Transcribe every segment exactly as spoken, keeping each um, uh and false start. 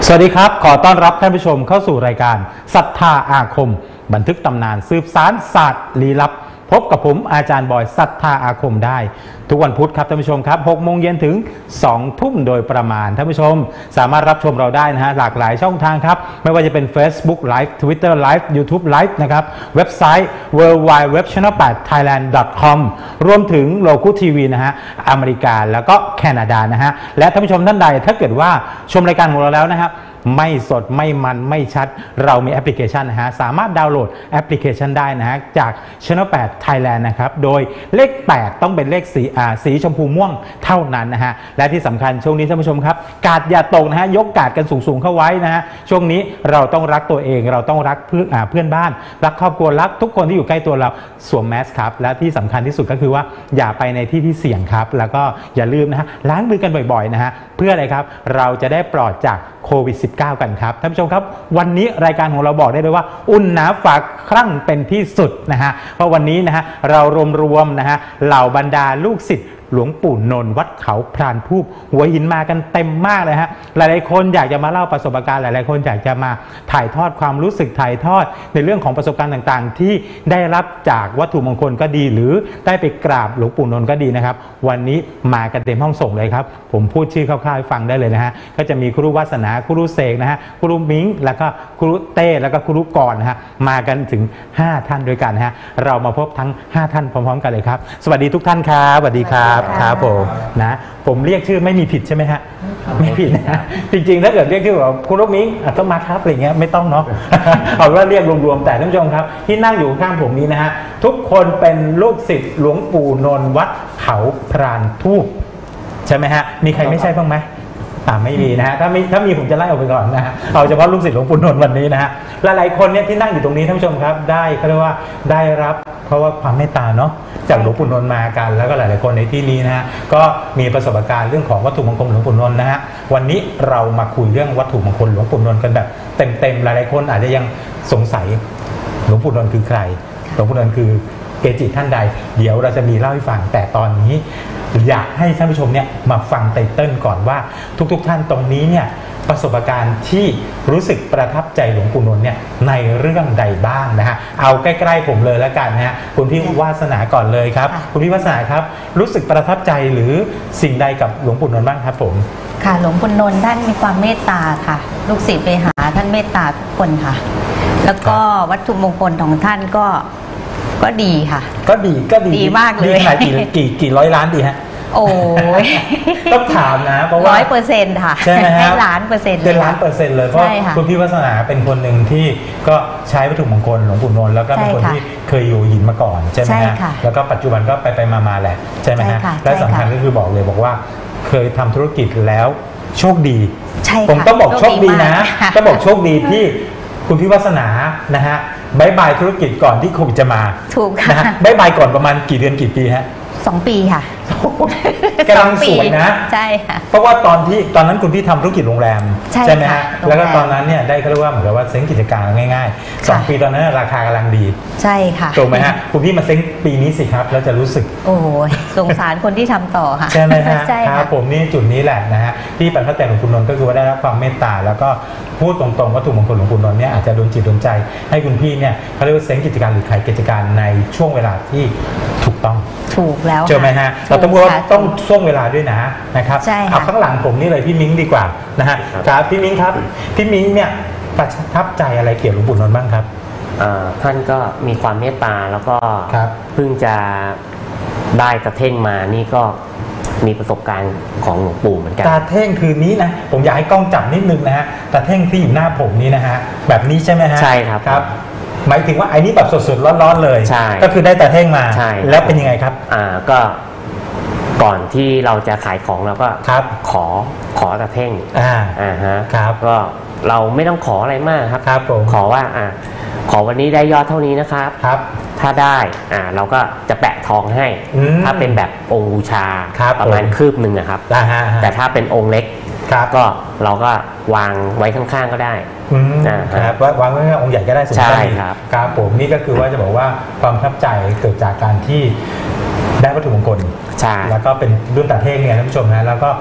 สวัสดีครับขอต้อนรับท่านผู้ชมเข้าสู่รายการศรัทธาอาคมบันทึกตำนานสืบสารศาสตร์ลี้ลับพบกับผมอาจารย์บอยศรัทธาอาคมได้ทุกวันพุธครับท่านผู้ชมครับหกโมงเย็นถึงสองทุ่มโดยประมาณท่านผู้ชมสามารถรับชมเราได้นะฮะหลากหลายช่องทางครับไม่ว่าจะเป็น Facebook Live Twitter Live YouTube Live นะครับเว็บไซต์ ดับเบิลยู ดับเบิลยู ดับเบิลยู ดับเบิลยู ดอท channel แปด ไทยแลนด์ ดอท คอม รวมถึงโลคุทีวีนะฮะอเมริกาแล้วก็แคนาดานะฮะและท่านผู้ชมท่านใดถ้าเกิดว่าชมรายการของเราแล้วนะครับไม่สดไม่มันไม่ชัดเรามีแอปพลิเคชันนะฮะสามารถดาวน์โหลดแอปพลิเคชันได้นะฮะจาก Channel แปด Thailand นะครับโดยเลขแปดต้องเป็นเลขสีอ่าสีชมพูม่วงเท่านั้นนะฮะและที่สำคัญช่วงนี้ท่านผู้ชมครับกาดอย่าตกนะฮะยกกาดกันสูงๆเข้าไว้นะฮะช่วงนี้เราต้องรักตัวเองเราต้องรักเพื่อนอ่าเพื่อนบ้านรักครอบครัวรักทุกคนที่อยู่ใกล้ตัวเราสวมแมสครับและที่สำคัญที่สุดก็คือว่าอย่าไปในที่ที่เสี่ยงครับแล้วก็อย่าลืมนะฮะล้างมือกันบ่อยๆนะฮะเพื่ออะไรครับเราจะได้ปลอดจากโควิด สิบเก้า กันครับท่านผู้ชมครับวันนี้รายการของเราบอกได้เลยว่าอุ่นหนาฝาครั่งเป็นที่สุดนะฮะเพราะวันนี้นะฮะเรารวมๆนะฮะเหล่าบรรดาลูกศิษย์หลวงปู่นนท์วัดเขาพรานทูปหัวหินมากันเต็มมากเลยฮะหลายๆคนอยากจะมาเล่าประสบการณ์หลายๆคนอยากจะมาถ่ายทอดความรู้สึกถ่ายทอดในเรื่องของประสบการณ์ต่างๆที่ได้รับจากวัตถุมงคลก็ดีหรือได้ไปกราบหลวงปู่นนท์ก็ดีนะครับวันนี้มากันเต็มห้องส่งเลยครับผมพูดชื่อคร่าวๆให้ฟังได้เลยนะฮะก็จะมีครูวาสนาครูเสกนะฮะครูมิงแล้วก็ครูเต้แล้วก็ครูกรนะฮะมากันถึงห้าท่านด้วยกันนะฮะเรามาพบทั้งห้าท่านพร้อมๆกันเลยครับสวัสดีทุกท่านครับสวัสดีครับครับผมนะผมเรียกชื่อไม่มีผิดใช่ไหมฮะไม่ผิดนะจริงๆถ้าเกิดเรียกชื่อแบบคุณลูกมิ้งต้องมาครับอะไรเงี้ยไม่ต้องเนาะเอาว่าเรียกรวมๆแต่ท่านผู้ชมครับที่นั่งอยู่ข้างผมนี้นะฮะทุกคนเป็นลูกศิษย์หลวงปู่นนท์วัดเขาพรานทูปใช่ไหมฮะมีใครไม่ใช่บ้างไหมอ่าไม่มีนะฮะถ้ามีถ้ามีผมจะไล่ออกไปก่อนนะฮะเอาเฉพาะลูกศิษย์หลวงปู่นนท์วันนี้นะฮะหลายๆคนเนี่ยที่นั่งอยู่ตรงนี้ท่านผู้ชมครับได้เขาเรียกว่าได้รับเพราะว่าความเมตตาเนาะจากหลวงปู่นนท์มากันแล้วก็หลายๆคนในที่นี้นะฮะก็มีประสบการณ์เรื่องของวัตถุมงคลหลวงปู่นนท์นะฮะวันนี้เรามาคุยเรื่องวัตถุมงคลหลวงปู่นนท์กันแบบเต็มๆหลายๆคนอาจจะยังสงสัยหลวงปู่นนท์คือใครหลวงปู่นนท์คือเกจิท่านใดเดี๋ยวเราจะมีเล่าให้ฟังแต่ตอนนี้อยากให้ท่านผู้ชมเนี่ยมาฟังไตเติ้ลก่อนว่าทุกๆท่านตรงนี้เนี่ยประสบการณ์ที่รู้สึกประทับใจหลวงปู่นนท์เนี่ยในเรื่องใดบ้างนะฮะเอาใกล้ๆผมเลยแล้วกันนะฮะคุณพี่วาสนาก่อนเลยครับคุณพี่วาสนาครับรู้สึกประทับใจหรือสิ่งใดกับหลวงปู่นนท์บ้างครับผมค่ะหลวงปู่นนท์ท่านมีความเมตตาค่ะลูกศิษย์ไปหาท่านเมตตาทุกคนค่ะแล้วก็วัตถุมงคลของท่านก็ก็ดีค่ะก็ดีก็ดีดีมากเลยดีขนาดกี่กี่กี่ร้อยล้านดีฮะโอ้ยต้องถามนะเพราะว่าร้อยเปอร์เซ็นต์ค่ะใช่ไหมฮะล้านเปอร์เซ็นต์เป็นล้านเปอร์เซ็นต์เลยเพราะคุณพี่วาสนาเป็นคนหนึ่งที่ก็ใช้วัตถุมงคลหลวงปู่นนท์แล้วก็เป็นคนที่เคยอยู่หินมาก่อนใช่ไหมฮะแล้วก็ปัจจุบันก็ไปไปมาๆแหละใช่ไหมฮะและสำคัญก็คือบอกเลยบอกว่าเคยทำธุรกิจแล้วโชคดีผมต้องบอกโชคดีนะต้องบอกโชคดีที่คุณพี่วาสนานะฮะบายบายธุรกิจก่อนที่โควิดจะมาถูกค่ะนะฮะบายบายก่อนประมาณกี่เดือนกี่ปีฮะสองปีค่ะกำลังสวยนะใช่ค่ะเพราะว่าตอนที่ตอนนั้นคุณพี่ทำธุรกิจโรงแรมใช่ไหมฮะแล้วก็ตอนนั้นเนี่ยได้เขาเรียกว่าเหมือนกับว่าเซ้งกิจการง่ายๆสองปีตอนนั้นราคากำลังดีใช่ค่ะถูกไหมฮะคุณพี่มาเซ้งปีนี้สิครับแล้วจะรู้สึกโอ้ยสงสารคนที่ทำต่อค่ะใช่ไหมฮะครับผมนี่จุดนี้แหละนะฮะที่ประทับใจหลวงปู่นนท์ก็คือว่าได้รับความเมตตาแล้วก็พูดตรงๆวัตถุมงคลหลวงปู่นนท์เนี่ยอาจจะโดนจิตโดนใจให้คุณพี่เนี่ยเขาเรียกว่าเซ้งกิจการหรือขายกิจการในช่วงเวลาที่ถูกต้องถูกแล้วใช่ไหมฮะเราต้องว่าต้องช่วงเวลาด้วยนะนะครับเอาข้างหลังผมนี่เลยพี่มิ้งดีกว่านะฮะครับพี่มิ้งครับพี่มิ้งเนี่ยประทับใจอะไรเกี่ยวกับหลวงปู่นนท์บ้างครับท่านก็มีความเมตตาแล้วก็เพิ่งจะได้ตะเท่งมานี่ก็มีประสบการณ์ของหลวงปู่เหมือนกันตาเท่งคือนี้นะผมอยากให้กล้องจับนิดนึงนะฮะตาเท่งที่อยู่หน้าผมนี้นะฮะแบบนี้ใช่ไหมฮะใช่ครับครับหมายถึงว่าไอ้นี่แบบสดๆร้อนๆเลยใช่ก็คือได้ตาเท่งมาแล้วเป็นยังไงครับอ่าก็ก่อนที่เราจะขายของเราก็ขอขอตะเท่งอ่าอ่าฮะครับก็เราไม่ต้องขออะไรมากครับครับผมขอว่าอ่าขอวันนี้ได้ยอดเท่านี้นะครับครับถ้าได้อ่าเราก็จะแปะทองให้ถ้าเป็นแบบองค์บูชาประมาณคืบหนึ่งนะครับแต่ถ้าเป็นองค์เล็กก็เราก็วางไว้ข้างๆก็ได้นะครับวางไว้ข้างองค์ใหญ่ก็ได้ใช่ครับครับผมนี่ก็คือว่าจะบอกว่าความประทับใจเกิดจากการที่ได้วัตถุมงคลแล้วก็เป็นรุ่นตาเท่งเนี่ยท่านผู้ชมนะแล้วก็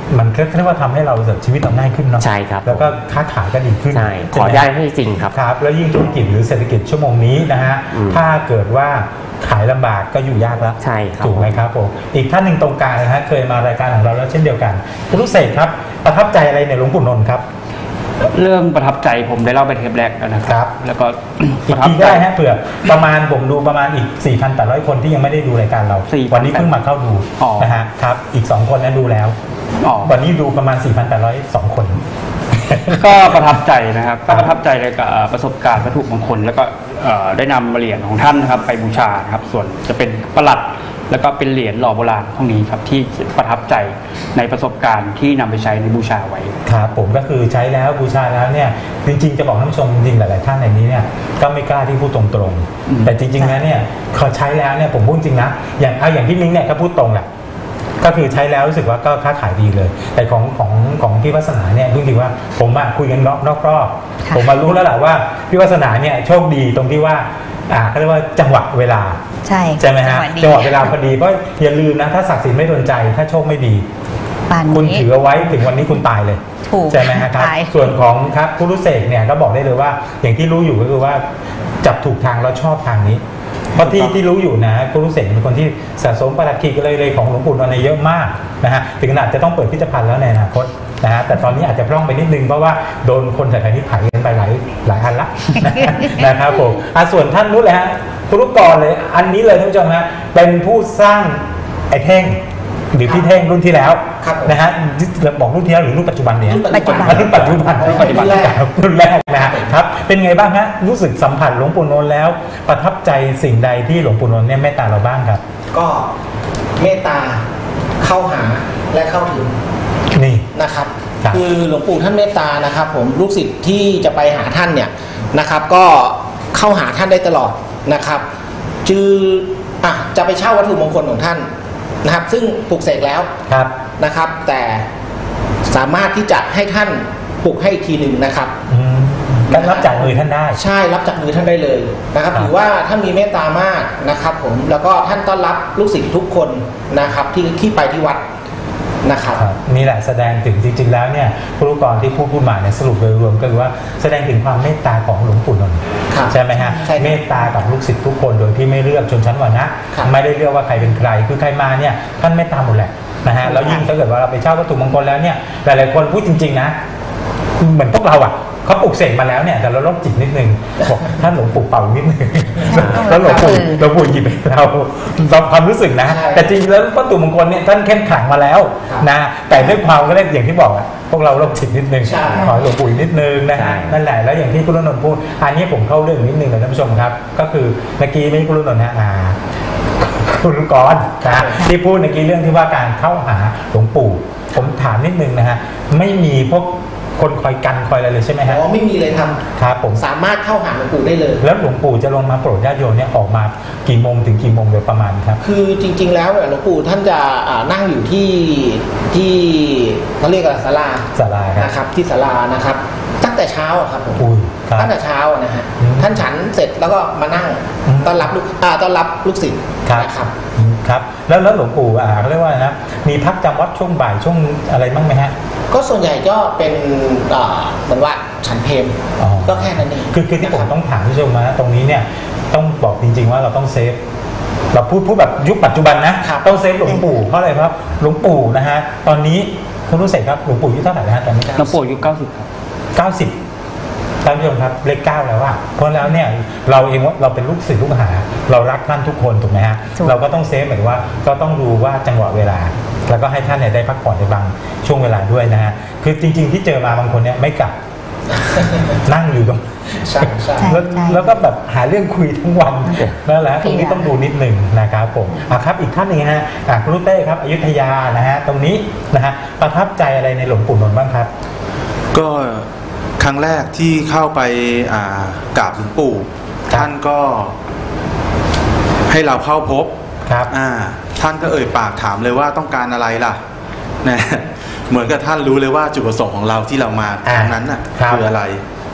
มันก็เรียกว่าทำให้เราชีวิตเราง่ายขึ้นเนาะใช่ครับแล้วก็ค้าขายก็ดีขึ้นใช่ขอได้ให้จริงครับครับแล้วยิ่งธุรกิจหรือเศรษฐกิจชั่วโมงนี้นะฮะถ้าเกิดว่าขายลำบากก็อยู่ยากแล้วใช่ครับถูกไหมครับผมอีกท่านหนึ่งตรงกลางนะฮะเคยมารายการของเราแล้วเช่นเดียวกันคุณลูกเสกครับประทับใจอะไรในหลวงปู่นนท์ครับเรื่องประทับใจผมได้เล่าไปเทปแรกนะครับแล้วก็อีกทีได้ฮะเผื่อประมาณผมดูประมาณอีก สี่พันแปดร้อย คนที่ยังไม่ได้ดูรายการเราวันนี้เพิ่งมาเข้าดูนะฮะครับอีกสองคนนั้นดูแล้ววันนี้ดูประมาณ สี่พันแปดร้อยสอง คนก็ประทับใจนะครับก็ประทับใจเลยกับประสบการณ์วัตถุมงคลแล้วก็ได้นำเหรียญของท่านนะครับไปบูชาครับส่วนจะเป็นประหลัดแล้วก็เป็นเหรียญหล่อโบราณพวกนี้ครับที่ประทับใจในประสบการณ์ที่นำไปใช้ในบูชาไว้ครับผมก็คือใช้แล้วบูชาแล้วเนี่ยจริงๆจะบอกท่านผู้ชมจริงๆหลายๆท่านในนี้เนี่ยก็ไม่กล้าที่พูดตรงๆแต่จริงๆแล้วเนี่ยเขาใช้แล้วเนี่ยผมพูดจริงนะอย่างเอาอย่างพี่มิ้งเนี่ยก็พูดตรงแหละก็คือใช้แล้วรู้สึกว่าก็ค้าขายดีเลยแต่ของของของพี่วัฒนาเนี่ยจริงๆว่าผมมาคุยกันนอกรอบผมมารู้แล้วแหละว่าพี่วัฒนาเนี่ยโชคดีตรงที่ว่าอ่าเขาเรียกว่าจังหวะเวลาใช่ใช่ไหมฮะจังหวะเวลาพอดีเพราะอย่าลืมนะถ้าศักดิ์สิทธิ์ไม่โดนใจถ้าโชคไม่ดีคุณถือเอาไว้ถึงวันนี้คุณตายเลยใช่ไหมครับส่วนของครับคุณรู้เสกเนี่ยก็บอกได้เลยว่าอย่างที่รู้อยู่ก็คือว่าจับถูกทางแล้วชอบทางนี้เพราะที่ที่รู้อยู่นะคุณรู้เสกเป็นคนที่สะสมประดับขีดเลยเลยของหลวงปู่นนท์เยอะมากนะฮะถึงขนาดจะต้องเปิดพิพิธภัณฑ์แล้วในอนาคตนะฮะแต่ตอนนี้อาจจะพร่องไปนิดนึงเพราะว่าโดนคนสายการนิพายกันไปหลายหลายอันละนะครับผมอ่ะส่วนท่านนู้นเลยฮะคุณลูกกรเลยอันนี้เลยท่านผู้ชมฮะเป็นผู้สร้างไอ้เท่งหรือพี่เท่งรุ่นที่แล้วนะฮะบอกรุ่นที่แล้วหรือรุ่นปัจจุบันเนี่ยปัจจุบันรุ่นปัจจุบันรุ่นปัจจุบันรุ่นแรกนะครับเป็นไงบ้างฮะรู้สึกสัมผัสหลวงปู่นนท์แล้วประทับใจสิ่งใดที่หลวงปู่นนท์เนี่ยเมตตาเราบ้างครับก็เมตตาเข้าหาและเข้าถึงนี่นะครับคือหลวงปู่ท่านเมตตานะครับผมลูกศิษย์ที่จะไปหาท่านเนี่ยนะครับก็เข้าหาท่านได้ตลอดนะครับจืออ่ะจะไปเช่าวัตถุมงคลของท่านนะครับซึ่งปลุกเสกแล้วนะครับแต่สามารถที่จะให้ท่านปลุกให้อีกทีหนึ่งนะครับการรับจากมือท่านได้ใช่รับจากมือท่านได้เลยนะครับถือว่าท่านมีเมตตามากนะครับผมแล้วก็ท่านต้อนรับลูกศิษย์ทุกคนนะครับที่ที่ไปที่วัดนะครับนี่แหละแสดงถึงจริงๆแล้วเนี่ยผู้รู้กรที่พูดพูดมาเนี่ยสรุปโดยรวมก็คือว่าแสดงถึงความเมตตาของหลวงปู่นนท์ใช่ไหมฮะเมตตากับลูกศิษย์ทุกคนโดยที่ไม่เลือกชนชั้นวรรณะไม่ได้เลือกว่าใครเป็นใครคือใครมาเนี่ยท่านเมตตาหมดแหละนะฮะแล้วยิ่งถ้าเกิดว่าเราไปเช่าวัตถุมงคลแล้วเนี่ยหลายๆคนพูดจริงๆนะเหมือนพวกเราอ่ะเขาปลุกเสกมาแล้วเนี่ยแต่เราลดจิตนิดนึงบอกท่านหลวงปู่เป่านิดนึงแล้วหลวงปู่หลวงปู่หยิบให้เราเราความรู้สึกนะแต่จริงแล้ววัตถุมงคลเนี่ยท่านเข้มขลังมาแล้วนะแต่ด้วยความก็เล่นอย่างที่บอกอ่ะพวกเราลดจิตนิดนึงขอหลวงปู่นิดนึงนะนั่นแหละแล้วอย่างที่คุณรุ่นนนท์พูดอันนี้ผมเข้าเรื่องนิดนึงนะท่านผู้ชมครับก็คือเมื่อกี้ไม่คุณรุ่นนนท์นะอ่าคุณลูกกรนะที่พูดเมื่อกี้เรื่องที่ว่าการเข้าหาหลวงปู่ผมถามนิดนึงนะฮะไม่มีพวกคนคอยกันคอยอะไรเลยใช่ไหมฮะอ๋อไม่มีเลยทำครับผมสามารถเข้าหาหลวงปู่ได้เลยแล้วหลวงปู่จะลงมาโปรดญาติโยมเนี่ยออกมากี่โมงถึงกี่โมงโดยประมาณครับคือจริงๆแล้วเนี่ยหลวงปู่ท่านจะนั่งอยู่ที่ที่เขาเรียกอะไรศาลาศาลานะครับที่ศาลานะครับตั้งแต่เช้าครับผมตั้งแต่เช้านะฮะท่านฉันเสร็จแล้วก็มานั่งต้อนรับลูกต้อนรับลูกศิษย์นะครับครับแล้วแล้วหลวงปู่อ่าเขาเรียกว่านะมีพักจำวัดช่วงบ่ายช่วงอะไรบ้างไหมฮะก็ส่วนใหญ่ก็เป็นเหมือนว่าฉันเพลก็แค่นั้นเองคือคือที่ผมต้องถามผู้ชมนะตรงนี้เนี่ยต้องบอกจริงๆว่าเราต้องเซฟเราพูดพูดแบบยุคปัจจุบันนะต้องเซฟหลวงปู่เพราะอะไรครับหลวงปู่นะฮะตอนนี้คุณรู้สึกครับหลวงปู่อายุเท่าไหร่นะฮะตอนนี้หลวงปู่อายุเก้าสิบครับเก้าสิบท่านผู้ชมครับเลขเก้าแล้วว่าเพราะแล้วเนี่ยเราเองว่าเราเป็นลูกศิษย์ลูกหาเรารักท่านทุกคนถูกไหมฮะเราก็ต้องเซฟหมายว่าก็ต้องดูว่าจังหวะเวลาแล้วก็ให้ท่านเนี่ยได้พักผ่อนในบางช่วงเวลาด้วยนะฮะคือจริงๆที่เจอมาบางคนเนี่ยไม่กลับนั่งอยู่ตรงแล้วแล้วก็แบบหาเรื่องคุยทั้งวันนั่นแหละตรงนี้ต้องดูนิดหนึ่งนะครับผมครับอีกท่านหนึ่งฮะคุณรุ่เต้ครับอยุธยานะฮะตรงนี้นะฮะประทับใจอะไรในหลวงปู่นนท์บ้างครับก็ครั้งแรกที่เข้าไปกราบหลวงปู่ท่านก็ให้เราเข้าพบครับท่านก็เอ่ยปากถามเลยว่าต้องการอะไรล่ะนะเหมือนกับท่านรู้เลยว่าจุดประสงค์ของเราที่เรามาครั้งนั้นน่ะคืออะไร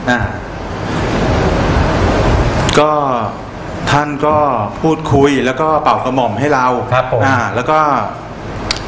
ก็ท่านก็พูดคุยแล้วก็เป่ากระหม่อมให้เราแล้วก็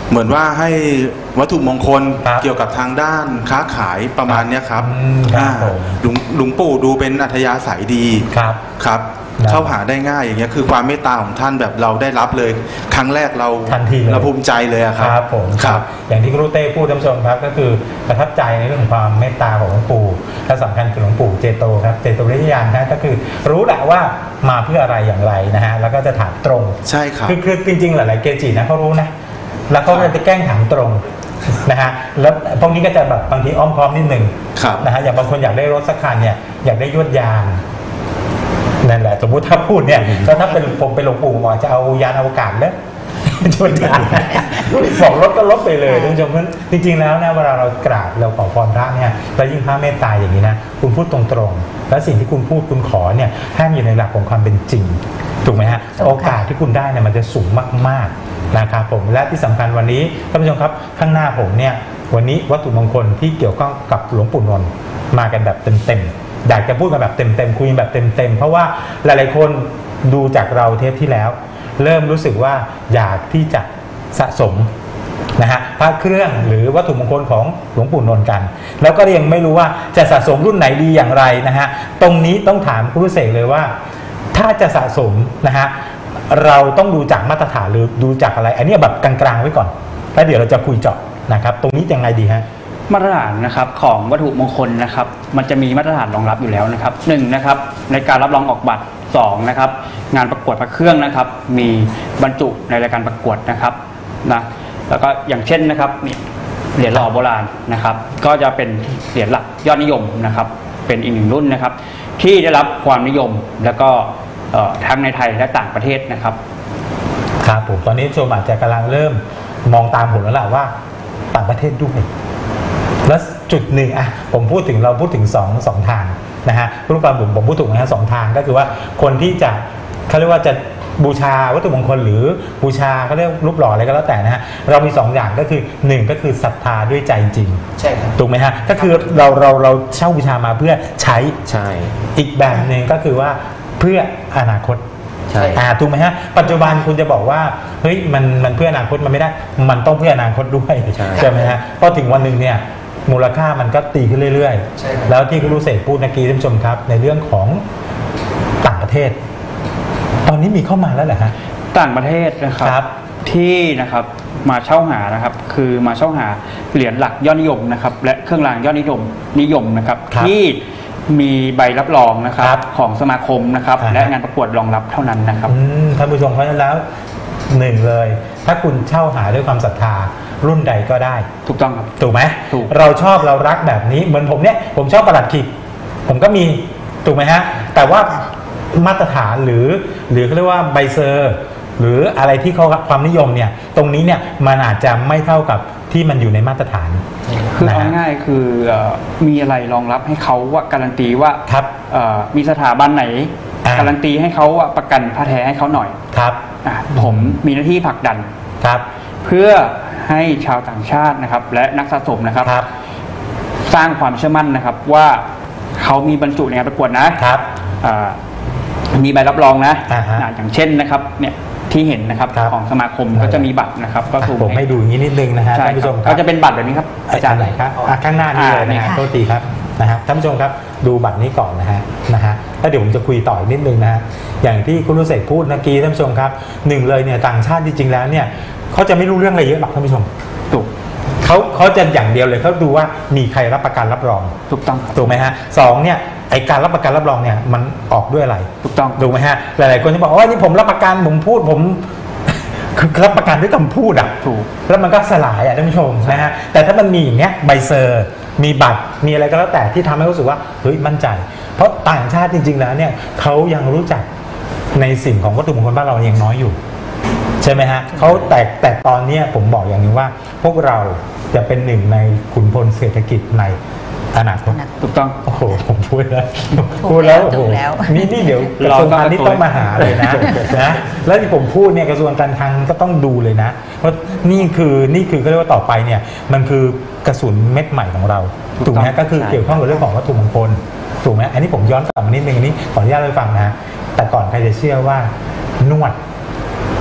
เหมือนว่าให้วัตถุมงคลเกี่ยวกับทางด้านค้าขายประมาณนี้ครับหลวงหลวงปู่ดูเป็นอัธยาศัยดีครับครับเข้าหาได้ง่ายอย่างเงี้ยคือความเมตตาของท่านแบบเราได้รับเลยครั้งแรกเราทันทีเลยเราภูมิใจเลยครับครับผมครับอย่างที่ครูเต้พูดท่านผู้ชมครับก็คือประทับใจในเรื่องของความเมตตาของหลวงปู่และสำคัญคือหลวงปู่เจโตครับเจโตวิทยานนะก็คือรู้แหละว่ามาเพื่ออะไรอย่างไรนะฮะแล้วก็จะถามตรงใช่ครับคือคือจริงๆหลายๆเกจินะเขารู้นะแล้วเขาจะแกล้งถามตรงนะฮะแล้วพวกนี้ก็จะแบบบางทีอ้อมค้อมนิดนึงนะฮะอย่างบางคนอยากได้รถสักคันเนี่ยอยากได้ยวดยานนั่นแหละสมมุติถ้าพูดเนี่ยก็ถ้าเป็นผมเป็นหลวงปู่หมอจะเอายานอวกาศแล้วยวดยานบอกรถก็ลบไปเลยท่านผู้ชมจริงๆแล้วนะเวลาเรากราบเราขอพรพระเนี่ยแล้วยิ่งพระเมตตาอย่างนี้นะคุณพูดตรงๆแล้วสิ่งที่คุณพูดคุณขอเนี่ยให้อยู่ในหลักของความเป็นจริงถูกไหมฮะโอกาสที่คุณได้เนี่ยมันจะสูงมากๆนะครับผมและที่สำคัญวันนี้ท่านผู้ชมครับข้างหน้าผมเนี่ยวันนี้วัตถุมงคลที่เกี่ยวข้องกับหลวงปู่นนท์มากันแบบเต็มๆอยากจะพูดกันแบบเต็มๆคุยแบบเต็มๆเพราะว่าหลายๆคนดูจากเราเทปที่แล้วเริ่มรู้สึกว่าอยากที่จะสะสมนะฮะพระเครื่องหรือวัตถุมงคลของหลวงปู่นนท์กันแล้วก็ยังไม่รู้ว่าจะสะสมรุ่นไหนดีอย่างไรนะฮะตรงนี้ต้องถามครูเสกเลยว่าถ้าจะสะสมนะฮะเราต้องดูจากมาตรฐานหรือดูจากอะไรอันนี้แบบกลางๆไว้ก่อนแล้วเดี๋ยวเราจะคุยเจาะนะครับตรงนี้ยังไงดีฮะมาตรฐานนะครับของวัตถุมงคลนะครับมันจะมีมาตรฐานรองรับอยู่แล้วนะครับหนึ่งนะครับในการรับรองออกบัตรสองนะครับงานประกวดพระเครื่องนะครับมีบรรจุในรายการประกวดนะครับนะแล้วก็อย่างเช่นนะครับนี่เหรียญหล่อโบราณนะครับก็จะเป็นเหรียญหลักยอดนิยมนะครับเป็นอีกหนึ่งรุ่นนะครับที่ได้รับความนิยมแล้วก็ทั้งในไทยและต่างประเทศนะครับครับผมตอนนี้ชมอาจจะกำลังเริ่มมองตามผมแล้วแหละว่าต่างประเทศด้วยแล้วจุดหนึ่งอ่ะผมพูดถึงเราพูดถึงสองสองทางนะฮะรูปแบบผมผมพูดถูกไหมฮะสองทางก็คือว่าคนที่จะเขาเรียกว่าจะบูชาวัตถุมงคลหรือบูชาเขาเรียกรูปหล่ออะไรก็แล้วแต่นะฮะเรามีสองอย่างก็คือหนึ่งก็คือศรัทธาด้วยใจจริงใช่ครับถูกไหมฮะก็คือเราเราเราเช่าบูชามาเพื่อใช้ใช่อีกแบบหนึ่งก็คือว่าเพื่ออนาคตใช่อ่าถูกไหมฮะปัจจุบันคุณจะบอกว่าเฮ้ยมันมันเพื่ออนาคตมันไม่ได้มันต้องเพื่ออนาคตด้วยใช่ไหมฮะพอถึงวันหนึ่งเนี่ยมูลค่ามันก็ตีขึ้นเรื่อยๆแล้วที่คุณรู้เสกพูดเมื่อกี้ท่านผู้ชมครับในเรื่องของต่างประเทศตอนนี้มีเข้ามาแล้วเหรอฮะต่างประเทศนะครับที่นะครับมาเช่าหานะครับคือมาเช่าหาเหรียญหลักยอดนิยมนะครับและเครื่องรางยอดนิยมนิยมนะครับที่มีใบรับรองนะครับของสมาคมนะครับและงานประกวดรองรับเท่านั้นนะครับท่านผู้ชมเพราะฉะนั้นแล้วหนึ่งเลยถ้าคุณเช่าหาด้วยความศรัทธารุ่นใดก็ได้ถูกต้องครับถูกไหมถูกเราชอบเรารักแบบนี้เหมือนผมเนี่ยผมชอบประหลัดขิกผมก็มีถูกไหมฮะแต่ว่ามาตรฐานหรือหรือเขาเรียกว่าใบเซอร์หรืออะไรที่เขาความนิยมเนี่ยตรงนี้เนี่ยมันอาจจะไม่เท่ากับที่มันอยู่ในมาตรฐานคือเอาง่ายๆคือมีอะไรรองรับให้เขาว่าการันตีว่าครับมีสถาบันไหนการันตีให้เขาว่าประกันผ้าแท้ให้เขาหน่อยครับผมมีหน้าที่ผลักดันครับเพื่อให้ชาวต่างชาตินะครับและนักสะสมนะครับสร้างความเชื่อมั่นนะครับว่าเขามีบรรจุในงานประกวดนะครับมีใบรับรองนะอย่างเช่นนะครับเนี่ยที่เห็นนะครับของสมาคมก็จะมีบัตรนะครับก็ถูกผมให้ดูอย่างนี้นิดนึงนะฮะท่านผู้ชมก็จะเป็นบัตรแบบนี้ครับอาจารย์ไหนครับข้างหน้านี่เลยนะฮะโทษทีครับนะฮะท่านผู้ชมครับดูบัตรนี้ก่อนนะฮะนะฮะแล้วเดี๋ยวผมจะคุยต่ออีกนิดนึงนะฮะอย่างที่คุณรู้เสกพูดเมื่อกี้ท่านผู้ชมครับหนึ่งเลยเนี่ยต่างชาติจริงๆแล้วเนี่ยเขาจะไม่รู้เรื่องอะไรเยอะหรอกท่านผู้ชมถูกเขาเขาจะอย่างเดียวเลยเขาดูว่ามีใครรับประกันรับรองถูกต้องถูกไหมฮะสองเนี่ยไอการรับประกันรับรองเนี่ยมันออกด้วยอะไรถูกต้องถูกไหมฮะหลายๆคนจะบอกว่านี่ผมรับประกันผมพูดผมคือรับประกันด้วยคำพูดอ่ะถูกแล้วมันก็สลายอ่ะท่านผู้ชมนะฮะแต่ถ้ามันมีอย่างเงี้ยใบเซอร์มีบัตรมีอะไรก็แล้วแต่ที่ทำให้รู้สึกว่าเฮ้ยมั่นใจเพราะต่างชาติจริงๆแล้วเนี่ยเขายังรู้จักในสิ่งของวัตถุมงคลบ้านเรายังน้อยอยู่ใช่ไหมฮะเขาแต่แต่ตอนนี้ผมบอกอย่างนึงว่าพวกเราจะเป็นหนึ่งในขุนพลเศรษฐกิจในอนาคตถูกต้องโอ้โหผมพูดแล้วพูดแล้วโอ้โหนี่นี่เดี๋ยวกระทรวงพาณิชย์ต้องมาหาเลยนะนะแล้วที่ผมพูดเนี่ยกระทรวงการคลังก็ต้องดูเลยนะเพราะนี่คือนี่คือเขาเรียกว่าต่อไปเนี่ยมันคือกระสุนเม็ดใหม่ของเราถูกไหมก็คือเกี่ยวข้องกับเรื่องของวัตถุมงคลถูกไหมอันนี้ผมย้อนกลับมานิดนึงอันนี้ขออนุญาตให้ฟังนะแต่ก่อนใครจะเชื่อว่านวด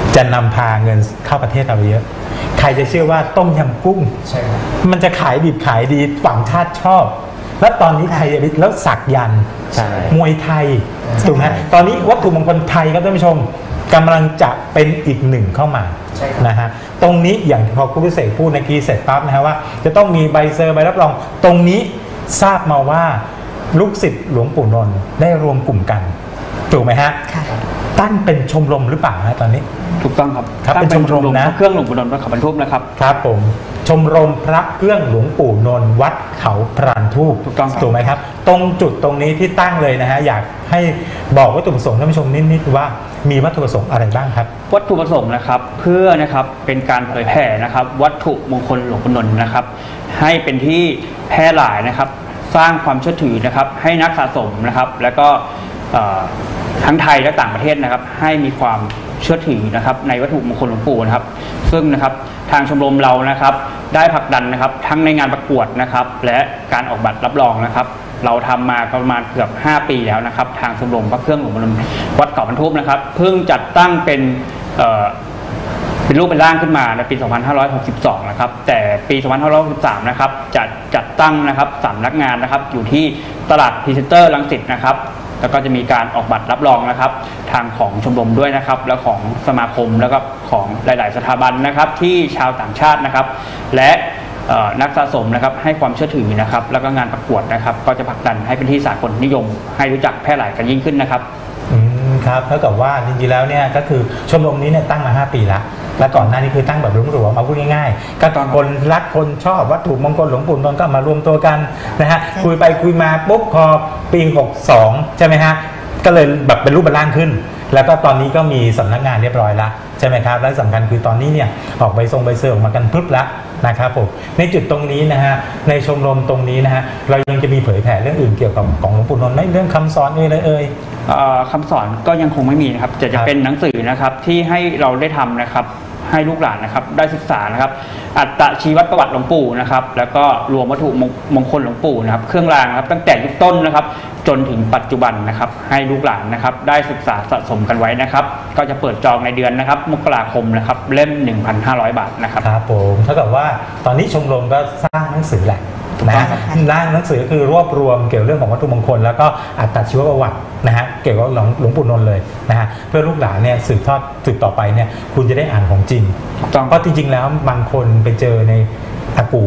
จะนำพาเงินเข้าประเทศเราเยอะใครจะเชื่อว่าต้มยำกุ้งใช่มันจะขายดิบขายดีต่างชาติชอบแล้วตอนนี้ใครแล้วสักยันต์มวยไทยถูกไหมตอนนี้วัตถุมงคลไทยครับท่านผู้ชมกำลังจะเป็นอีกหนึ่งเข้ามานะฮะตรงนี้อย่างพอคุณพิเศษพูดในกี้เสร็จปั๊บนะฮะว่าจะต้องมีใบเซอร์ใบรับรองตรงนี้ทราบมาว่าลูกศิษย์หลวงปู่นนท์ได้รวมกลุ่มกันถูกไหมฮะตั้งเป็นชมรมหรือเปล่าฮะตอนนี้ถูกต้องครับครับเป็นชมรมนะเครื่องหลวงปู่นนท์วัดเขาพรานทูปนะครับครับผมชมรมพระเครื่องหลวงปู่นนท์วัดเขาพรานทูปถูกต้องถูกไหมครับตรงจุดตรงนี้ที่ตั้งเลยนะฮะอยากให้บอกวัตถุประสงค์ท่านผู้ชมนิดๆว่ามีวัตถุประสงค์อะไรบ้างครับวัตถุประสงค์นะครับเพื่อนะครับเป็นการเผยแผ่นะครับวัตถุมงคลหลวงปู่นนท์นะครับให้เป็นที่แพร่หลายนะครับสร้างความเชื่อถือนะครับให้นักสะสมนะครับแล้วก็ทั้งไทยและต่างประเทศนะครับให้มีความเชื่อถือนะครับในวัตถุมงคลหลวงปู่นะครับซึ่งนะครับทางชมรมเรานะครับได้ผลักดันนะครับทั้งในงานประกวดนะครับและการออกบัตรรับรองนะครับเราทำมาประมาณเกือบห้าปีแล้วนะครับทางชมรมพระเครื่องหลวงปู่นนท์วัดเขาพรานทูปนะครับเพิ่งจัดตั้งเป็นเป็นรูปเป็นร่างขึ้นมาในปีสองพันห้าร้อยหกสิบสองนะครับแต่ปีสองพันห้าร้อยหกสิบสามนะครับจะจัดตั้งนะครับสำนักงานนะครับอยู่ที่ตลาดพรีเซนเตอร์รังสิตนะครับแล้วก็จะมีการออกบัตรรับรองนะครับทางของชมรมด้วยนะครับแล้วของสมาคมแล้วก็ของหลายๆสถาบันนะครับที่ชาวต่างชาตินะครับและนักสะสมนะครับให้ความเชื่อถือนะครับแล้วก็งานประกวดนะครับก็จะผลักดันให้เป็นที่สากลนิยมให้รู้จักแพร่หลายกันยิ่งขึ้นนะครับอืมครับเท่ากับว่าจริงๆแล้วเนี่ยก็คือชมรมนี้เนี่ยตั้งมาห้าปีละและก่อนหน้านี้คือตั้งแบบหลวมๆมาพูดง่ายๆก็ตอนคนรักคนชอบวัตถุมงคลหลวงปู่นนท์ก็มารวมตัวกันนะฮะคุยไปคุยมาปุ๊บพอปีหกสองใช่ไหมฮะก็เลยแบบเป็นรูปเป็นร่างขึ้นแล้วก็ตอนนี้ก็มีสำนักงานเรียบร้อยละใช่ไหมครับและสำคัญคือตอนนี้เนี่ยออกใบทรงใบเซอร์ออกมากันพึบละนะครับผมในจุดตรงนี้นะฮะในชมรมตรงนี้นะฮะเรายังจะมีเผยแผ่เรื่องอื่นเกี่ยวกับของหลวงปู่นนท์ไหมเรื่องคำสอนเอ่ยเลยเอ่ยคำสอนก็ยังคงไม่มีนะครับจะจะเป็นหนังสือนะครับที่ให้เราได้ทำนะครับให้ลูกหลานนะครับได้ศึกษานะครับอัตชีวประวัติหลวงปู่นะครับแล้วก็รวมวัตถุมงคลหลวงปู่นะครับเครื่องรางครับตั้งแต่ยุคต้นนะครับจนถึงปัจจุบันนะครับให้ลูกหลานนะครับได้ศึกษาสะสมกันไว้นะครับก็จะเปิดจองในเดือนนะครับมกราคมนะครับเล่ม หนึ่งพันห้าร้อย บาทนะครับครับผมเท่ากับว่าตอนนี้ชมรมก็สร้างหนังสือแหละนะร่างหนังสือคือรวบรวมเกี่ยวเรื่องของวัตถุมงคลแล้วก็อัตชีวประวัตินะฮะเกี่ยวกับหลวงปู่นนท์เลยนะฮะเพื่อลูกหลานเนี่ยสืบทอดสืบต่อไปเนี่ยคุณจะได้อ่านของจริงเพราะจริงๆแล้วบางคนไปเจอในอากู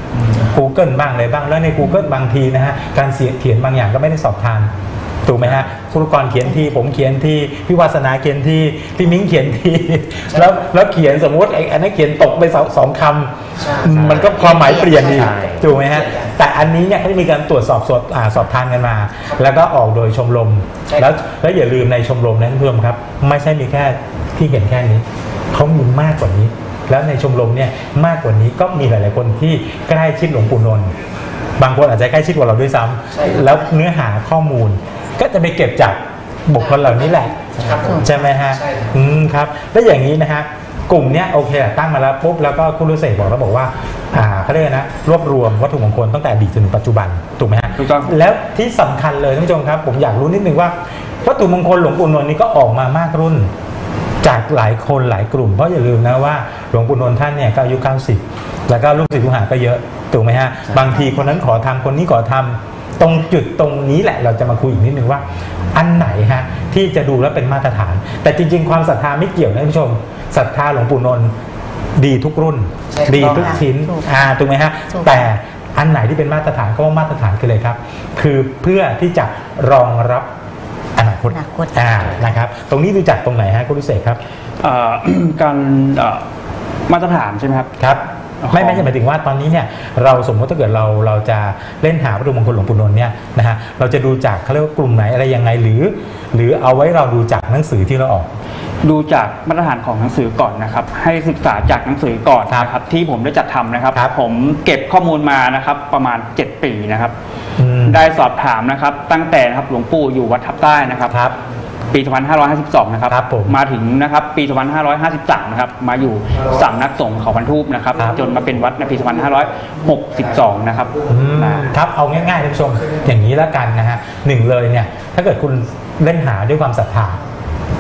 Google บ้างเลยบ้างแล้วใน Google บางทีนะฮะการเขียนบางอย่างก็ไม่ได้สอบทานถูกไหมฮะคุณกรเขียนทีผมเขียนทีพี่วาสนาเขียนทีพี่มิ้งเขียนทีแล้วแล้วเขียนสมมติไอ้อันนี้เขียนตกไปสองสองคำมันก็ความหมายเปลี่ยนดีถูกไหมฮะแต่อันนี้เนี่ยเขาจะมีการตรวจสอบสอบสอบทานกันมาแล้วก็ออกโดยชมรมแล้วแล้วอย่าลืมในชมรมนั้นท่านผู้ชมครับไม่ใช่มีแค่ที่เห็นแค่นี้เขามีมากกว่านี้แล้วในชมรมเนี่ยมากกว่านี้ก็มีหลายๆคนที่ใกล้ชิดหลวงปู่นนท์บางคนอาจจะใกล้ชิดกว่าเราด้วยซ้ำแล้วเนื้อหาข้อมูลก็จะไปเก็บจากบุคคลเหล่านี้แหละใช่ไหมฮะอืมครับแล้วอย่างนี้นะฮะกลุ่มเนี้ยโอเคตั้งมาแล้วปุ๊บแล้วก็คุณรู้เสกบอกแล้วบอกว่าอ่าเขาเรียกนะรวบรวมวัตถุมงคลตั้งแต่อดีตจนถึงปัจจุบันถูกไหมฮะถูกต้องแล้วที่สำคัญเลยท่านผู้ชมครับผมอยากรู้นิดนึงว่าวัตถุมงคลหลวงปู่นนท์นี่ก็ออกมามากรุ่นจากหลายคนหลายกลุ่มเพราะอย่าลืมนะว่าหลวงปู่นนท์ท่านเนี่ยก็อายุเก้าสิบแล้วก็ลูกศิษย์ลูกหาก็เยอะถูกไหมฮะบางทีคนนั้นขอทำคนนี้ขอทำตรงจุดตรงนี้แหละเราจะมาคุยอีกนิดนึงว่าอันไหนฮะที่จะดูแล้วเป็นมาตรฐานแต่จริงๆความศรัทธาไม่เกี่ยวนะท่านผู้ชมศรัทธาหลวงปู่นนท์ดีทุกรุ่นดีทุกชิ้นอ่าถูกไหมฮะแต่อันไหนที่เป็นมาตรฐานก็ว่ามาตรฐานคือเลยครับคือเพื่อที่จะรองรับอนาคตอ่านะครับตรงนี้ดูจากตรงไหนฮะคุณดุเสกครับการมาตรฐานใช่ไหมครับครับไม่ไม่ใช่หมายถึงว่าตอนนี้เนี่ยเราสมมติถ้าเกิดเราเราจะเล่นหาวัตถุมงคลหลวงปู่นนท์เนี่ยนะฮะเราจะดูจากเขาเรียกว่ากลุ่มไหนอะไรยังไงหรือหรือเอาไว้เราดูจากหนังสือที่เราออกดูจากมาตรฐานของหนังสือก่อนนะครับให้ศึกษาจากหนังสือก่อนนะครับที่ผมได้จัดทำนะครับผมเก็บข้อมูลมานะครับประมาณเจ็ดปีนะครับได้สอบถามนะครับตั้งแต่นะครับหลวงปู่อยู่วัดทับใต้นะครับปีสองพันห้าร้อยห้าสิบสองนะครับมาถึงนะครับปีสองพันห้าร้อยห้าสิบสามนะครับมาอยู่สำนักสงฆ์เขาพรานทูปนะครับจนมาเป็นวัดในปีสองพันห้าร้อยหกสิบสองนะครับครับเอาง่ายๆท่านผู้ชมอย่างนี้แล้วกันนะฮะหนึ่งเลยเนี่ยถ้าเกิดคุณเล่นหาด้วยความศรัทธา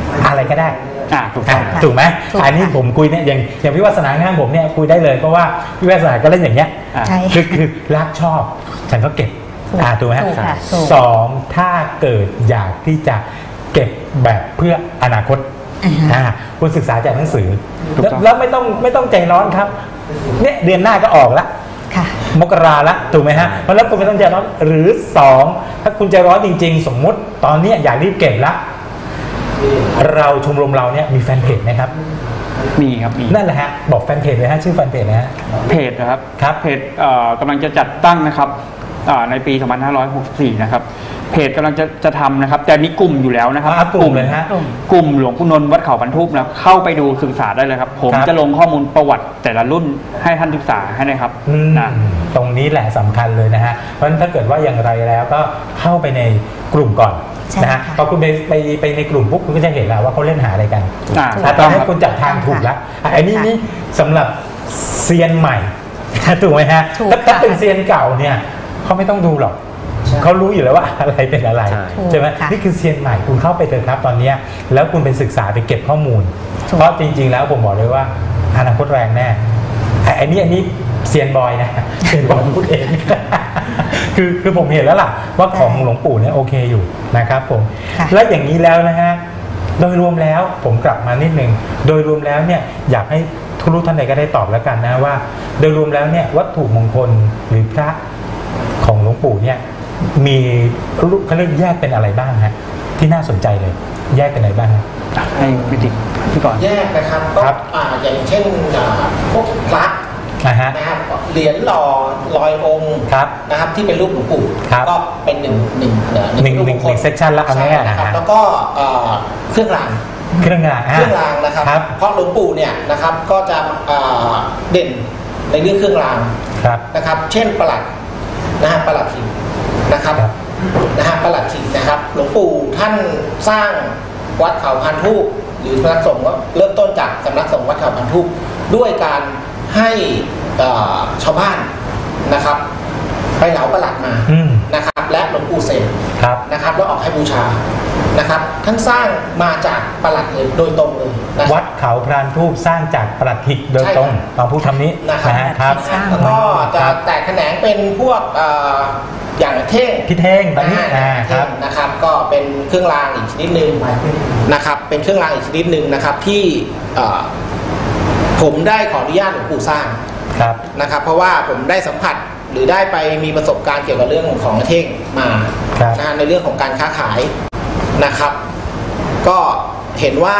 อะไรก็ได้อ่าถูกต้องถูกไหมถูกค่ะอันนี้ผมคุยเนี่ยอย่างอย่างพี่วาสนางานผมเนี่ยคุยได้เลยเพราะว่าพี่วาสนาก็เล่นอย่างเงี้ยใช่คือคือรักชอบฉันก็เก็บถูกอ่าถูกไหมฮะถูกค่ะถูกสองถ้าเกิดอยากที่จะเก็บแบบเพื่ออนาคตอ่าฮะอ่าคุณศึกษาจากหนังสือถูกแล้วต้องแล้วไม่ต้องไม่ต้องใจร้อนครับเนี่ยเดือนหน้าก็ออกละค่ะมกราละถูกไหมฮะเพราะแล้วคุณไม่ต้องใจร้อนหรือสองถ้าคุณใจร้อนจริง ๆ สมมุติตอนเนี้ยอยากรีบเก็บละเราชมรมเราเนี่ยมีแฟนเพจนะครับมีครับมีนั่นแหละฮะบอกแฟนเพจเลยฮะชื่อแฟนเพจนะฮะเพจนะครับครับเพจเอ่อกำลังจะจัดตั้งนะครับอ่าในปี สองพันห้าร้อยหกสิบสี่ นะครับเพจกำลังจะจะทำนะครับแต่มีกลุ่มอยู่แล้วนะครับอ่ากลุ่มเลยฮะกลุ่มหลวงปู่นนท์วัดเขาบรรทุกนะครับเข้าไปดูศึกษาได้เลยครับ ผมครับจะลงข้อมูลประวัติแต่ละรุ่นให้ท่านศึกษาให้นะครับอืมนะตรงนี้แหละสำคัญเลยนะฮะ เพราะฉะนั้นถ้าเกิดว่าอย่างไรแล้วก็เข้าไปในกลุ่มก่อนใช่นะฮะค่ะพอคุณไปไปไปในกลุ่มปุ๊บคุณก็จะเห็นแล้วว่าเขาเล่นหาอะไรกันอ่าอ่ะตอนนี้คุณจับทางถูกแล้วอ่ะอันนี้นี่สำหรับเซียนใหม่ ถูกไหมฮะถูกถ้าถ้าค่ะเป็นเซียนเก่าเนี่ยเขาไม่ต้องดูหรอกเขารู้อยู่แล้วว่าอะไรเป็นอะไรใช่ใช่ไหมค่ะนี่คือเซียนใหม่คุณเข้าไปเถอะครับตอนเนี้ยแล้วคุณไปศึกษาไปเก็บข้อมูลถูกเพราะจริง ๆ แล้วผมบอกเลยว่าอนาคตแรงแน่อ่ะอันนี้อันนี้เซียนบอยนะเซียนบอยพูดเอง คือคือผมเห็นแล้วล่ะว่าของหลวงปู่เนี่ยโอเคอยู่นะครับผมค่ะแล้วอย่างนี้แล้วนะฮะโดยรวมแล้วผมกลับมานิดนึงโดยรวมแล้วเนี่ยอยากให้ทุกท่านใดก็ได้ตอบแล้วกันนะว่า โดยรวมแล้วเนี่ยวัตถุมงคลหรือพระของหลวงปู่เนี่ยมีรูปเขาเรียกแยกเป็นอะไรบ้างฮะที่น่าสนใจเลย แยกเป็นอะไรบ้างฮะให้พิธีพี่ก่อนแยกนะครับก็ครับอ่าอย่างเช่นอ่าพวกพระนะฮะนะครับเหรียญหล่อลอยองค์ครับนะครับที่เป็นรูปหลวงปู่ครับก็เป็นหนึ่งหนึ่งเอ่อหนึ่งรูปหนึ่งมคลหนึ่ง section ละเอาใช่ง่ายๆนะครับนะฮะแล้วก็เอ่อเครื่องรางเครื่องรางเครื่องรางนะครับครับเพราะหลวงปู่เนี่ยนะครับก็จะเอ่อเด่นในเรื่องเครื่องรางครับนะครับ เช่นประหลัดนะฮะประหลัดถิ่นนะครับครับนะฮะประหลัดถิ่นนะครับหลวงปู่ท่านสร้างวัดเขาพันทูปหรือสำนักสงฆ์ก็เริ่มต้นจากสำนักสงฆ์วัดเขาพันทูปด้วยการให้เอ่อชาวบ้านนะครับ ไปเหลาประหลัดมาอืมนะครับ และหลวงปู่เสกครับนะครับแล้วออกให้บูชานะครับท่านสร้างมาจากประหลัดเลยโดยตรงเลยนะควัรับดเขาพรานทูปสร้างจากประหลัดขิกโดยตรงใช่ครับเอาพูดคำนี้นะครับนะฮะครับสร้างแล้วก็จะครับแตกแขนงเป็นพวกเอ่ออย่างเท่งพี่เท่งตอนนี้อ่าอ่าครับนะครับก็เป็นเครื่องรางอีกชนิดหนึ่งนะครับเป็นเครื่องรางอีกชนิดหนึ่งนะครับที่เอ่อผมได้ขออนุญาตหลวงปู่สร้างครับนะครับ เพราะว่าผมได้สัมผัสหรือได้ไปมีประสบการณ์เกี่ยวกับเรื่องของเท่งมาครับนะฮะในเรื่องของการค้าขายนะครับ ก็เห็นว่า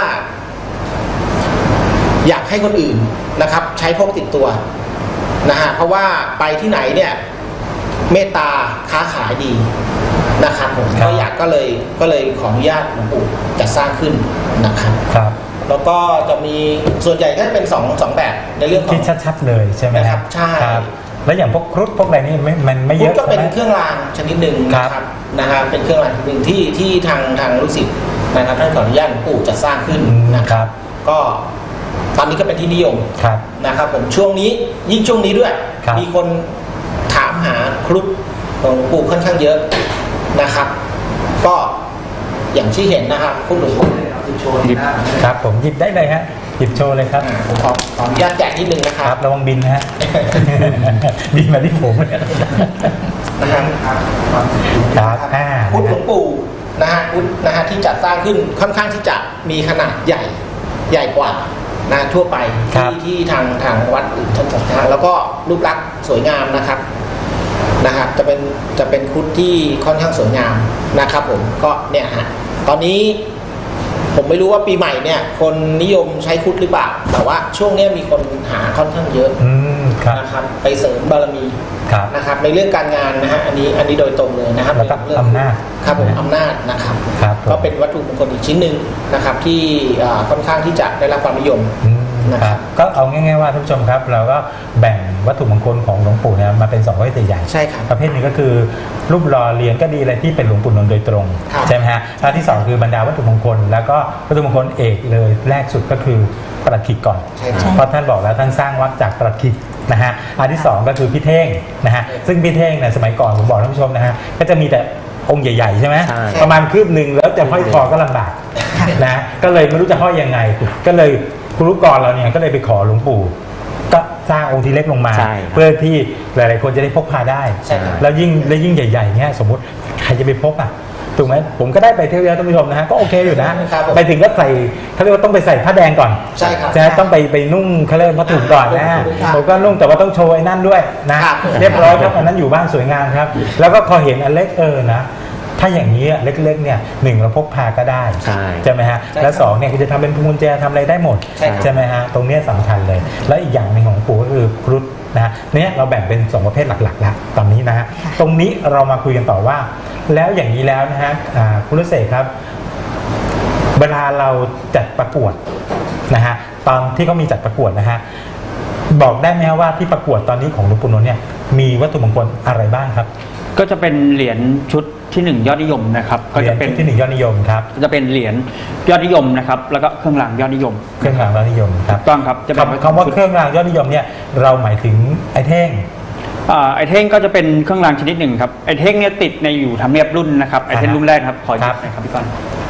อยากให้คนอื่นนะครับ ใช้พกติดตัวนะฮะเพราะว่าไปที่ไหนเนี่ย เมตตาค้าขายดีนะครับผมครับก็อยากก็เลยก็เลยขออนุญาตหลวงปู่จัดสร้างขึ้นนะครับครับแล้วก็จะมีส่วนใหญ่ก็จะเป็นสองสองแบบในเรื่องของที่ชัดๆเลยใช่ไหมนะคครัรับบ ใช่ครับแล้วอย่างพวกครุฑพวกอะไรนี่ไม่มันไม่เยพุทอะธก็เป็นใช่ไหมเครื่องรางชนิดหนึ่งครับนะครับนะฮะเป็นเครื่องรางชนิดหนึ่งที่ที่ทางทางลูกศิษย์นะครับท่านขออนุญาตหลวงปู่จัดสร้างขึ้นอืมนะคครับ รับก็ตอนนี้ก็เป็นที่นิยมครับนะครับผมช่วงนี้ยิ่งช่วงนี้ด้วยครับมีคนถามหาครุฑของหลวงปู่ค่อนข้างเยอะนะครับ ก็อย่างที่เห็นนะครับคุณหลวงปู่หยิบครับผมหยิบได้เลยฮะหยิบโชว์เลยครับอ่าผมขอขออนุญาตแจกนิดนึงนะคครัรับบระวังบินนะฮะ บินมาที่ผมเนี่ยนะครับครับอ่าพุทธหลวงปู่นะฮะพุทธนะฮะที่จัดสร้างขึ้นค่อนข้างที่จะมีขนาดใหญ่ใหญ่กว่านะทั่วไปครัที่บที่ทางทางวัดอื่นท่านจัดสร้างแล้วก็รูปลักษณ์สวยงามนะครับนะครับจะเป็นจะเป็นพุทธที่ค่อนข้างสวยงามนะครับ ผมก็เนี่ยฮะตอนนี้ผมไม่รู้ว่าปีใหม่เนี่ยคนนิยมใช้พุทธหรือเปล่าแต่ว่าช่วงเนี้ยมีคนหาค่อนข้างเยอะอืมครับนะครับไปเสริมบารมีครับนะครับในเรื่องการงานนะฮะอันนี้อันนี้โดยตรงเลยนะครับแล้วก็เรื่องอำนาจครับผมนะอำนาจนะครับครับผมก็เป็นวัตถุมงคลอีกชิ้นหนึ่งนะครับที่อ่าค่อนข้างที่จะได้รับความนิยมอืมนะคครัรับบ ก็เอาง่ายๆว่าท่านผู้ชมครับ เราก็แบ่งวัตถุมงคลของหลวงปู่เนี่ยมาเป็นสองประเภทใหญ่ๆใช่ครับประเภทหนึงก็คือรูปหล่อเหรียญก็ดีอะไรที่เป็นหลวงปู่นนท์โดยตรงครับใช่ไหมฮะอันที่สองคือบรรดาวัตถุมงคล แล้วก็วัตถุมงคลเอกเลยแรกสุดก็คือประหลัดขิกก่อนใช่ครับเพราะท่านบอกแล้วท่านสร้างวัดจากประหลัดขิกนะฮะอันที่สองก็คือพี่เท่งนะฮะซึ่งพี่เท่งเนี่ยสมัยก่อนผมบอกท่านผู้ชมนะฮะก็จะมีแต่องค์ใหญ่ๆใช่ไหมใช่ประมาณคืบหนึ่งแล้วจะห้อยคอก็ลำบากนะก็เลยไม่รู้จะห้อยยังไงก็เลยครูกรเราเนี่ยก็เลยไปขอหลวงปู่ก็สร้างองค์ที่เล็กลงมาเพื่อที่หลายๆคนจะได้พกพาได้แล้วยิ่งแล้วยิ่งใหญ่ๆเนี่ยสมมติใครจะไปพกอ่ะถูกไหมผมก็ได้ไปเที่ยวท่านผู้ชมนะฮะก็โอเคอยู่นะไปถึงก็ใส่เขาเรียกว่าต้องไปใส่ผ้าแดงก่อนใช่ครับจะต้องไปไปนุ่งเขาเรียกผ้าถุงก่อนนะผมก็นุ่งแต่ว่าต้องโชว์ไอ้นั่นด้วยนะเรียบร้อยครับอันนั้นอยู่บ้านสวยงามครับแล้วก็พอเห็นอันเล็กเออนะถ้าอย่างนี้เล็กๆเนี่ยหนึ่งเราพกพาก็ได้ใช่ไหมฮะแล้วสองเนี่ยก็จะทำเป็นพวงกุญแจทำอะไรได้หมดใช่ไหมฮะตรงนี้สำคัญเลยแล้วอีกอย่างหนึ่งของปู่ก็คือครุฑนะฮะเนี่ยเราแบ่งเป็นสองประเภทหลักๆแล้วตอนนี้นะฮะตรงนี้เรามาคุยกันต่อว่าแล้วอย่างนี้แล้วนะฮะคุณฤาษีครับเวลาเราจัดประกวดนะฮะตอนที่เขามีจัดประกวดนะฮะบอกได้ไหมว่าที่ประกวดตอนนี้ของหลวงปู่นนท์เนี่ยมีวัตถุมงคลอะไรบ้างครับก็จะเป็นเหรียญชุดที่หนึ่งยอดนิยมนะครับก็จะเป็นที่หนึ่งยอดนิยมครับจะเป็นเหรียญยอดนิยมนะครับแล้วก็เครื่องรางยอดนิยมเครื่องรางยอดนิยมครับต้องครับจะเป็นคำว่าเครื่องรางยอดนิยมเนี่ยเราหมายถึงไอ้เท่งไอเท่งก็จะเป็นเครื่องรางชนิดหนึ่งครับไอเท่งเนี่ยติดในอยู่ทำเนียบรุ่นนะครับไอเท่งรุ่นแรกครับขอจับหน่อยครับพี่ก้อน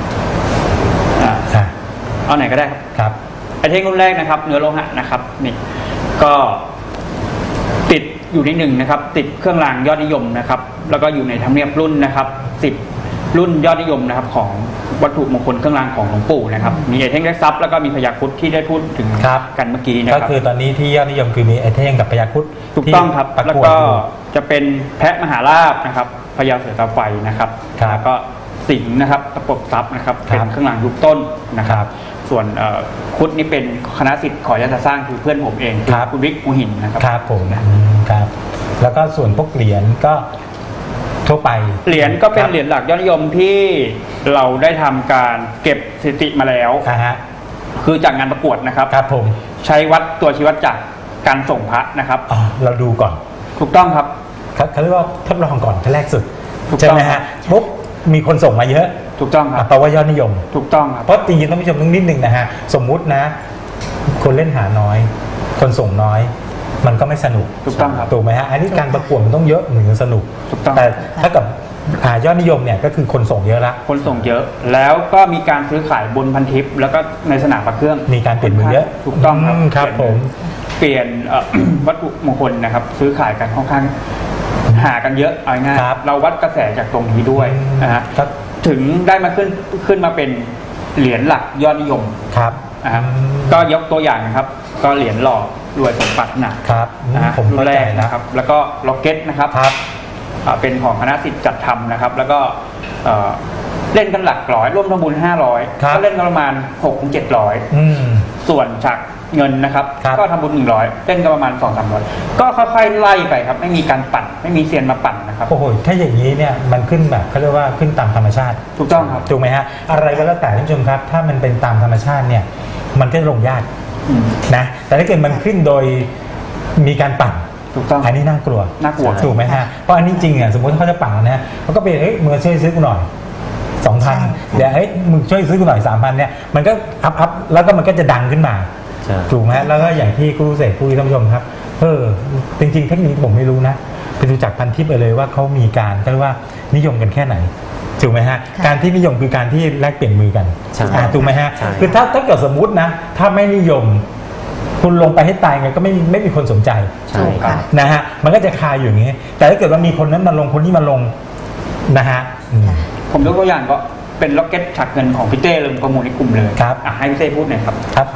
เอาไหนก็ได้ครับครับไอเท่งรุ่นแรกนะครับเนื้อโลหะนะครับนี่ก็ติดอยู่ในหนึ่งนะครับติดเครื่องรางยอดนิยมนะครับแล้วก็อยู่ในทำเนียบรุ่นนะครับสิบรุ่นยอดนิยมนะครับของวัตถุมงคลเครื่องรางของหลวงปู่นะครับมีไอเท่งเล็กซับแล้วก็มีพญาครุฑที่ได้พูดถึงกันเมื่อกี้นะครับก็คือตอนนี้ที่ยอดนิยมคือมีไอเท่งกับพญาครุฑถูกต้องครับแล้วก็จะเป็นแพะมหาราบนะครับพญาเสือตาไฟนะครับแล้วก็สิงห์นะครับตะปบซับนะครับเป็นเครื่องรางยุคต้นนะครับส่วนครุฑนี่เป็นคณะศิษย์ขอยันสร้างคือเพื่อนผมเองคุณวิกภูหินนะครับครับผมครับแล้วก็ส่วนพวกเหรียญก็ทั่วไปเหรียญก็เป็นเหรียญหลักยอดนิยมที่เราได้ทำการเก็บสถิติมาแล้วคือจากงานประกวดนะครับครับผมใช้วัดตัวชี้วัดจากการส่งพระนะครับเราดูก่อนถูกต้องครับเขาเรียกว่าทดลองก่อนขั้นแรกสุดใช่ไหมฮะปุ๊บมีคนส่งมาเยอะถูกต้องครับแปลว่ายอดนิยมถูกต้องครับเพราะจริงๆต้องผู้ชมต้องนิดนึงนะฮะสมมุตินะคนเล่นหาน้อยคนส่งน้อยมันก็ไม่สนุกถูกต้องครับถูกไหมฮะอันนี้การประกวดมันต้องเยอะถึงจะสนุกแต่ถ้ากับยอดนิยมเนี่ยก็คือคนส่งเยอะละคนส่งเยอะแล้วก็มีการซื้อขายบนพันทิปแล้วก็ในสนามพระเครื่องมีการเปลี่ยนมือเยอะถูกต้องครับครับผมเปลี่ยนวัตถุมงคลนะครับซื้อขายกันค่อนข้างหากันเยอะเอาง่ายเราวัดกระแสจากตรงนี้ด้วยนะฮะถึงได้มาขึ้นขึ้นมาเป็นเหรียญหลักยอดนิยมครับก็ยกตัวอย่างนะครับก็เหรียญหล่อรวยสมบัติหนักครับผมรุ่นแรกนะครับแล้วก็ล็อกเก็ตนะครับเป็นของคณะศิษย์จัดทำนะครับแล้วก็เล่นกันหลักร้อยร่วมทำบุญห้าร้อยก็เล่นกันประมาณหกถึงเจ็ดร้อยส่วนฉากเงินนะครับก็ทำบุญหนึ่งร้อยเล่นกันประมาณสองสามร้อยก็ค่อยๆไล่ไปครับไม่มีการปั่นไม่มีเซียนมาปั่นนะครับโอ้โหถ้าอย่างนี้เนี่ยมันขึ้นแบบเขาเรียกว่าขึ้นตามธรรมชาติถูกต้องครับถูกไหมฮะอะไรก็แล้วแต่ท่านผู้ชมครับถ้ามันเป็นตามธรรมชาติเนี่ยมันก็ลงยากนะแต่ถ้าเกิดมันขึ้นโดยมีการปั่นถูกต้องอันนี้น่ากลัวน่ากลัวถูกไหมฮะเพราะอันนี้จริงอ่ะสมมติเขาจะปั่นนะเขาก็ไปเฮ้ยมึงช่วยซื้อกูหน่อยสองพันเดี๋ยวเฮ้ยมึงช่วยซื้อกูหน่อยสามพันเนี่ยมันก็อัพอัพแล้วก็มันก็จะดังขึ้นมาถูกไหมแล้วก็อย่างที่ครูเสกพูดท่านผู้ชมครับเออจริงๆเทคนิคผมไม่รู้นะไปดูจากพันทิปไปเลยว่าเขามีการเรียกว่านิยมกันแค่ไหนถูกไหมฮะการที่นิยมคือการที่แลกเปลี่ยนมือกันถูกไหมฮะคือถ้าถ้าเกิดสมมุตินะถ้าไม่นิยมคุณลงไปให้ตายไงก็ไม่ไม่มีคนสนใจนะฮะมันก็จะคาอยู่อย่างนี้แต่ถ้าเกิดว่ามีคนนั้นมาลงคนนี้มาลงนะฮะผมยกตัวอย่างก็เป็นล็อกเก็ตฉากเงินของพี่เต้เลยประมูลในกลุ่มเลยครับให้พี่เต้พูดหน่อยครับครับ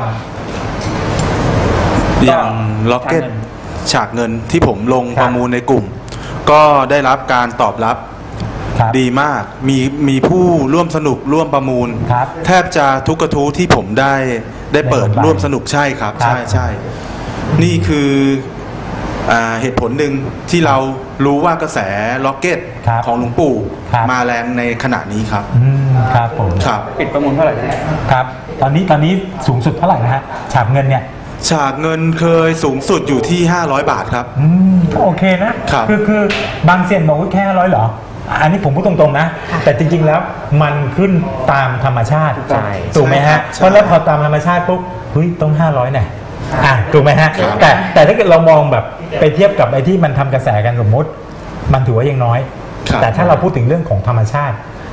อย่างล็อกเก็ตฉากเงินที่ผมลงประมูลในกลุ่มก็ได้รับการตอบรับดีมากมีมีผู้ร่วมสนุกร่วมประมูลแทบจะทุกกระทู้ที่ผมได้ได้เปิดร่วมสนุกใช่ครับใช่ใช่นี่คือเหตุผลหนึ่งที่เรารู้ว่ากระแสล็อกเก็ตของหลวงปู่มาแรงในขณะนี้ครับครับผมครับปิดประมูลเท่าไหร่ครับตอนนี้ตอนนี้สูงสุดเท่าไหร่นะฮะฉากเงินเนี่ยฉากเงินเคยสูงสุดอยู่ที่ห้าร้อยบาทครับอืมโอเคนะคือคือบางเซียนบอกว่าแค่ห้าร้อยเหรออันนี้ผมพูดตรงๆนะแต่จริงๆแล้วมันขึ้นตามธรรมชาติถูกไหมฮะเพราะแล้วพอตามธรรมชาติปุ๊บเฮ้ยต้องห้าร้อยเนี่ยอ่ะถูกไหมฮะแต่แต่ถ้าเกิดเรามองแบบไปเทียบกับไอ้ที่มันทำกระแสกันสมมติมันถือว่ายังน้อยแต่ถ้าเราพูดถึงเรื่องของธรรมชาติ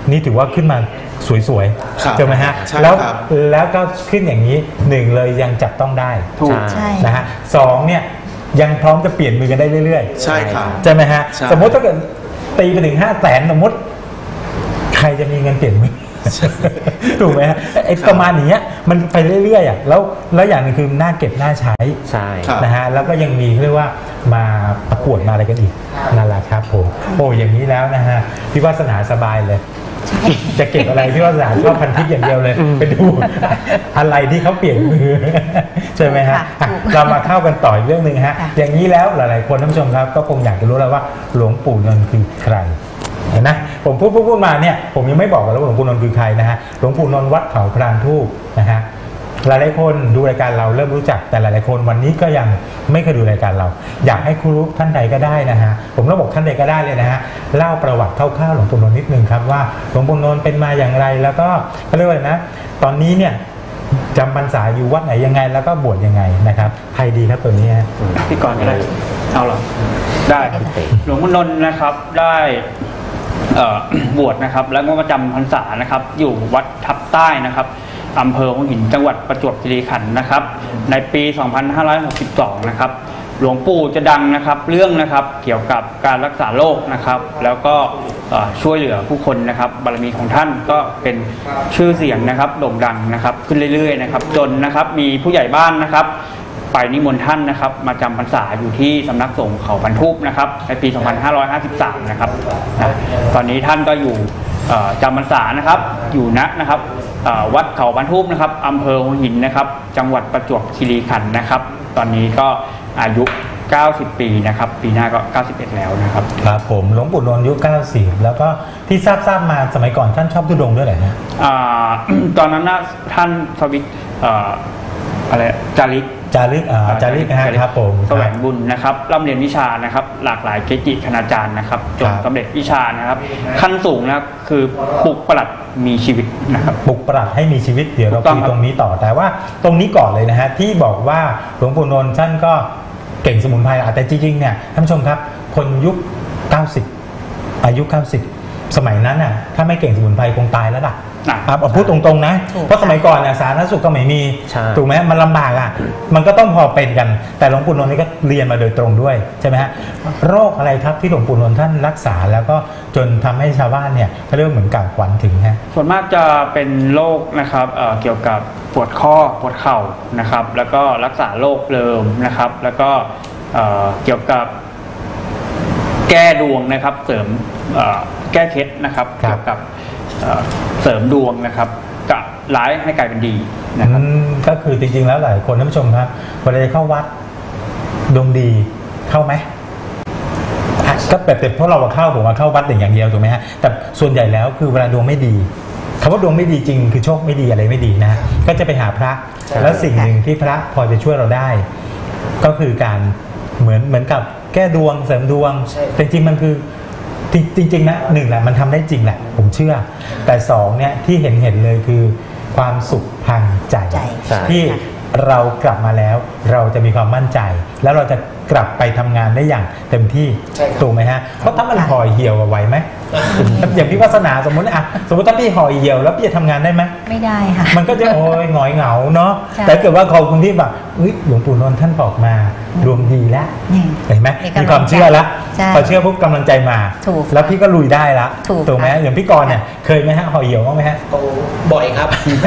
นี่ถือว่าขึ้นมาสวยครับๆใช่ไหมฮะใช่แล้วครับแล้วก็ขึ้นอย่างนี้หนึ่งเลยยังจับต้องได้ถูกใช่นะฮะสองเนี่ยยังพร้อมจะเปลี่ยนมือกันได้เรื่อยๆใช่ครับใช่ไหมฮะใช่สมมติถ้าเกิดตีไปถึงห้าแสนสมมติ ใครจะมีเงินเปลี่ยนมือ ถูกไหมฮะไอ้ประมาณอย่างเงี้ยมันไปเรื่อยๆอ่ะแล้วแล้วอย่างหนึงคือน่าเก็บน่าใช้ใช่ครับนะฮะแล้วก็ยังมีเรียกว่ามาประกวดมาอะไรกันอีกนั่นแหละครับผมโอ้อย่างนี้แล้วนะฮะพี่วาสนาสบายเลย จะเก็บอะไรพี่วาสนาชอบพันทิปอย่างเดียวเลยไปดูอะไรที่เขาเปลี่ยนมือ ใช่ไหมฮะค่ะอ่ะถูกเรามาเข้ากันต่ออีกเรื่องหนึ่งฮะค่ะอย่างนี้แล้วหลายๆคนท่านผู้ชมครับก็คงอยากจะรู้แล้วว่าหลวงปู่นนท์คือใครเห็นนะผมพูดพูดพูดมาเนี่ยผมยังไม่บอกเลยว่าหลวงปู่นนท์คือใครนะฮะหลวงปู่นนท์วัดเขาพรานทูปนะฮะหลายๆคนดูรายการเราเริ่มรู้จักแต่หลายๆคนวันนี้ก็ยังไม่เคยดูรายการเรา อยากให้ครูรู้ท่านใดก็ได้นะฮะผมต้องบอกท่านใดก็ได้เลยนะฮะเล่าประวัติคร่าวๆหลวงปู่นนท์นิดนึงครับว่าหลวงปู่นนท์เป็นมาอย่างไรแล้วก็เขาเรียกว่าอะไรนะตอนนี้เนี่ยจำพรรษาอยู่วัดไหนยังไงแล้วก็บวชยังไงนะครับใครดีครับตัวนี้ฮะพี่กรณ์ก็ได้เอาเหรอได้ครับหลวงพ่อนนท์นะครับได้เอ่อบวชนะครับแล้วก็ประจำพรรษานะครับอยู่วัดทับใต้นะครับอำเภอหัวหินจังหวัดประจวบคีรีขันธ์นะครับในปี สองพันห้าร้อยหกสิบสอง นะครับหลวงปู่จะดังนะครับเรื่องนะครับเกี่ยวกับการรักษาโรคนะครับแล้วก็เอ่อช่วยเหลือผู้คนนะครับบารมีของท่านก็เป็นชื่อเสียงนะครับโด่งดังนะครับขึ้นเรื่อยๆนะครับจนนะครับมีผู้ใหญ่บ้านนะครับไปนิมนต์ท่านนะครับมาจำพรรษาอยู่ที่สำนักสงฆ์เขาพันทูปนะครับในปี สองพันห้าร้อยห้าสิบสาม นะครับนะตอนนี้ท่านก็อยู่เอ่อจำพรรษานะครับอยู่ณนะครับเอ่อวัดเขาพันทูปนะครับอำเภอหัวหินนะครับจังหวัดประจวบคีรีขันธ์นะครับตอนนี้ก็อายุ เก้าสิบ ปีนะครับปีหน้าก็ เก้าสิบเอ็ด แล้วนะครับครับผมหลวงปู่นนท์อายุเก้าสิบแล้วก็ที่ทราบทราบมาสมัยก่อนท่านชอบธุดงค์ด้วยเหรอฮะอ่า ตอนนั้นนะท่านสวิตเอ่ออะไรจาริกจารึกอ่าจารึกนะฮะครับผมแสวงบุญนะครับร่ำเรียนวิชานะครับหลากหลายเกจิคณาจารย์นะครับจนครับสำเร็จวิชานะครับขั้นสูงนะครับคือปลุกปลัดมีชีวิตนะครับปลุกปรัชให้มีชีวิตเดี๋ยวเราถูกต้องคุยครับตรงนี้ต่อแต่ว่าตรงนี้ก่อนเลยนะฮะที่บอกว่าหลวงปู่นนท์ท่านก็เก่งสมุนไพรอ่ะแต่จริงๆเนี่ยท่านผู้ชมครับคนยุคเก้าสิบอายุเก้าสิบสมัยนั้นน่ะถ้าไม่เก่งสมุนไพรคงตายแล้วล่ะอ่ะครับเอาพูดตรงๆนะถูกเพราะสมัยก่อนเนี่ยสาธารณสุขก็ไม่มีใช่ถูกไหมมันลำบากอ่ะมันก็ต้องพอเป็นกันแต่หลวงปู่นนท์นี่ก็เรียนมาโดยตรงด้วยใช่ไหมฮะโรคอะไรครับที่หลวงปู่นนท์ท่านรักษาแล้วก็จนทำให้ชาวบ้านเนี่ยเขาเรียกว่าเหมือนกับขวัญถึงฮะส่วนมากจะเป็นโรคนะครับเอ่อเกี่ยวกับปวดข้อปวดเข่านะครับ แล้วก็รักษาโรคเริมนะครับ แล้วก็เอ่อเกี่ยวกับแก้ดวงนะครับ เสริมเอ่อแก้เคล็ดนะครับครับเกี่ยวกับเอ่อเสริมดวงนะครับกับร้ายให้กลายเป็นดีนะครับอืมก็คือจริงๆแล้วหลายคนท่านผู้ชมครับเวลาจะเข้าวัดดวงดีเข้าไหมอ่ะก็แบบแต่พวกเราเข้าผมว่าเข้าวัดอย่างเดียวถูกไหมฮะแต่ส่วนใหญ่แล้วคือเวลาดวงไม่ดีคำว่าดวงไม่ดีจริงคือโชคไม่ดีอะไรไม่ดีนะก็จะไปหาพระใช่แล้วสิ่งหนึ่งที่พระพอจะช่วยเราได้ ก็คือการเหมือนเหมือนกับแก้ดวงเสริมดวงใช่แต่จริงๆมันคือจริงๆนะหนึ่งแหละมันทำได้จริงแหละผมเชื่อ แต่สองเนี่ยที่เห็นเห็นเลยคือความสุขทางใจใจใช่ที่เรากลับมาแล้ว เราจะมีความมั่นใจ แล้วเราจะกลับไปทำงานได้อย่างเต็มที่ใช่ครับถูกไหมฮะเพราะถ้ามันห่อเหี่ยวอะไหวไหมอย่างพี่วาสนาสมมติอะสมมติถ้าพี่ห่อเหี่ยวแล้วพี่จะทำงานได้ไหมไม่ได้ค่ะมันก็จะโอ้ยหงอยเหงาเนาะใช่แต่ถ้าเกิดว่าขอบคุณที่แบบอุ๊ยหลวงปู่นนท์ท่านบอกมาดวงดีแล้วนี่เห็นไหมมีกำลังมีความเชื่อแล้วใช่พอเชื่อปุ๊บกำลังใจมาถูกแล้วพี่ก็ลุยได้ละถูกไหมค่ะอย่างพี่กรณ์เนี่ยเคยไหมฮะห่อเหี่ยวบ้างไหมฮะโอ้บ่อยครับ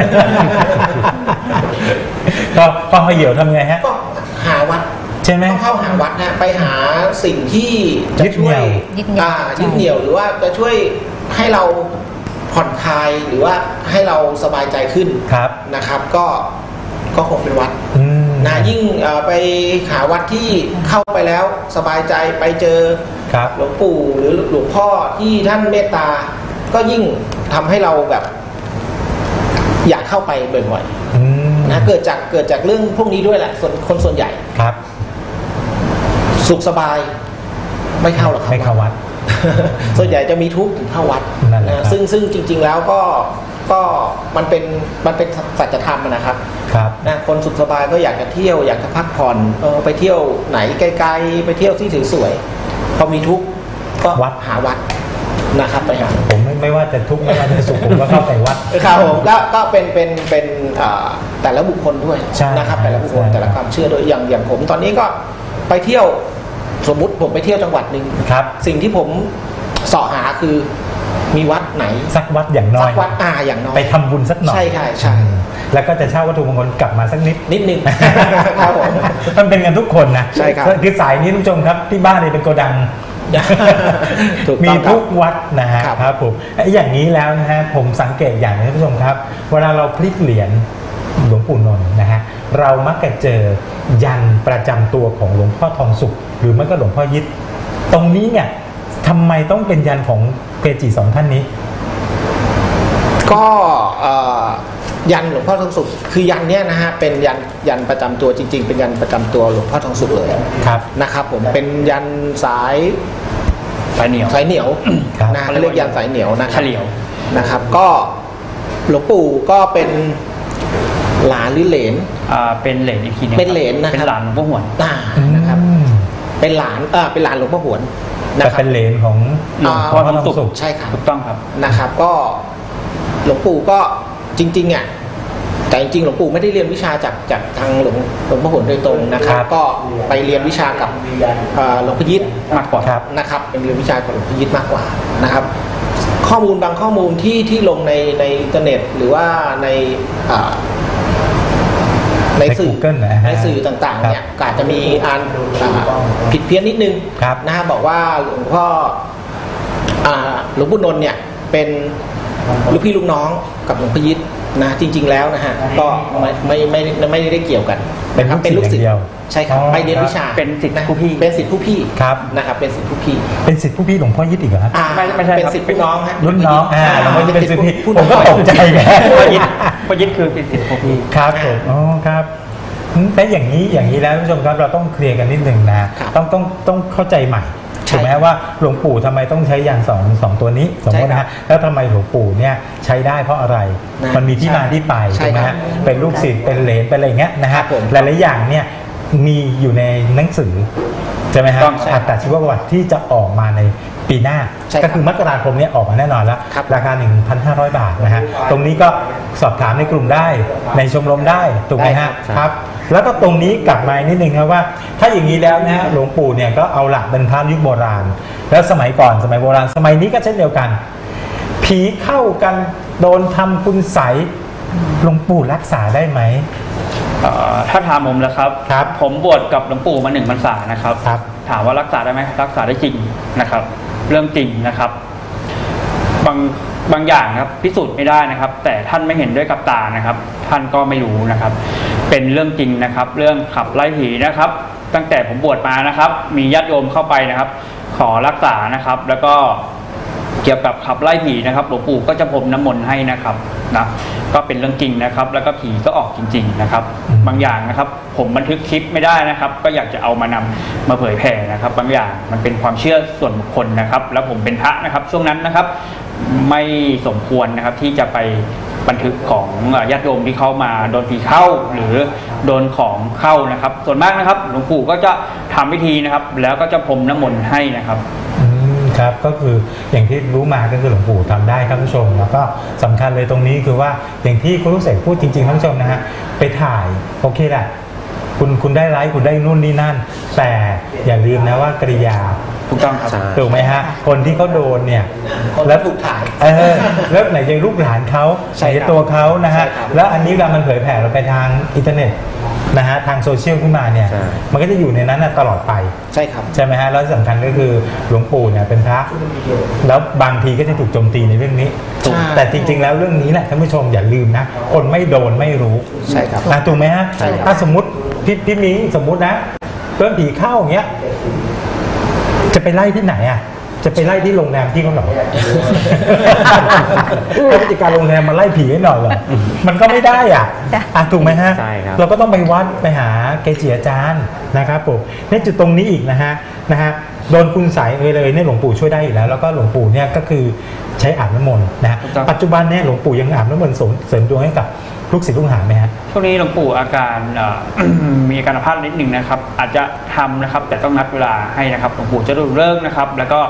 ก็พอห่อเหี่ยวทำไงฮะก็หาวัดใช่ไหมต้องเข้าหาวัดนะไปหาสิ่งที่จะช่วยยึดเหนี่ยวอ่ายึดเหนี่ยวหรือว่าจะช่วยให้เราผ่อนคลายหรือว่าให้เราสบายใจขึ้นครับนะครับ ก็ก็คงเป็นวัดอืมนะยิ่งเอ่อไปหาวัดที่เข้าไปแล้วสบายใจไปเจอครับหลวงปู่หรือหลวงพ่อที่ท่านเมตตา ก็ยิ่งทำให้เราแบบ อยากเข้าไปบ่อยอืมๆนะเกิดจากเกิดจากเรื่องพวกนี้ด้วยแหละส่วนคนส่วนใหญ่ครับสุขสบายไม่เข้าหรอกครับไม่เข้าวัดส่วนใหญ่จะมีทุกข์ถึงเข้าวัดนั่นแหละครับซึ่งซึ่งจริง ๆแล้วก็ก็มันเป็นมันเป็นสัจธรรมนะครับครับนะคนสุขสบายก็อยากจะเที่ยวอยากจะพักผ่อนเออไปเที่ยวไหนไกลๆไปเที่ยวที่สวยๆพอมีทุกข์ก็วัดหาวัดนะครับไปหาผมไม่ไม่ว่าจะทุกข์ไม่ว่าจะสุขผมก็เข้าไปวัดครับผมก็ก็เป็นเป็นเป็นอ่าแต่ละบุคคลด้วยใช่นะครับแต่ละบุคคลใช่แต่ละความเชื่อด้วยอย่างอย่างผมตอนนี้ก็ไปเที่ยวสมมุติผมไปเที่ยวจังหวัดหนึ่งครับสิ่งที่ผมเสาะหาคือมีวัดไหนสักวัดอย่างน้อสัยกวัดอ่าอย่างน้อยไปทำบุญสักหน่อยใช่ค่ะใช่อืมแล้วก็จะเช่าวัตถุมงคลกลับมาสักนิดนิดนึง ครับผมมันเป็นกันทุกคนนะใช่ครับคือสายนี้ทุกผู้ชมครับที่บ้านนี่เป็นโกดังถูกมีต้องครัทุบกวัดนะฮะครับครับผมไอ้อย่างนี้แล้วนะฮะผมสังเกตอย่างหนึงท่านผู้ชมครับ เวลาเราพลิกเหรียญหลวงปู่นนท์นะฮะเรามักจะเจอยันประจำตัวของหลวงพ่อทองสุข หรือไม่ก็หลวงพ่อยิดตรงนี้เนี่ยทำไมต้องเป็นยันของเกจิสองท่านนี้ก็เอ่อยันหลวงพ่อทองสุขคือยันเนี้ยนะฮะเป็นยันยันประจำตัวจริง ๆ เป็นยันประจำตัวหลวงพ่อทองสุขเลยครับนะครับผมเป็นยันสายสายเหนียวสายเหนียวครับนะเขาเรียกยันสายเหนียวนะคเฉรับลียวนะครับ ก็หลวงปู่ก็เป็นหลานหรือเหลนอ่าเป็นเหลนอีกทีหนึงเป็นเหลนนะครับเป็นหลานหลวงพ่อหวนอ่านะครับอืมเป็นหลานเออเป็นหลานหลวงพ่อหวนนะแต่ครับเป็นเหรนของหลวงพ่อทองสุขใช่ครับถูกต้องครับนะครับก็หลวงปู่ก็จริงๆอ่ะแต่จริงๆหลวงปู่ไม่ได้เรียนวิชาจากจากทางหลวงหลวงพ่อหนโดยตรงนะครับครับก็ไปเรียนวิชากับเอ่อหลวงพ่อยิดมากกว่าครับนะครับเป็นเรียนวิชากับหลวงพ่อยิดมากกว่านะครับ ข้อมูลบางข้อมูลที่ที่ลงในในอินเทอร์เน็ต หรือว่าในอ่าในสื่อใน Google นะฮะในสื่อต่างๆเนี่ยก็อาจจะมีอ่านอ่าผิดเพี้ยนนิดนึงครับนะฮะบอกว่าหลวงพ่ออ่าหลวงปู่นนท์เนี่ยเป็นลูกพี่ลูกน้องกับหลวงพ่อยิดนะจริง ๆ แล้วนะฮะก็ไม่ไม่ไม่ไม่ไม่ได้เกี่ยวกันเป็นครับลูกศิษย์อย่างเดียวใช่ครับอ๋อไปเรียนวิชาเป็นศิษย์นะผู้พี่เป็นศิษย์ผู้พี่ครับนะครับเป็นศิษย์ผู้พี่เป็นศิษย์ผู้พี่หลวงพ่อยิดอีกเหรอฮะอ่าไม่ไม่ใช่เป็นครับศิษย์ผู้น้องฮะรุ่นน้องอ่าหลวงพ่อยิดเป็นศิษย์พี่ผมก็ผู้น้องตกใจไงพ่อยิดพ่อยิดคือเป็นศิษย์ผู้พี่ครับผมอ๋อครับอืมแต่อย่างนี้อย่างนี้แล้วท่านผู้ชมครับเราต้องเคลียร์กันนิดหนึ่งนะต้องต้องต้องเข้าใจใหม่ใช่ถูกไหมว่าหลวงปู่ทำไมต้องใช้ยันสองสองตัวนี้สมมตินะใช่ครัฮะบแล้วทำไมหลวงปู่เนี่ยใช้ได้เพราะอะไรนะมันมีที่มาที่ไปใช่ถูกไหมครัฮะบเป็นลูกศิษย์เป็นเหลนเป็นอะไรอย่างเงี้ยนะครัฮะบผมหลายๆอย่างเนี่ยมีอยู่ในหนังสือใช่ไหมฮะต้องใช่อัตชีวประวัติที่จะออกมาในปีหน้าใช่ครับก็คือมกราคมเนี้ออกมาแน่นอนแล้วครับราคา หนึ่งพันห้าร้อย บาทนะฮะตรงนี้ก็สอบถามในกลุ่มได้ในชมรมได้ถูกไหมฮะใช่ครับ แล้วก็ตรงนี้กลับมานิดนึงครับว่า ถ้าอย่างนี้แล้วนะฮะหลวงปู่เนี่ยก็เอาหลักเป็นพระยุคโบราณ แล้วสมัยก่อนสมัยโบราณสมัยนี้ก็เช่นเดียวกัน ผีเข้ากันโดนทำคุณใสยหลวงปู่รักษาได้ไหมเอ่อถ้าถามผมแล้วครับครับผมบวชกับหลวงปู่มาหนึ่งพรรษานะครับครับถามว่ารักษาได้ไหมรักษาได้จริงนะครับ เรื่องจริงนะครับ บางบางอย่างครับพิสูจน์ไม่ได้นะครับ แต่ท่านไม่เห็นด้วยกับตานะครับ ท่านก็ไม่รู้นะครับ เป็นเรื่องจริงนะครับ เรื่องขับไล่ผีนะครับ ตั้งแต่ผมบวชมานะครับ มีญาติโยมเข้าไปนะครับ ขอรักษานะครับ แล้วก็เกี่ยวกับขับไล่ผีนะครับหลวงปู่ก็จะพรมน้ำมนต์ให้นะครับนะก็เป็นเรื่องจริงนะครับ แล้วก็ผีก็ออกจริง ๆนะครับอืมบางอย่างนะครับ ผมบันทึกคลิปไม่ได้นะครับ ก็อยากจะเอามานำมาเผยแผ่นะครับ บางอย่างมันเป็นความเชื่อส่วนบุคคลนะครับ แล้วผมเป็นพระนะครับ ช่วงนั้นนะครับ ไม่สมควรนะครับที่จะไปบันทึกของญาติโยมที่เข้ามาโดนผีเข้าหรือโดนของเข้านะครับ ส่วนมากนะครับหลวงปู่ก็จะทำพิธีนะครับ แล้วก็จะพรมน้ำมนต์ให้นะครับอืมครับก็คืออย่างที่รู้มาก็คือหลวงปู่ทำได้ครับผู้ชม แล้วก็สำคัญเลยตรงนี้คือว่าอย่างที่คุณลูกเสกพูดจริงๆท่านผู้ชมนะฮะไปถ่ายโอเคแหละคุณคุณได้ไลค์คุณได้นู่นนี่นั่น แต่อย่าลืมนะว่ากริยาถูกต้องครับใช่ถูกไหมฮะคนที่เขาโดนเนี่ยคนแล้วถูกถ่ายเออแล้วไหนจะลูกหลานเขาใช่ไหนครับจะตัวเขานะฮะใช่ครับแล้วอันนี้เวลามันเผยแผ่เราไปทางอินเทอร์เน็ตนะฮะทางโซเชียลขึ้นมาเนี่ยใช่มันก็จะอยู่ในนั้นนะตลอดไปใช่ครับใช่ไหมฮะแล้วสำคัญก็คือหลวงปู่เนี่ยเป็นพระแล้วบางทีก็จะถูกโจมตีในเรื่องนี้ใช่แต่จริง ๆ แล้วเรื่องนี้แหละท่านผู้ชมอย่าลืมนะคนไม่โดนไม่รู้ใช่ครับนะถูกไหมฮะใช่ครับถ้าสมมติพี่พี่มิ้งสมมตินะเรื่องผีเข้าอย่างเงี้ยจะไปไล่ที่ไหนอ่ะจะไปไล่ที่โรงแรมที่เขาหรอ ถ้าผู้จัดการโรงแรมมาไล่ผีให้หน่อยเหรอมันก็ไม่ได้อ่ะจ้ะอ่ะถูกไหมฮะใช่ครับเราก็ต้องไปวัดไปหาเกจิอาจารย์นะครับผมในจุดตรงนี้อีกนะฮะนะฮะโดนคุณใสยเอ่ยเลยเนี่ยหลวงปู่ช่วยได้อยู่แล้วแล้วก็หลวงปู่เนี่ยก็คือใช้อาบน้ำมนต์นะฮะถูกต้องปัจจุบันเนี่ยหลวงปู่ยังอาบน้ำมนต์เสริมเสริมดวงให้กับลูกศิษย์ลูกหาไหมฮะช่วงนี้หลวงปู่อาการเอ่อ มีอาการอาภาษนิดหนึ่งนะครับ อาจจะทำนะครับ แต่ต้องนัดเวลาให้นะครับหลวงปู่จะดูเลิกษ์นะครับ แล้วก็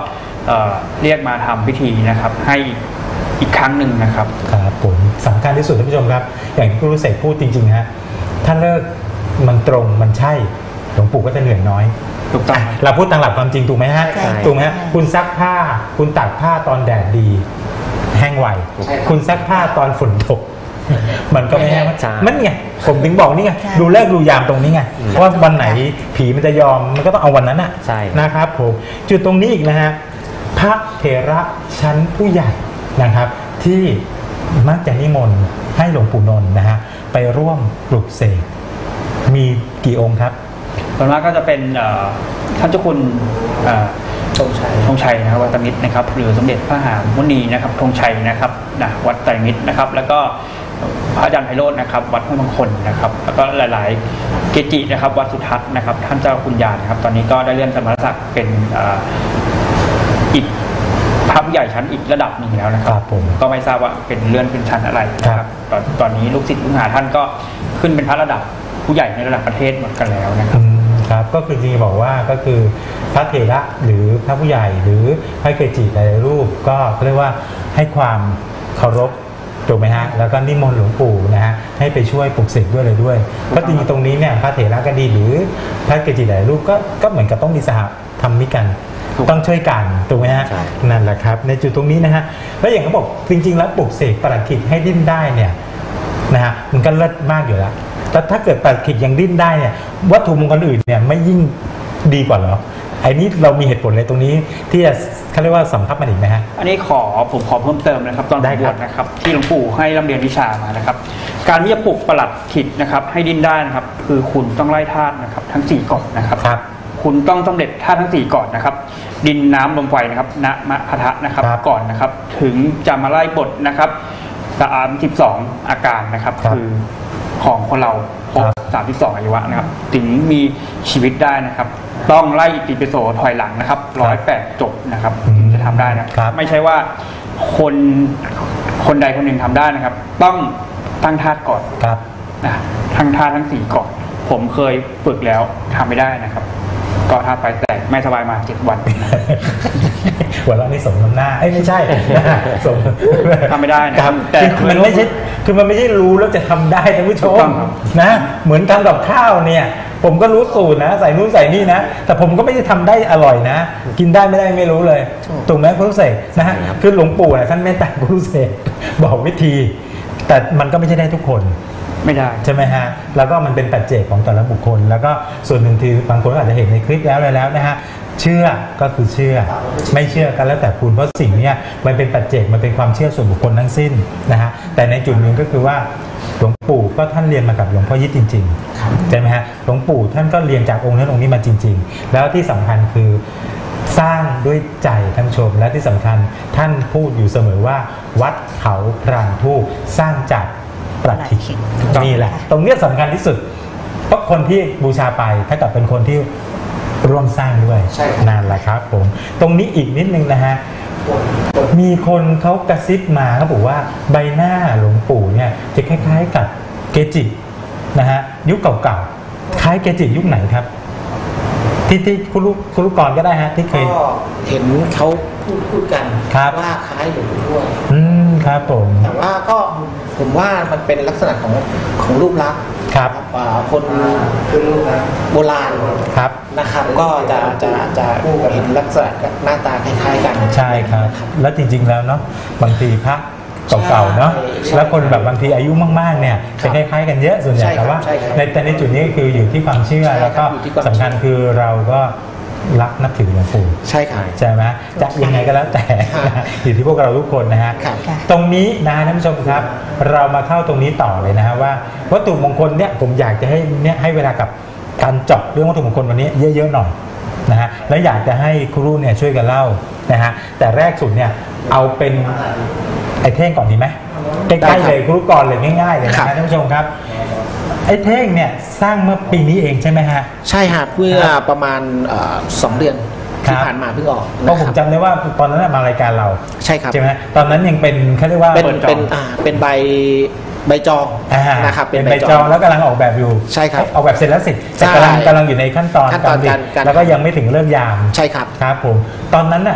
เอ่อเรียกมาทำพิธีนะครับให้อีกครั้งหนึ่งนะครับครับผมสำคัญที่สุดท่านผู้ชมครับอย่างที่ครูเสกพูดจริงๆฮะถ้าเลิกมันตรงมันใช่หลวงปู่ก็จะเหนื่อยน้อยถูกต้องเราพูดตามหลักความจริงถูกไหมฮะถูกไหมฮะคุณซักผ้าคุณตากผ้าตอนแดดดีแห้งไวคุณซักผ้าตอนฝนตกมันก็ไม่แห้งมันไงผมถึงบอกนี่ไงดูเลิกดูยามตรงนี้ไงเพราะว่าวันไหนผีมันจะยอมมันก็ต้องเอาวันนั้นน่ะนะครับผมจุดตรงนี้อีกนะฮะพระเถระชั้นผู้ใหญ่นะครับที่มักจะนิมนต์ให้หลวงปู่นนท์นะฮะไปร่วมปลุกเสกมีกี่องค์ครับส่วนมากก็จะเป็นท่านเจ้าคุณธงชัยธงชัยนะครับวัดไตรมิตรนะครับหรือสมเด็จพระมหามุนีนะครับธงชัยนะครับนะวัดไตรมิตรนะครับแล้วก็พระอาจารย์ไพโรจน์นะครับวัดห้วยมงคลนะครับแล้วก็หลายๆเกจินะครับวัดสุทัศน์นะครับท่านเจ้าคุณญาณนะครับตอนนี้ก็ได้เลื่อนสมณศักดิ์เป็นอีกพระผู้ใหญ่ชั้นอีกระดับหนึ่งแล้วนะครับผมก็ไม่ทราบว่าเป็นเลื่อนเป็นชั้นอะไรนะครับตอนตอนนี้ลูกศิษย์ลูกหาท่านก็ขึ้นเป็นพระระดับผู้ใหญ่ในระดับประเทศหมดกันแล้วนะครับครับก็คือจริงบอกว่าก็คือพระเถระหรือพระผู้ใหญ่หรือพระเกจิหลายรูปก็เรียกว่าให้ความเคารพถูกไหมฮะแล้วก็นิมนต์หลวงปู่นะฮะให้ไปช่วยปลุกเสกด้วยเลยด้วยก็จริงตรงนี้เนี่ยพระเถระก็ดีหรือพระเกจิหลายรูปก็ก็เหมือนกับต้องมีสหธรรมิกกันต้องช่วยกันถูกไหมฮะนั่นแหละครับในจุดตรงนี้นะฮะแล้วอย่างเขาบอกจริงๆแล้วปลุกเสกประหลัดขิกให้ดิ้นได้เนี่ยนะฮะมันก็เลิศมากอยู่แล้วแต่ถ้าเกิดประหลัดขิกยังดิ้นได้เนี่ยวัตถุมงคลอื่นเนี่ยไม่ยิ่งดีกว่าเหรอไอ้นี้เรามีเหตุผลอะไรตรงนี้ที่จะเขาเรียกว่าสำทับมันอีกไหมฮะอันนี้ขอผมขอเพิ่มเติมนะครับตอนบวชนะครับที่หลวงปู่ให้ร่ำเรียนวิชามานะครับการที่จะปลุกประหลัดขิกนะครับให้ดิ้นได้นะครับคือคุณต้องไล่ธาตุนะครับทั้งสี่ก่อนนะครับคุณต้องสำเร็จธาตุทั้งสี่ก่อนนะครับดินน้ำลมไฟนะครับณมะพะทะนะครับก่อนนะครับถึงจะมาไล่บทนะครับสามสิบสองอาการนะครับคือของคนเราครบสามสิบสองอายุวะนะครับถึงมีชีวิตได้นะครับต้องไล่อิติปิโสถอยหลังนะครับร้อยแปดจบนะครับถึงจะทำได้นะไม่ใช่ว่าคนคนใดคนหนึ่งทำได้นะครับต้องตั้งธาตุก่อนนะทั้งธาตุทั้งสี่ก่อนผมเคยฝึกแล้วทำไม่ได้นะครับก็ธาตุไฟแตกไม่สบายมาเจ็ดวันหัวเราะนี่สมน้ำหน้าเอ้ยไม่ใช่สมทำไม่ได้นะแต่มันไม่ใช่คือมันไม่ใช่รู้แล้วจะทำได้ท่านผู้ชมนะเหมือนทำกับข้าวเนี่ยผมก็รู้สูตรนะใส่นู่นใส่นี่นะแต่ผมก็ไม่ได้ทำได้อร่อยนะกินได้ไม่ได้ไม่รู้เลยถูกไหมคุณรู้เสกนะฮะคือหลวงปู่นะท่านเมตตาคุณรู้เสกบอกวิธีแต่มันก็ไม่ใช่ได้ทุกคนไม่ได้ใช่ไหมฮะแล้วก็มันเป็นปัจเจกของแต่ละบุคคลแล้วก็ส่วนหนึ่งคือบางคนอาจจะเห็นในคลิปแล้วเลยแล้วนะฮะเชื่อก็คือเชื่อไม่เชื่อกันแล้วแต่คุณเพราะสิ่งนี้มันเป็นปัจเจกมันเป็นความเชื่อส่วนบุคคลทั้งสิ้นนะฮะแต่ในจุดหนึ่งก็คือว่าหลวงปู่ก็ท่านเรียนมากับหลวงพ่อยิดจริงๆใช่ไหมฮะหลวงปู่ท่านก็เรียนจากองค์นั้นองค์นี้มาจริงๆแล้วที่สำคัญคือสร้างด้วยใจท่านผู้ชมและที่สำคัญท่านพูดอยู่เสมอว่าวัดเขาพรานทูปสร้างจากประหลัดขิกนี่แหละตรงนี้สำคัญที่สุดเพราะคนที่บูชาไปถ้ากับเป็นคนที่ร่วมสร้างด้วยนั่นแหละครับผมตรงนี้อีกนิดนึงนะฮะมีคนเขากระซิบมาเขาบอกว่าใบหน้าหลวงปู่เนี่ยจะคล้ายๆกับเกจินะฮะยุคเก่าๆคล้ายเกจิยุคไหนครับที่ที่คุณลูกคุณลูกกรก็ได้ฮะที่เคยเห็นเขาพูดพูดกันว่าคล้ายหลวงปู่ทวดอืมครับผมแต่ว่าก็ผมว่ามันเป็นลักษณะของของรูปลักษณ์ครับคนโบราณครับนะครับก็จะจะจะเห็นลักษณะหน้าตาคล้ายๆกันใช่ครับแล้วจริงๆแล้วเนาะบางทีพระเก่าๆเนาะแล้วคนแบบบางทีอายุมากๆเนี่ยจะคล้ายๆกันเยอะส่วนใหญ่แต่ว่าในแต่ในจุดนี้คืออยู่ที่ความเชื่อแล้วก็สำคัญคือเราก็รักนับถือหลวงปู่ใช่ครับใช่ไหมจะยังไงก็แล้วแต่อยู่ที่พวกเราทุกคนนะฮะตรงนี้นะท่านผู้ชมครับเรามาเข้าตรงนี้ต่อเลยนะฮะว่าวัตถุมงคลเนี่ยผมอยากจะให้เนี่ยให้เวลากับการเจาะเรื่องวัตถุมงคลวันนี้เยอะๆหน่อยนะฮะแล้วอยากจะให้ครูเนี่ยช่วยกันเล่านะฮะแต่แรกสุดเนี่ยเอาเป็นไอ้เท่งก่อนดีไหมใกล้ๆเลยครูก่อนเลยง่ายๆเลยนะท่านผู้ชมครับไอ้เท่งเนี่ยสร้างเมื่อปีนี้เองใช่ไหมฮะใช่ฮะเมื่อประมาณสองเดือนที่ผ่านมาเพิ่งออกเพราะผมจำได้ว่าตอนนั้นมารายการเราใช่ครับใช่ไหมตอนนั้นยังเป็นเขาเรียกว่าเป็นเป็นเป็นใบใบจองนะครับเป็นใบจองแล้วกำลังออกแบบอยู่ใช่ครับออกแบบเสร็จแล้วสิแต่กำลังกำลังอยู่ในขั้นตอนขั้นตอนการแล้วก็ยังไม่ถึงเริ่มยามใช่ครับครับผมตอนนั้นน่ะค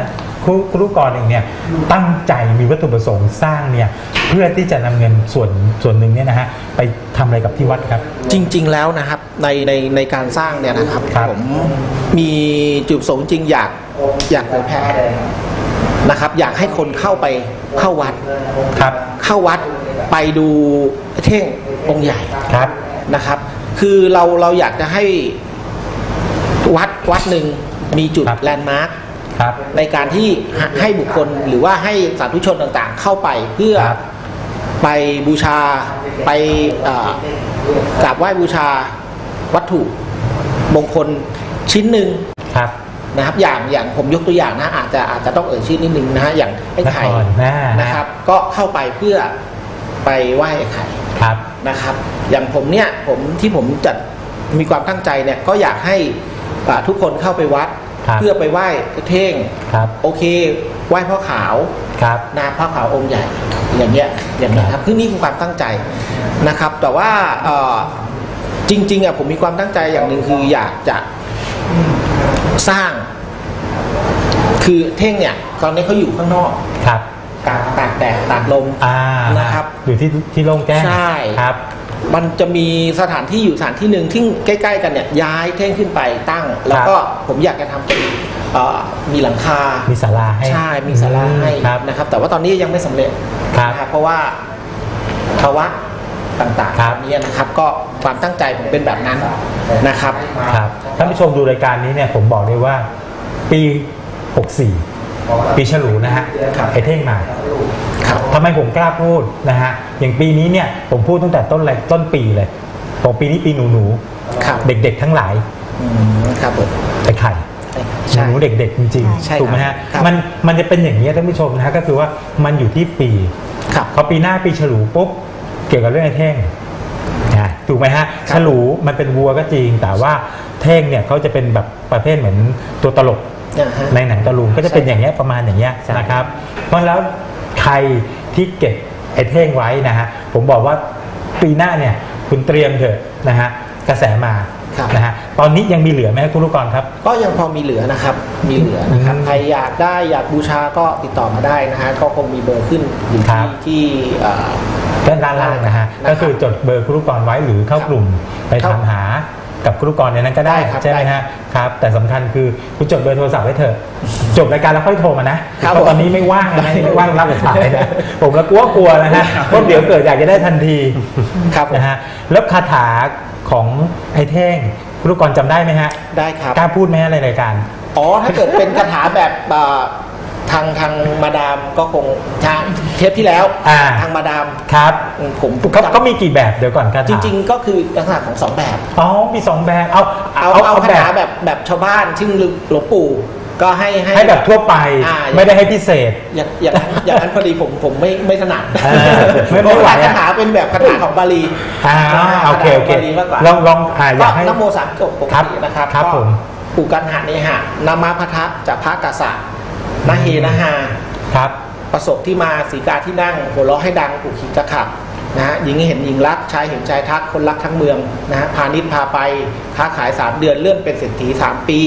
ครูครูกรเองเนี่ยตั้งใจมีวัตถุประสงค์สร้างเนี่ยเพื่อที่จะนำเงินส่วนส่วนหนึ่งเนี่ยนะฮะไปทำอะไรกับที่วัดครับจริงๆแล้วนะครับในในในการสร้างเนี่ยนะครับผมมีจุดประสงค์จริงอยากอยากเผยแผ่นะครับอยากให้คนเข้าไปเข้าวัดครับเข้าวัดไปดูเท่งองค์ใหญ่ครับนะครับคือเราเราอยากจะให้วัดวัดหนึ่งมีจุดแลนด์มาร์คในการที่ให้บุคคลหรือว่าให้สาธุชนต่างๆเข้าไปเพื่อไปบูชาไปกราบไหว้บูชาวัตถุมงคลชิ้นหนึ่งนะครับอย่างอย่างผมยกตัวอย่างนะอาจจะอาจจะต้องเอ่ยชื่อนิดนึงนะฮะอย่างไอ้ไข่นะครับก็เข้าไปเพื่อไปไหว้ไอ้ไข่นะครับอย่างผมเนี่ยผมที่ผมจัดมีความตั้งใจเนี่ยก็อยากให้ทุกคนเข้าไปวัดเพื่อไปไหว้เท่งโอเคไหว้พ่อขาวนาพ่อขาวองค์ใหญ่อย่างเงี้ยอย่างเงี้ยครับคือนี่คือความตั้งใจนะครับแต่ว่าจริงๆอ่ะผมมีความตั้งใจอย่างหนึ่งคืออยากจะสร้างคือเท่งเนี่ยตอนนี้เขาอยู่ข้างนอกครับตากตากแดดตากลมนะครับอยู่ที่ที่โล่งแจ้งใช่ครับมันจะมีสถานที่อยู่สถานที่หนึ่งที่ใกล้ๆกันเนี่ยย้ายเท่งขึ้นไปตั้งแล้วก็ผมอยากจะทำเป็นมีหลังคามีศาลาให้ใช่มีศาลาให้นะครับแต่ว่าตอนนี้ยังไม่สำเร็จนะครับเพราะว่าภาวะต่างๆนี้นะครับก็ความตั้งใจผมเป็นแบบนั้นนะครับครับท่านผู้ชมดูรายการนี้เนี่ยผมบอกเลยว่าปีหกสี่ปีฉลูนะฮะไอเท่งมาทำไมผมกล้าพูดนะฮะอย่างปีนี้เนี่ยผมพูดตั้งแต่ต้นเลยต้นปีเลยบอกปีนี้ปีหนูหนูเด็กๆทั้งหลายครับไอไข่หนูเด็กๆจริงๆถูกไหมฮะมันมันจะเป็นอย่างนี้ท่านผู้ชมนะฮะก็คือว่ามันอยู่ที่ปีพอปีหน้าปีฉลูปุ๊บเกี่ยวกับเรื่องไอเท่งนะถูกไหมฮะฉลูมันเป็นวัวก็จริงแต่ว่าเท่งเนี่ยเขาจะเป็นแบบประเภทเหมือนตัวตลกในหนังตะลุงก็จะเป็นอย่างเงี้ยประมาณอย่างเงี้ยนะครับเพราะแล้วใครที่เก็บไอ้เท่งไว้นะฮะผมบอกว่าปีหน้าเนี่ยคุณเตรียมเถอะนะฮะกระแสมานะฮะตอนนี้ยังมีเหลือไหมคุณลูกกรครับก็ยังพอมีเหลือนะครับมีเหลือนะครับใครอยากได้อยากบูชาก็ติดต่อมาได้นะฮะก็คงมีเบอร์ขึ้นอยู่ที่ที่ด้านล่างนะฮะก็คือจดเบอร์คุณลูกกรไว้หรือเข้ากลุ่มไปถามหากับครูกรในนั้นก็ได้ใช่ไหมฮะครับแต่สำคัญคือคุณจดเบอร์โทรศัพท์ไว้เถอะจบรายการแล้วค่อยโทรมานะเพราะตอนนี้ไม่ว่างนะไม่ว่างรับสายนะผมแล้วกลัวกลัวนะฮะเพราะเดี๋ยวเกิดอยากจะได้ทันทีนะฮะแล้วคาถาของไอ้เท่งครูกรจำได้ไหมฮะได้ครับกล้าพูดไหมในรายการอ๋อถ้าเกิดเป็นคาถาแบบทางทางมาดามก็คงทางเทปที่แล้วทางมาดามครับผมก็มีกี่แบบเดี๋ยวก่อนกันจริงๆก็คือลักษณะของสองแบบอ๋อมีสองแบบเอาเอาเอาคาถาแบบแบบชาวบ้านซึ่งหลวงปู่ก็ให้ให้แบบทั่วไปไม่ได้ให้พิเศษอย่างอย่างอย่างนั้นพอดีผมผมไม่ไม่ถนัดไม่ไม่ไหวคาถาเป็นแบบคาถาของบาลีอ่าโอเคโอเคลองลองอ่าอยากให้นโมสามจบปกตินะครับครับผมปูกันหะเนหะนามาพัทธะจะพระกษัตริย์นาเฮนาฮาครับประสบที่มาสีกาที่นั่งหัวเราะให้ดังอุคิจะขับนะฮะหญิงเห็นหญิงรักชายเห็นชายทักคนรักทั้งเมืองนะฮะพาณิชย์พาไปค้าขายสามเดือนเลื่อนเป็นเศรษฐีสามปี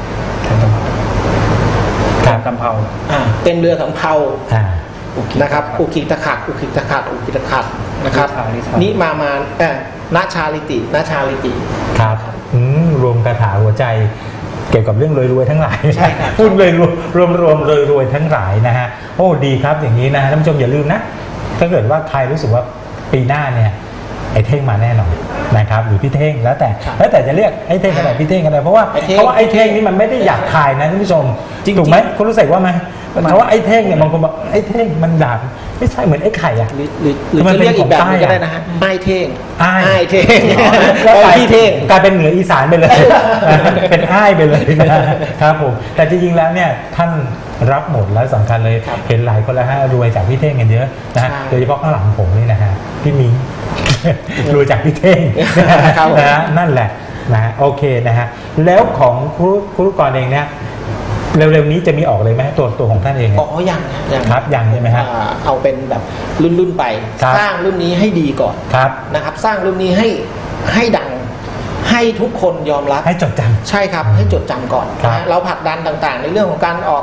ครับสำเภาอ่าเป็นเรือสำเภานะครับอุคิจะขับอุคิจะขับอุคิจะขับนะครับนิมามาเอ่อนาชาลิตินาชาลิติครับรวมคาถาหัวใจเกี่ยวกับเรื่องรวยๆทั้งหลายใช่ครับพูดเลยรวมรวมรวยๆทั้งหลายนะฮะโอ้ดีครับอย่างนี้นะท่านผู้ชมอย่าลืมนะถ้าเกิดว่าใครรู้สึกว่าปีหน้าเนี่ยไอ้เท่งมาแน่นอนนะครับหรือพี่เท่งแล้วแต่แล้วแต่จะเรียกไอ้เท่งอะไรพี่เท่งอะไรเพราะว่าเพราะว่าไอ้เท่งนี่มันไม่ได้อยากขายนะท่านผู้ชมถูกไหมคุณรู้สึกว่าไหมเพราะว่าไอ้เท่งเนี่ยบางคนบอกไอ้เท่งมันด่าไม่ใช่เหมือนไอ้ไข่อ่ะหรือหรือจะเรียกอีกแบบนึงก็ได้นะฮะไอ้เท่งไอ้เท่งก็ไปพี่เท่งกลายเป็นเหนืออีสานไปเลยเป็นไอ้ไปเลยนะครับผมแต่จริงๆแล้วเนี่ยท่านรับหมดแล้วสำคัญเลยเห็นหลายคนแล้วฮะรวยจากพี่เท่งกันเยอะนะฮะโดยเฉพาะข้างหลังผมนี่นะฮะพี่มิ้งรวยจากพี่เท่งนะฮะนั่นแหละนะโอเคนะฮะแล้วของครูครูกรเองเนี่ยเร็วๆนี้จะมีออกเลยไหมตัวตัวของท่านเองอ๋อยังยังครับยังใช่ไหมฮะเอาเป็นแบบรุ่นๆไปสร้างรุ่นนี้ให้ดีก่อนนะครับสร้างรุ่นนี้ให้ให้ดังให้ทุกคนยอมรับให้จดจำใช่ครับให้จดจำก่อนนะเราผลักดันต่างๆในเรื่องของการออก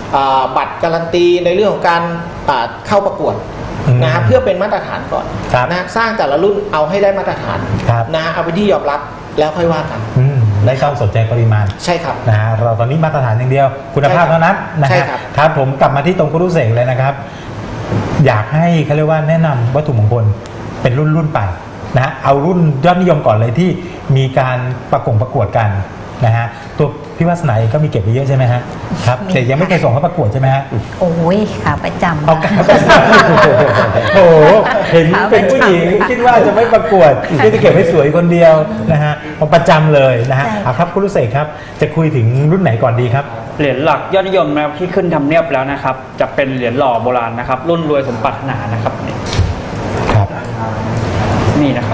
บัตรการันตีในเรื่องของการเข้าประกวดนะเพื่อเป็นมาตรฐานก่อนนะสร้างแต่ละรุ่นเอาให้ได้มาตรฐานนะเอาไปที่ยอมรับแล้วค่อยว่ากันได้ต้องสนใจปริมาณใช่ครับนะฮะเราตอนนี้มาตรฐานอย่างเดียวคุณภาพเท่านั้นนะฮะครับผมกลับมาที่ตรงครูเสกเลยนะครับอยากให้เขาเรียกว่าแนะนำวัตถุมงคลเป็นรุ่นรุ่นไปนะฮะเอารุ่นยอดนิยมก่อนเลยที่มีการประกงประกวดกันนะฮะตัวพี่วาสนาเองก็มีเก็บไปเยอะใช่ไหมฮะครับแต่ยังไม่เคยส่งเขาประกวดใช่ไหมฮะโอ้ยขาประจำเอาขาประจำโอ้โหเห็นเป็นผู้หญิงคิดว่าจะไม่ประกวดก็จะเก็บไว้สวยคนเดียวนะฮะเอาประจำเลยนะฮะเอาครับคุณลุเสกครับจะคุยถึงรุ่นไหนก่อนดีครับเหรียญหลักยอดนิยมนะครับที่ขึ้นทำเนียบแล้วนะครับจะเป็นเหรียญหล่อโบราณนะครับรุ่นรวยสมปรารถนานะครับครับนี่นะครับ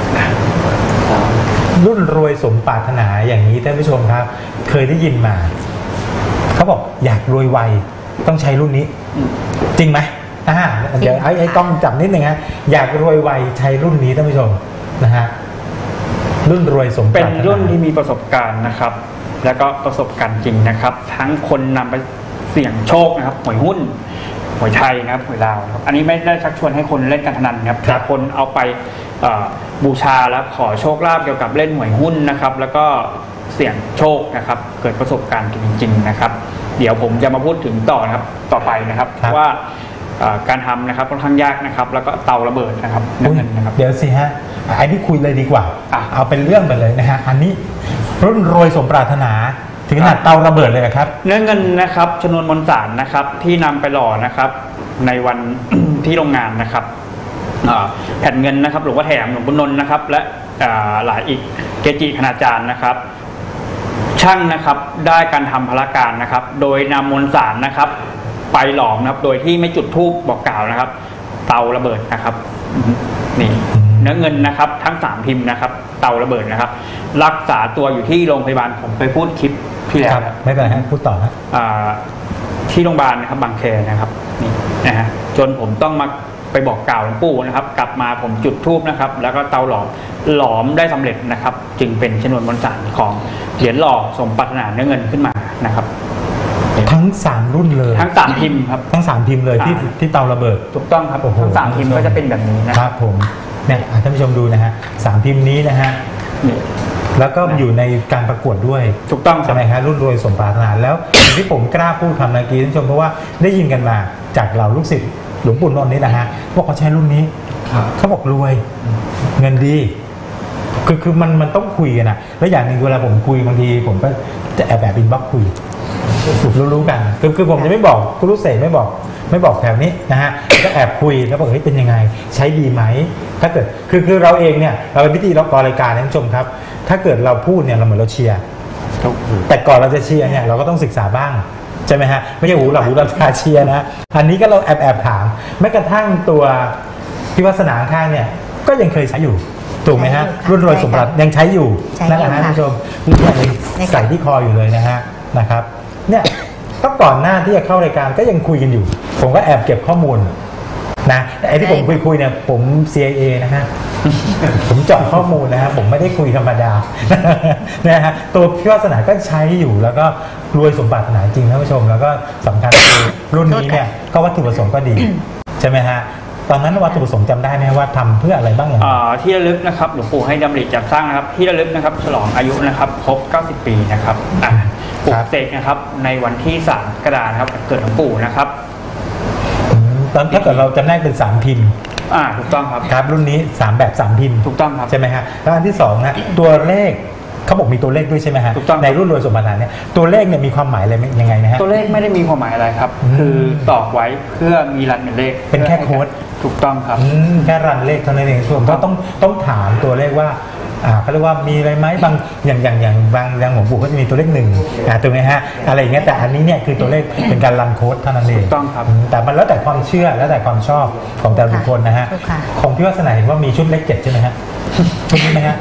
รุ่นรวยสมปรารถนาอย่างนี้ท่านผู้ชมครับเคยได้ยินมาเขาบอกอยากรวยไวต้องใช้รุ่นนี้จริงไหมอ่าเดี๋ยวไอ้ไอ้ต้องจับนิดนึงฮะอยากรวยไวใช้รุ่นนี้ท่านผู้ชมนะฮะรุ่นรวยสมปรารถนาเป็นรุ่นที่มีประสบการณ์นะครับแล้วก็ประสบการณ์จริงนะครับทั้งคนนำไปเสี่ยงโชคนะครับหวยหุ้นหวยไทยนะครับหวยลาวครับอันนี้ไม่ได้ชักชวนให้คนเล่นการพนันนะครับแต่คนเอาไปบูชาแล้วขอโชคลาภเกี่ยวกับเล่นหวยหุ้นนะครับแล้วก็เสี่ยงโชคนะครับเกิดประสบการณ์จริงๆนะครับเดี๋ยวผมจะมาพูดถึงต่อนะครับต่อไปนะครับว่าการทำนะครับค่อนข้างยากนะครับแล้วก็เตาระเบิดนะครับนั่นนะครับเดี๋ยวสิฮะไอ้นี่คุยเลยดีกว่าเอาเป็นเรื่องไปเลยนะฮะอันนี้รุ่นรวยสมปรารถนาถึงขนาดเตาระเบิดเลยครับเนื้อเงินนะครับชนวนมวลสารนะครับที่นำไปหล่อนะครับในวัน ที่โรงงานนะครับแผ่นเงินนะครับหลวงพ่อแถมหลวงพ่อนนท์นะครับและหลายอีกเกจิคณาจารย์นะครับช่างนะครับได้การทำพละการนะครับโดยนำมวลสารนะครับไปหลอมนะครับโดยที่ไม่จุดธูปบอกกล่าวนะครับเตาระเบิดนะครับนี่เนื้อเงินนะครับทั้งสามพิมพ์นะครับเตาระเบิดนะครับรักษาตัวอยู่ที่โรงพยาบาลผมไปพูดคลิปที่แล้วไม่เป็นไรพูดต่อนะที่โรงพยาบาลนะครับบางแคนะครับนี่นะฮะจนผมต้องมาไปบอกกล่าวหลวงปู่นะครับกลับมาผมจุดธูปนะครับแล้วก็เตาหลอมหลอมได้สำเร็จนะครับจึงเป็นชนวนมวลสารของเหรียญหล่อสมปรารถนาเนื้อเงินขึ้นมานะครับทั้งสามรุ่นเลยทั้งสามพิมพ์ครับทั้งสามพิมพ์เลยที่ที่เตาระเบิดถูกต้องครับทั้งสามพิมพ์ก็จะเป็นแบบนี้นะครับผมเนี่ยท่านผู้ชมดูนะฮะสามพิมพ์นี้นะฮะแล้วก็อยู่ในการประกวดด้วยถูกต้องใช่ไหมครับรุ่นรวยสมปรารถนาแล้วที่ผมกล้าพูดคำเมื่อกี้ท่านผู้ชมเพราะว่าได้ยินกันมาจากเหล่าลูกศิษย์หลวงปู่นนท์นี่แหละฮะว่าเขาใช้รุ่นนี้เขาบอกรวยเงินดีคือคือมันมันต้องคุยกันนะแล้วอย่างหนึ่งเวลาผมคุยบางทีผมก็จะแอบแบบอินบ็อกซ์คุยรู้ๆกันคือคือผมจะไม่บอกคุณรู้เสกไม่บอกไม่บอกแถวนี้นะฮะก็แอบคุยแล้วบอกเฮ้ยเป็นยังไงใช้ดีไหมถ้าเกิดคือคือเราเองเนี่ยเราเป็นพิธีรับรายการท่านผู้ชมครับถ้าเกิดเราพูดเนี่ยเราเหมือนเราเชียร์แต่ก่อนเราจะเชียร์เนี่ยเราก็ต้องศึกษาบ้างใช่ไหมฮะไม่ใช่หูหลับหูตาเชียร์นะอันนี้ก็เราแอบแอบถามแม้กระทั่งตัวพี่วาสนาข้างเนี่ยก็ยังเคยใช้อยู่ถูกไหมฮะรุ่นรวยสมบัติยังใช้อยู่นั่นแหละนะท่านผู้ชมนี่ยังใส่ที่คออยู่เลยนะฮะนะครับเนี่ยก็ก่อนหน้าที่จะเข้ารายการก็ยังคุยกันอยู่ผมก็แอบเก็บข้อมูลนะไอ้ที่ผมคุยคุยเนี่ยผม ซี ไอ เอ นะฮะผมเจาะข้อมูลนะฮะผมไม่ได้คุยธรรมดานะฮะตัวพี่วาสนาก็ใช้อยู่แล้วก็รวยสมปรารถนาจริงท่านผู้ชมแล้วก็สำคัญคือรุ่นนี้เนี่ยก็วัตถุประสงค์ก็ดีใช่ไหมฮะตอนนั้นวัตถุประสงค์จำได้ไหมว่าทำเพื่ออะไรบ้างอย่างที่ระลึกนะครับหลวงปู่ให้ดำริจัดสร้างนะครับที่ระลึกนะครับฉลองอายุนะครับครบเก้าสิบปีนะครับปลุกเสกนะครับในวันที่สามกรกฎาคมครับเกิดหลวงปู่นะครับตอนถ้าเกิดเราจำแนกเป็นสามพิมพ์อ่าถูกต้องครับครับรุ่นนี้สามแบบสามพิมพ์ถูกต้องครับใช่ไหมฮะแล้วอันที่สองนะตัวเลขเขาบอกมีตัวเลขด้วยใช่ไหมฮะถูกต้องในรุ่นรวยสมปรารถนาเนี่ยตัวเลขเนี่ยมีความหมายอะไรยังไงนะฮะตัวเลขไม่ได้มีความหมายอะไรครับคือตอกไว้เพื่อมีรันเป็นเลขเป็นแค่โค้ดถูกต้องครับแค่รันเลขเท่านั้นเองส่วนก็ต้องต้องถามตัวเลขว่าอ่าเขาเรียกว่ามีอะไรไหมบางอย่างอย่างอย่างบางอย่างหลวงปู่ก็จะมีตัวเลขหนึ่งอ่าถูกไหมฮะอะไรอย่างเงี้ยแต่อันนี้เนี่ยคือตัวเลขเป็นการรันโค้ดเท่านั้นเองถูกต้องครับแต่มันแล้วแต่ความเชื่อแล้วแต่ความชอบของแต่ละบุคคลนะฮะของพี่วาสนาเห็นว่ามีชุดเลขเจ็ดใช่ไหมฮะชุดนี้ไหมฮะ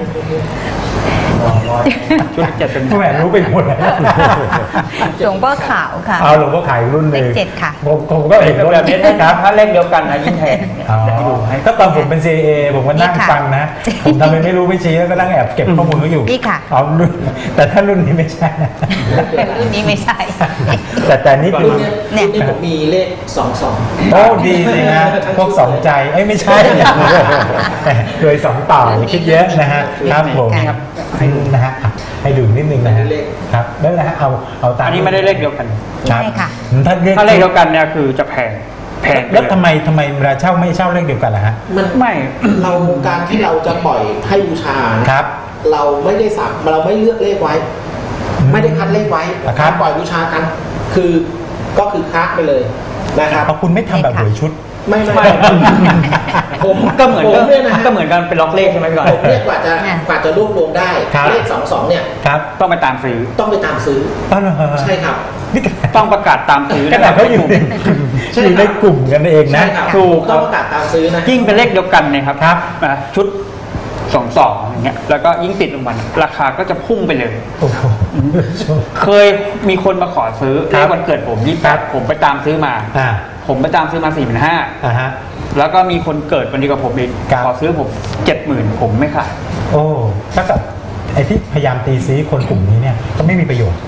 ชุดเจ็ดเป็นผู้แม่รู้ไปหมดเลยหลวงพ่อขาวค่ะเอาหลวงพ่อขาวรุ่นเลขเจ็ดค่ะผมผมก็เห็นแบบนี้นะครับถ้าเลขเดียวกันนะยิ่งแทนก็ตอนผมเป็น ซี เอ ผมก็นั่งฟังนะผมทำเป็นไม่รู้ไม่ชี้แล้วก็นั่งแอบเก็บข้อมูลไว้อยู่นี่ค่ะเอารุ่นแต่ถ้ารุ่นนี้ไม่ใช่นะรุ่นนี้ไม่ใช่แต่แต่นี่คือรุ่นเนี้ยรุ่นนี้ผมมีเลขสองสองโอ้ดีสินะพวกสองใจเอ้ยไม่ใช่โดยสองต่ออย่าคิดเยอะนะฮะครับผมให้นะฮะให้ดูนิดนึงนะฮะครับนั่นแหละฮะเอาเอาตามอันนี้ไม่ได้เลขเดียวกันครับใช่ค่ะถ้าเลขถ้าเลขเดียวกันเนี่ยคือจะแพงแพงแล้วทำไมทำไมเวลาเช่าไม่เช่าเลขเดียวกันล่ะฮะมันไม่เราการที่เราจะปล่อยให้บูชานะครับ เราไม่ได้สับเราไม่เลือกเลขไว้ ไม่ได้คัดเลขไว้ครับการปล่อยบูชากันคือก็คือค้าไปเลยนะครับเพราะคุณไม่ทำแบบหวยชุดไม่ไม่ไม่ผมก็เหมือนผมเนี่ยนะก็เหมือนกันเป็นล็อกเลขใช่ไหมพี่ก่อนผมเนี่ยกว่าจะกว่าจะรวบรวมได้ครับเลขสองสองเนี่ยครับต้องไปตามซื้อต้องไปตามซื้ออ๋อเหรอใช่ครับนี่ก็ต้องประกาศตามซื้อขนาดเขาอยู่ในใช่อยู่ในกลุ่มกันเองนะใช่ครับถูกต้องประกาศตามซื้อนะยิ่งเป็นเลขเดียวกันเนี่ยครับครับนะชุดสองสองอย่างเงี้ยแล้วก็ยิ่งติดลงมาราคาก็จะพุ่งไปเลยโอ้โหเคยมีคนมาขอซื้อครัเลบขวันเกิดผมยี่สิบแปดผมไปตามซื้อมาอ่าผมไปตามซื้อมาสี่หมื่นห้าอ่าฮะแล้วก็มีคนเกิดวันเดียวกับผมอีกครับขอซื้อผมเจ็ดหมื่นผมไม่ขายโอ้ถ้ากับไอ้ที่พยายามตีซีคนกลุ่มนี้เนี่ยก็ไม่มีประโยชน์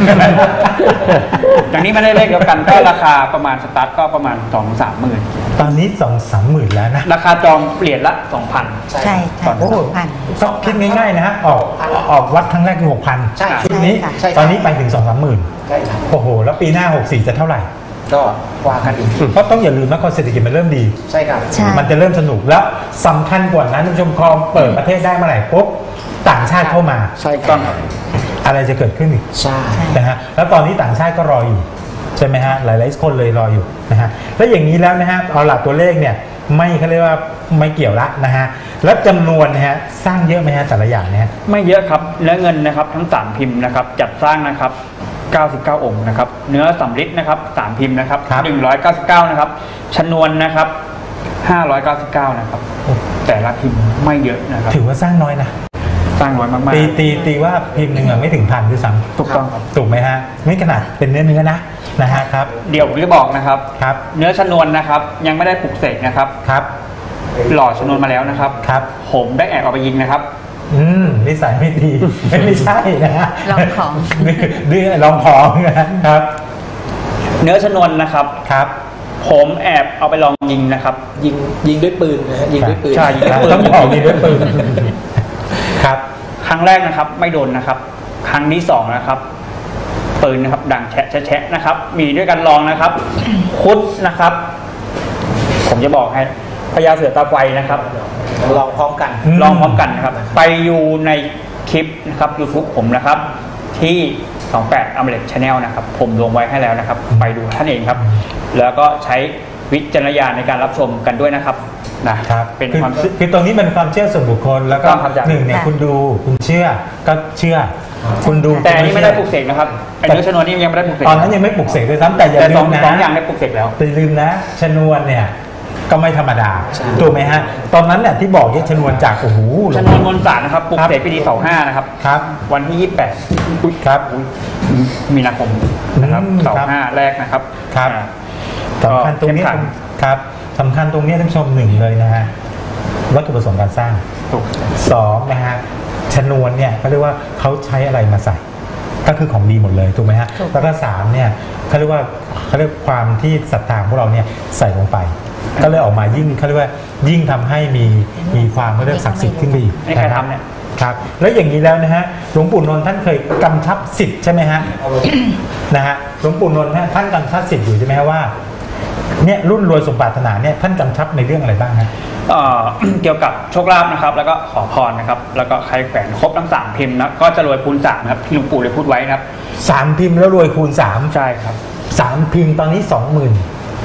อย่างนี้ไม่ได้เลขเดียวกันก็ราคาประมาณสตาร์ทก็ประมาณสองสามหมื่นตอนนี้สองสามหมื่นแล้วนะราคาจองเปลี่ยนละสองพันใช่ใช่โอ้สองพันก็คิดง่ายๆนะฮะออกออกวัดครั้งแรกคือหกพันใช่ชุดนี้ใช่ค่ะตอนนี้ไปถึงสองสามหมื่นใช่ครับโอ้โห แล้วปีหน้าหกสี่จะเท่าไหร่ก็ว่ากันอีกเพราะต้องอย่าลืมว่าพอเศรษฐกิจมันเริ่มดีใช่ครับใช่มันจะเริ่มสนุกแล้วสำคัญกว่านั้นท่านผู้ชมพอเปิดประเทศได้เมื่อไหร่ปุ๊บต่างชาติเข้ามาใช่ครับอะไรจะเกิดขึ้นอีกใช่นะฮะแล้วตอนนี้ต่างชาติก็รออยู่ใช่ไหมฮะหลายๆคนเลยรออยู่นะฮะแล้วอย่างนี้แล้วนะฮะเอาหลักตัวเลขเนี่ยไม่เขาเรียกว่าไม่เกี่ยวละนะฮะแล้วจำนวนนะฮะสร้างเยอะไหมฮะแต่ละอย่างเนี่ยไม่เยอะครับเนื้อเงินนะครับทั้งสามพิมพ์นะครับจัดสร้างนะครับเก้าสิบเก้าองค์นะครับเนื้อสำริดนะครับสามพิมพ์นะครับหนึ่งร้อยเก้าสิบเก้านะครับชนวนนะครับห้าร้อยเก้าสิบเก้านะครับแต่ละพิมพ์ไม่เยอะนะครับถือว่าสร้างน้อยนะสร้างน้อยมากตีตีตีว่าพิมพ์หนึ่งอะไม่ถึงพันด้วยซ้ำๆถูกต้องครับถูกไหมฮะไม่ขนาดเป็นเนื้อเนื้อนะนะฮะครับเดี๋ยวผมจะบอกนะครับครับเนื้อชนวนนะครับยังไม่ได้ปลุกเสกนะครับครับหล่อชนวนมาแล้วนะครับครับผมได้แอบเอาไปยิงนะครับอืมนิสัยไม่ดี ไม่ใช่นะฮะลองของดื้อลองของนะครับเนื้อชนวนนะครับครับผมแอบเอาไปลองยิงนะครับยิงยิงด้วยปืนนะฮะยิงด้วยปืนใช่ยิงด้วยปืนต้องบอกยิงด้วยปืนครับครั้งแรกนะครับไม่โดนนะครับ ครั้งที่สองนะครับปืนนะครับดังแฉะแฉะแฉะนะครับ มีด้วยกันลองนะครับ คุดนะครับ ผมจะบอกให้พญาเสือตาไฟนะครับลองพร้อมกันอืมลองพร้อมกันนะครับ ไปอยู่ในคลิปนะครับยูทูบผมนะครับ ที่สองแปด Amulet Channel นะครับ ผมลงไว้ให้แล้วนะครับ ไปดูท่านเองครับ แล้วก็ใช้วิจารณญาณในการรับชมกันด้วยนะครับนะครับ เป็นคือความคือตรงนี้เป็นความเชื่อส่วนบุคคลแล้วก็ต้องครับอาจารย์หนึ่งเนี่ยค่ะคุณดูคุณเชื่อก็เชื่อ คุณดูแต่อันนี้ไม่ได้ปลุกเเสกนะครับไอ้เนื้อชนวนนี่ยังไม่ได้ปลุกเสชื่กอตอนนั้นยังไม่ปลุกเสกด้วยซ้ำแต่อย่าแต่ลืสองมนะสองอย่างได้ปลุกเสกแล้วแต่อย่าลืมนะชนวนเนี่ยก็ไม่ธรรมดาถูกไหมฮะตอนนั้นเนี่ยที่บอกเนี่ยชนวนจากโอ้โหชนวนมนต์สารนะครับปลุกเสกปีที่สองห้านะครับครับวันที่ยี่สิบแปดครับมีนาคมนะครับอืมสองครับห้าแรกนะครับครับอ่าสำคัญตรงนี้เข้มขันครับสำคัญตรงนี้ท่านผู้ชมหนึ่งเลยนะฮะวัตถุประสงค์การสร้างถูกสองนะฮะชนวนเนี่ยเขาเรียกว่าเขาใช้อะไรมาใส่ ก็คือของดีหมดเลยถูกไหมฮะถูกแล้วก็สามเนี่ยเขาเรียกว่าเขาเรียกความที่ศรัทธาของพวกเราเนี่ยใส่ลงไป ก็เลยออกมายิ่งเขาเรียกว่ายิ่งทำให้มีมีความเขาเรียกศักดิ์สิทธิ์ขึ้นไปอีกนี่ใครนะครัทำเนี่ยครับแล้วอย่างนี้แล้วนะฮะหลวงปู่นนท์ท่านเคยกำชับสิทธิ์ใช่ไหมฮะ นะฮะหลวงปู่นนท์ฮะท่านกำชับสิทธิ์อยู่ใช่ไหมฮะว่าเนี่ยรุ่นรวยสมปรารถนาเนี่ยท่านกำชับในเรื่องอะไรบ้างฮะเอ่อ เกี่ยวกับโชคลาภนะครับ แล้วก็ขอพรนะครับ แล้วก็ใครแขวนครบทั้งสามพิมพ์นะก็จะรวยคูณสามนะครับที่หลวงปู่ได้พูดไว้นะครับสามพิมพ์แล้วรวยคูณสามใช่ครับสามพิมพ์ตอนนี้สองหมื่น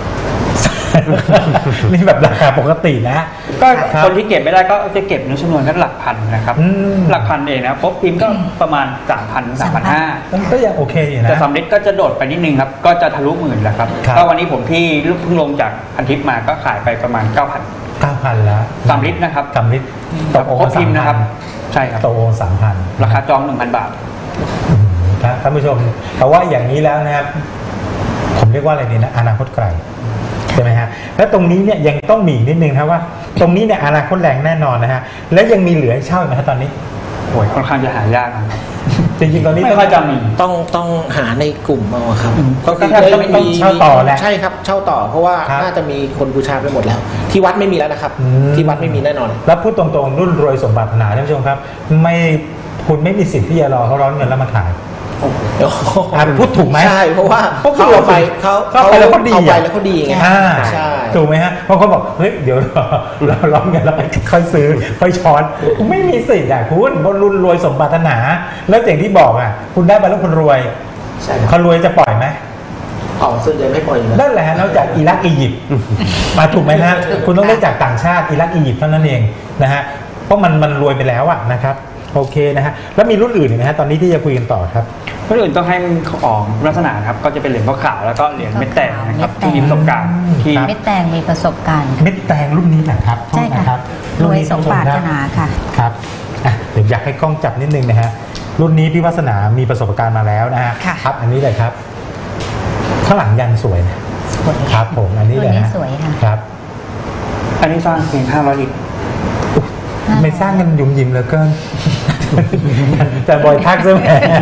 นี่แบบราคาปกตินะก็รับคนที่เก็บไม่ได้ก็จะเก็บเนื้อชนวนกันหลักพันนะครับอืมหลักพันเองนะครับเพราะพิมพ์ก็ประมาณสามพันสามพันห้าก็ยังโอเคอยู่นะแต่สำลิดก็จะโดดไปนิดนึงครับ ก็จะทะลุหมื่นแล้วครับครับก็วันนี้ผมที่เพิ่งลงจากพันทิปมาก็ขายไปประมาณเก้าพันเก้าพันแล้วสามลิตรนะครับสามลิตรตกโอครบพิมพ์นะครับ ใช่ครับตกโอสามพันราคาจองหนึ่งพันบาทครับท่านผู้ชมเพราะว่าอย่างนี้แล้วนะครับผมเรียกว่าอะไรดีนะอนาคตไกลใช่ไหมฮะแล้วตรงนี้เนี่ยยังต้องมีนิดนึงครับว่าตรงนี้เนี่ยอนาคตแรงแน่นอนนะฮะแล้วยังมีเหลือให้เช่าไหมครับตอนนี้โอ้ยค่อนข้างจะหายากนะครับจริงๆตอนนี้ไม่ค่อยจะมีต้องต้องหาในกลุ่มเอาครับก็คือต้องเช่าต่อแหละใช่ครับเช่าต่อเพราะว่าน่าจะมีคนบูชาไปหมดแล้วที่วัดไม่มีแล้วนะครับที่วัดไม่มีแน่นอนแล้วพูดตรงๆรุ่นรวยสมบัติหนาท่านผู้ชมครับไม่คุณไม่มีสิทธิ์ที่จะรอเขาร้อนเงินแล้วมาขายพูดถูกไหมใช่เพราะว่าเขาเอาไปเขาเขาไปแล้วเขาดีเอาไปแล้วเขาดีไงใช่ถูกไหมฮะเพราะเขาบอกเฮ้ยเดี๋ยวเราร้อนเงินแล้วค่อยซื้อค่อยช้อนไม่มีสิทธิ์อ่ะคุณบนรุ่นรวยสมบัติหนาแล้วอย่างที่บอกอ่ะคุณได้ไปแล้วคุณรวยเขารวยจะปล่อยไหมอ๋อส่วนใหญ่ไม่ปล่อยนั่นแหละนอกจากอิรักอียิปต์มาถูกไหมฮะคุณต้องได้จากต่างชาติอิรักอียิปต์เท่านั้นเองนะฮะเพราะมันมันรวยไปแล้วอ่ะนะครับโอเคนะฮะแล้วมีรุ่นอื่นอีกไหมฮะตอนนี้ที่จะคุยกันต่อครับรุ่นอื่นต้องให้ออกลักษณะครับก็จะเป็นเหรียญพ่อขาวแล้วก็เหรียญเม็ดแตงนะครับที่มีประสบการณ์ที่เม็ดแตงมีประสบการณ์เม็ดแตงรุ่นนี้นะครับใช่ค่ะรวยสมปรารถนาค่ะครับอ่ะเดี๋ยวอยากให้กล้องจับนิดนึงนะฮะรุ่นนี้พี่วาสนามีประสบการณ์มาแล้วนะฮะครับอันนี้เลยครับข้างหลังยันสวยนะครับผมอันนี้เลยนะสวยค่ะครับอันนี้สร้างเพียงห้าร้อยลิตรไม่สร้างกันยุ่มยิ้มเหลือเกินจะบอยทักใช่ไหม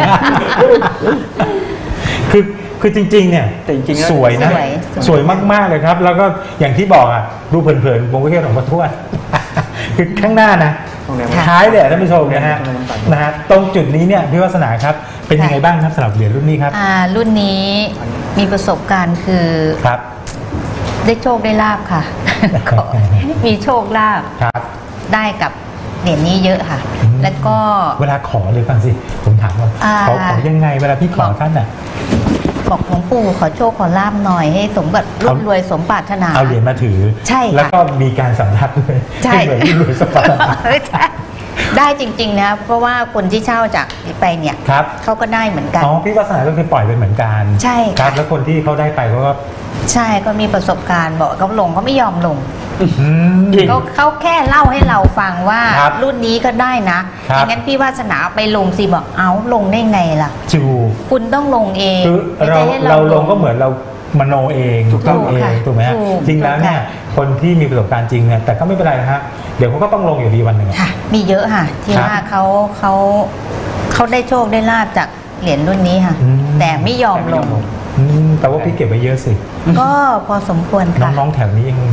คือคือจริงๆเนี่ยสวยนะสวยมากๆเลยครับแล้วก็อย่างที่บอกอ่ะดูเพลินๆผมก็แค่หลวงพ่อทวดคือข้างหน้านะท้ายเลยท่านผู้ชมนะฮะนะฮะตรงจุดนี้เนี่ยพี่วาสนาครับเป็นยังไงบ้างครับสำหรับเหรียญรุ่นนี้ครับอ่ารุ่นนี้มีประสบการณ์คือครับได้โชคได้ลาภค่ะมีโชคลาภได้กับเหรียญนี้เยอะค่ะแล้วก็เวลาขอเลยฟังสิผมถามว่าขอขอยังไงเวลาพี่ขอท่านอ่ะบอกหลวงปู่ขอโชคขอลาภหน่อยให้สมบัติรุ่รวยสมปรารถนาเอาเหรียญมาถือใช่แล้วก็มีการสัมผัสเลยใช่เหมือนรุ่รวยสมปรารถนาได้จริงๆนะเพราะว่าคนที่เช่าจากไปเนี่ยเขาก็ได้เหมือนกันอ๋อพี่วาสนาก็คือปล่อยไปเหมือนกันใช่ครับแล้วคนที่เขาได้ไปเขาก็ใช่ก็มีประสบการณ์บอกเขาลงเขาไม่ยอมลงเขาเขาแค่เล่าให้เราฟังว่ารุ่นนี้ก็ได้นะอย่างนั้นพี่วาสนาไปลงสิบอกเอาลงได้ไงล่ะจูคุณต้องลงเองคือเราเราลงก็เหมือนเรามโนเองถูกต้องเองถูกไหมฮะจริงแล้วเนี่ยคนที่มีประสบการณ์จริงเนี่ยแต่ก็ไม่เป็นไรนะฮะเดี๋ยวเขาก็ต้องลงอยู่ดีวันหนึ่งค่ะมีเยอะค่ะที่ว่าเขาเขาเขาได้โชคได้ลาภจากเหรียญรุ่นนี้ค่ะแต่ไม่ยอมลงแต่ว่าพี่เก็บไว้เยอะสิก็พอสมควรค่ะน้องๆแถวนี้ยัง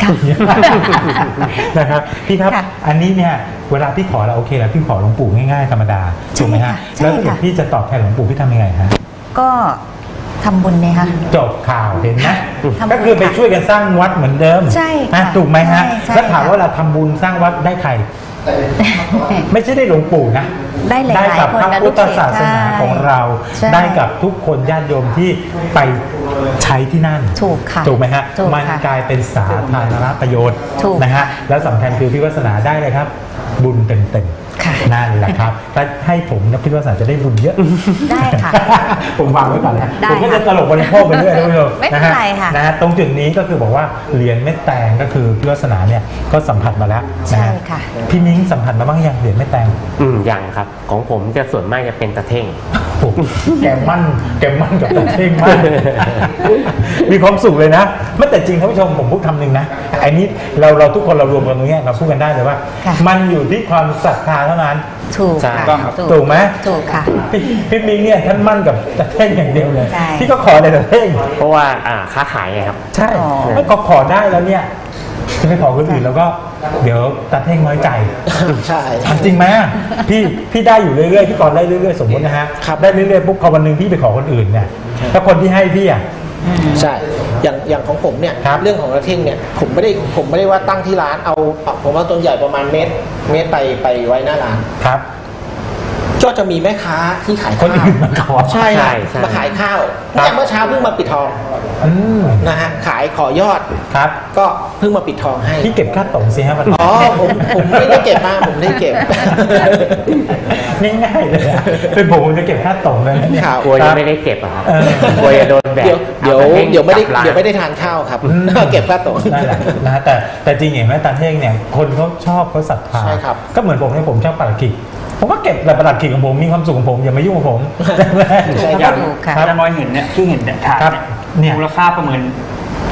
นะครับพี่ครับอันนี้เนี่ยเวลาพี่ขอเราโอเคแล้วพี่ขอหลวงปู่ง่ายๆธรรมดาถูกไหมฮะแล้วถ้าเกิดพี่จะตอบแทนหลวงปู่พี่ทำยังไงฮะก็ทำบุญเลยค่ะจบข่าวเห็นไหมก็คือไปช่วยกันสร้างวัดเหมือนเดิมใช่ถูกไหมฮะแล้วถามว่าเราทำบุญสร้างวัดได้ใครไม่ใช่ได้หลวงปู่นะได้กับพระพุทธศาสนาของเราได้กับทุกคนญาติโยมที่ไปใช้ที่นั่นถูกค่ะถูกไหมฮะมันกลายเป็นสาธารณประโยชน์นะฮะแล้วสำคัญคือพี่วาสนาได้เลยครับบุญเต็มๆนั่นแหละครับถ้าให้ผมนะพี่วาสนาจะได้บุญเยอะได้ค่ะผมวางไว้ก่อนนะผมก็จะตลกบริโภคไปเรื่อยๆด้วยไม่เป็นไรค่ะนะฮะตรงจุดนี้ก็คือบอกว่าเหรียญเม็ดแตงก็คือพี่วาสนาเนี่ยก็สัมผัสมาแล้วใช่ค่ะพี่มิ้งสัมผัสมาบ้างยังเหรียญเม็ดแตงอืมยังครับของผมจะส่วนมากจะเป็นตะเท่งแกมั่นแกมั่นกับตะเท่งมากมีความสุขเลยนะไม่แต่จริงท่านผู้ชมผมพูดคำหนึ่งนะไอ้นี้เราเราทุกคนเรารวมกันตรงนี้เราพูดกันได้เลยว่ามันอยู่ที่ความศรัทธาเท่านั้นถูกค่ะถูกไหมถูกค่ะพี่มิ้งเนี่ยท่านมั่นกับตะเท่งอย่างเดียวเลยที่ก็ขอในตะเท่งเพราะว่าอ่าค้าขายไงครับใช่ไม่ก็ขอได้แล้วเนี่ยจะไปขอคนอื่นแล้วก็เดี๋ยวตาเท่งน้อยใจใช่จริงไหมพี่พี่ได้อยู่เรื่อยๆพี่ก่อนได้เรื่อยๆสมมตินะฮะได้เรื่อยๆปุ๊บพอวันหนึ่งพี่ไปขอคนอื่นเนี่ยแล้วคนที่ให้พี่อ่ะใช่อย่างอย่างของผมเนี่ยเรื่องของตาเท่งเนี่ยผมไม่ได้ผมไม่ได้ว่าตั้งที่ร้านเอาผมว่าต้นใหญ่ประมาณเมตรเมตรไปไปไว้หน้าร้านครับก็จะมีแม่ค้าที่ขายข้าวใช่มาขายข้าวแต่เมื่อเช้าเพิ่งมาปิดทองนะฮะขายขอยอดครับก็เพิ่งมาปิดทองให้พี่เก็บค่าตงสิฮะอ๋อผมผมไม่ได้เก็บมาผมไม่ได้เก็บง่ายๆเลยเป็นผมจะเก็บค่าตงเลยเนี่ยกลัวยังไม่ได้เก็บอ่ะกลัวจะโดนแบบเดี๋ยวเดี๋ยวไม่ได้เดี๋ยวไม่ได้ทานข้าวครับเก็บค่าตงนะแต่แต่จริงอย่างแม่ตาเท่งเนี่ยคนเขาชอบเขาศรัทธาก็เหมือนผมเนี่ยผมชอบปารากิผมก็เก็บแบบประหลัดขิกของผมมีความสุขของผมอย่ามายุ่งกับผมใช่อย่างถ้าน้อยเห็นเนี่ยคือเห็นเนี่ยถาดเนี่ยมูลค่าประเมิน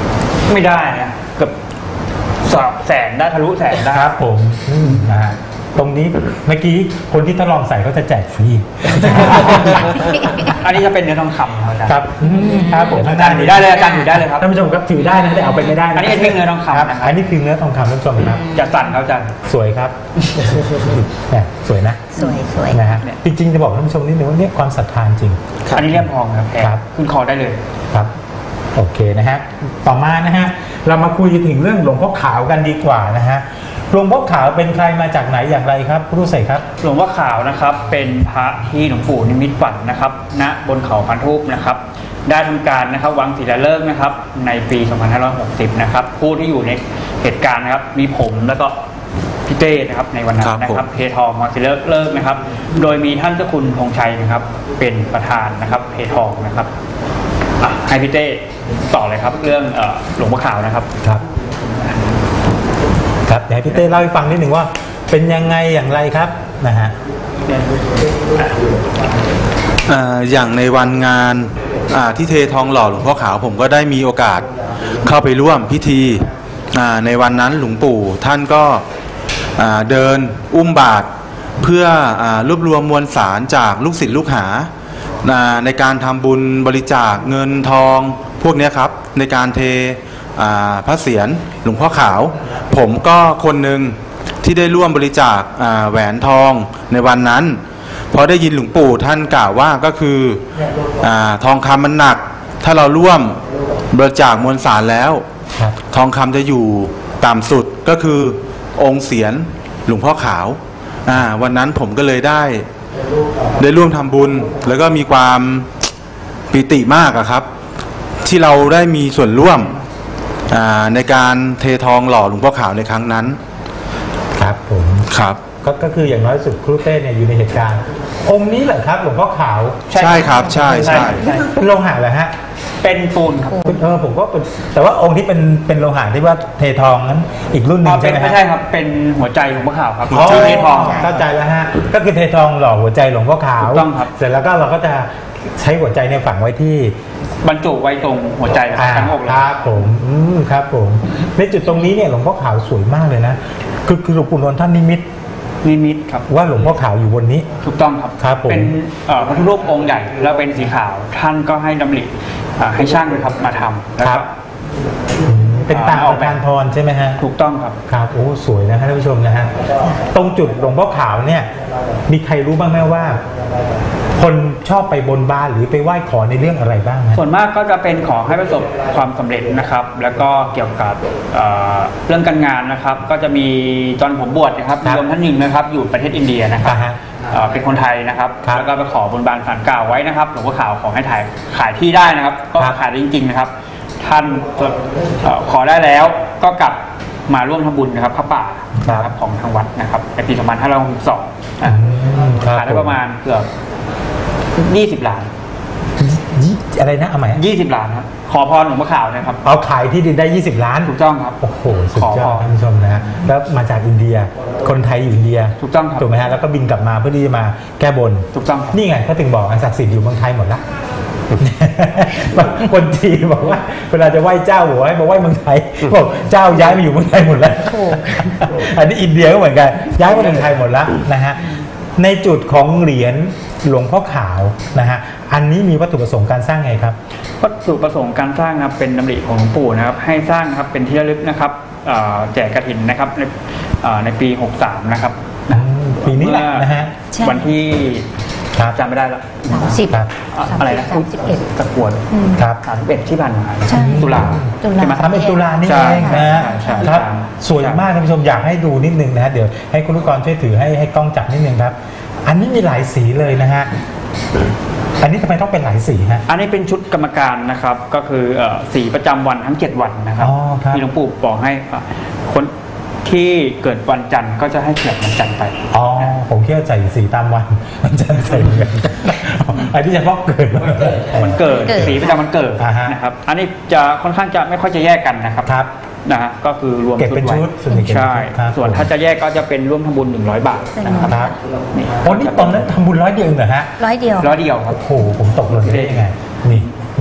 ไม่ได้นะเกือบสองแสนได้ทะลุแสนได้ครับผมอืมนะฮะตรงนี้เมื่อกี้คนที่ทดลองใส่ก็จะแจกฟรีอันนี้จะเป็นเนื้อทองคำครับอาจารย์ครับอืมครับผมอาจารย์ถือได้เลยอาจารย์ถือได้เลยครับท่านผู้ชมครับถือได้นะแต่เอาไปไม่ได้นะอันนี้เป็นเนื้อทองคำครับนะครับอันนี้คือเนื้อทองคำท่านผู้ชมครับจะสั่นครับอาจารย์สวยครับเนี่ยสวยนะสวยสวยนะฮะจริงๆจะบอกท่านผู้ชมนิดนึงว่าเนี่ยความศรัทธาจริงอันนี้เลี่ยมทองครับแพงครับขึ้นคอได้เลยครับโอเคนะฮะต่อมานะฮะเรามาคุยถึงเรื่องหลวงพ่อขาวกันดีกว่านะฮะหลวงพ่อขาวเป็นใครมาจากไหนอย่างไรครับผู้รู้ใส่ครับหลวงพ่อขาวนะครับเป็นพระที่หลวงปู่นิมิตฝันนะครับณบนเขาพันธุปนะครับได้ทำการนะครับวางศิลาฤกษ์นะครับในปี สองพันห้าร้อยหกสิบ นะครับผู้ที่อยู่ในเหตุการณ์นะครับมีผมแล้วก็พี่เต้นะครับในวันนั้นนะครับเททองวางศิลาฤกษ์นะครับโดยมีท่านเจ้าคุณธงชัยนะครับเป็นประธานนะครับเททองนะครับอ่ะให้พี่เต้ต่อเลยครับเรื่องเอ่อหลวงพ่อขาวนะครับครับครับเดี๋ยวให้พี่เต้เล่าให้ฟังนิดหนึ่งว่าเป็นยังไงอย่างไรครับนะฮะอ่าอย่างในวันงานอ่าที่เททองหล่อหลวงพ่อขาวผมก็ได้มีโอกาสเข้าไปร่วมพิธีอ่าในวันนั้นหลวงปู่ท่านก็อ่าเดินอุ้มบาตรเพื่ออ่ารวบรวมมวลสารจากลูกศิษย์ลูกหาอ่าในการทำบุญบริจาคเงินทองพวกนี้ครับในการเทอ่าพระเศียรหลวงพ่อขาวผมก็คนหนึ่งที่ได้ร่วมบริจาคอ่าแหวนทองในวันนั้นพอได้ยินหลวงปู่ท่านกล่าวว่าก็คืออาทองคำมันหนักถ้าเราร่วมบริจาคมวลสารแล้วทองคำจะอยู่ต่ำสุดก็คือองค์เศียรหลวงพ่อขาวอ่าวันนั้นผมก็เลยได้ได้ร่วมทำบุญแล้วก็มีความปิติมากอะครับที่เราได้มีส่วนร่วมในการเททองหล่อหลวงพ่อขาวในครั้งนั้นครับผมครับก็ก็คืออย่างน้อยสุดครูเต้เนี่ยอยู่ในเหตุการณ์องค์นี้เหรอครับหลวงพ่อขาวใช่ครับใช่ใช่เป็นโลหะเหรอฮะเป็นปูนครับเออผมก็เป็นแต่ว่าองค์ที่เป็นเป็นโลหะที่ว่าเททองนั้นอีกรุ่นหนึ่งใช่ไหมฮะไม่ใช่ครับเป็นหัวใจหลวงพ่อขาวครับหัวใจเททองเข้าใจแล้วฮะก็คือเททองหล่อหัวใจหลวงพ่อขาวต้องครับเสร็จแล้วก็เราก็จะใช้หัวใจในฝังไว้ที่บรรจุไว้ตรงหัวใจทั้งอกเลยครับผมอืมครับผมในจุดตรงนี้เนี่ยหลวงพ่อขาวสวยมากเลยนะคือคือหลวงปู่นนท์ท่านนิมิตนิมิตครับว่าหลวงพ่อขาวอยู่บนนี้ถูกต้องครับครับผมเป็นพระพุทธรูปองค์ใหญ่แล้วเป็นสีขาวท่านก็ให้ดำริให้ช่างเลยครับมาทำแล้วก็เป็นตาออกแผนพรใช่ไหมฮะถูกต้องครับครับโอ้สวยนะท่านผู้ชมนะฮะตรงจุดหลวงพ่อขาวเนี่ยมีใครรู้บ้างไหมว่าคนชอบไปบนบานหรือไปไหว้ขอในเรื่องอะไรบ้างส่วนมากก็จะเป็นขอให้ประสบความสำเร็จนะครับแล้วก็เกี่ยวกับเรื่องการงานนะครับก็จะมีตอนผมบวชนะครับโยมท่านหนึ่งนะครับอยู่ประเทศอินเดียนะครับเป็นคนไทยนะครับแล้วก็ไปขอบนบานศาลกล่าวไว้นะครับหลวงพ่อขาวขอให้ถ่ายขายที่ได้นะครับก็ขายได้จริงๆนะครับท่านขอได้แล้วก็กลับมาร่วมทำบุญนะครับพระป่านะครับของทางวัดนะครับในปี สองพันห้าร้อยหกสิบสอง ขายได้ประมาณเกือบยี่สิบล้านอะไรนะเอาใหม่ยี่สิบล้านครับขอพรหลวงพ่อขาวนะครับเอาขายที่ดินได้ยี่สิบล้านถูกต้องครับโอ้โหสุดยอดท่านผู้ชมนะฮะแล้วมาจากอินเดียคนไทยอยู่อินเดียถูกต้องครับถูกไหมฮะแล้วก็บินกลับมาเพื่อที่จะมาแก้บนถูกต้องครับนี่ไงเขาถึงบอกศักดิ์สิทธิ์อยู่เมืองไทยหมดละคนจีนบอกว่าเวลาจะไหว้เจ้าบอกว่าให้มาไหว้เมืองไทยบอกเจ้าย้ายมาอยู่เมืองไทยหมดแล้วอันนี้อินเดียก็เหมือนกันย้ายมาเมืองไทยหมดแล้วนะฮะในจุดของเหรียญหลวงพ่อขาวนะฮะอันนี้มีวัตถุประสงค์การสร้างไงครับวัตถุประสงค์การสร้างนะครับเป็นดำริของหลวงปู่นะครับให้สร้างครับเป็นที่ระลึกนะครับแจกกฐินนะครับในในปีหกสิบสามนะครับปีนี้แหละนะฮะวันที่จำไม่ได้แล้วสามสิบอะไรนะสามสิบเอ็ดตะกวนครับสามสิบเอ็ดที่ผ่านมาตุลาใช่ไหมสามสิบเอ็ดตุลานี่เองนะครับสวยมากท่านผู้ชมอยากให้ดูนิดนึงนะฮะเดี๋ยวให้คุณลูกกรช่วยถือให้ให้กล้องจับนิดนึงครับอันนี้มีหลายสีเลยนะฮะอันนี้ทำไมต้องเป็นหลายสีฮะอันนี้เป็นชุดกรรมการนะครับก็คือสีประจำวันทั้งเจ็ดวันนะครับที่หลวงปู่บอกให้คนที่เกิดวันจันทร์ก็จะให้เกิดวันจันทร์ไปอ๋อผมแค่ใส่สีตามวันวันจันทร์ใส่เหมือนกันอันนี้เฉพาะเกิดมันเกิดสีประจำวันเกิดนะครับอันนี้จะค่อนข้างจะไม่ค่อยจะแยกกันนะครับนะฮะก็คือรวมเก็บเป็นชุดใช่ส่วนถ้าจะแยกก็จะเป็นร่วมทำบุญหนึ่งร้อยบาทนะครับนี่โอ้นี่ตอนนั้นทำบุญร้อยเดียวเหรอฮะร้อยเดียวร้อยเดียวครับโอ้โหผมตกหล่นได้ยังไงนี่นะฮะ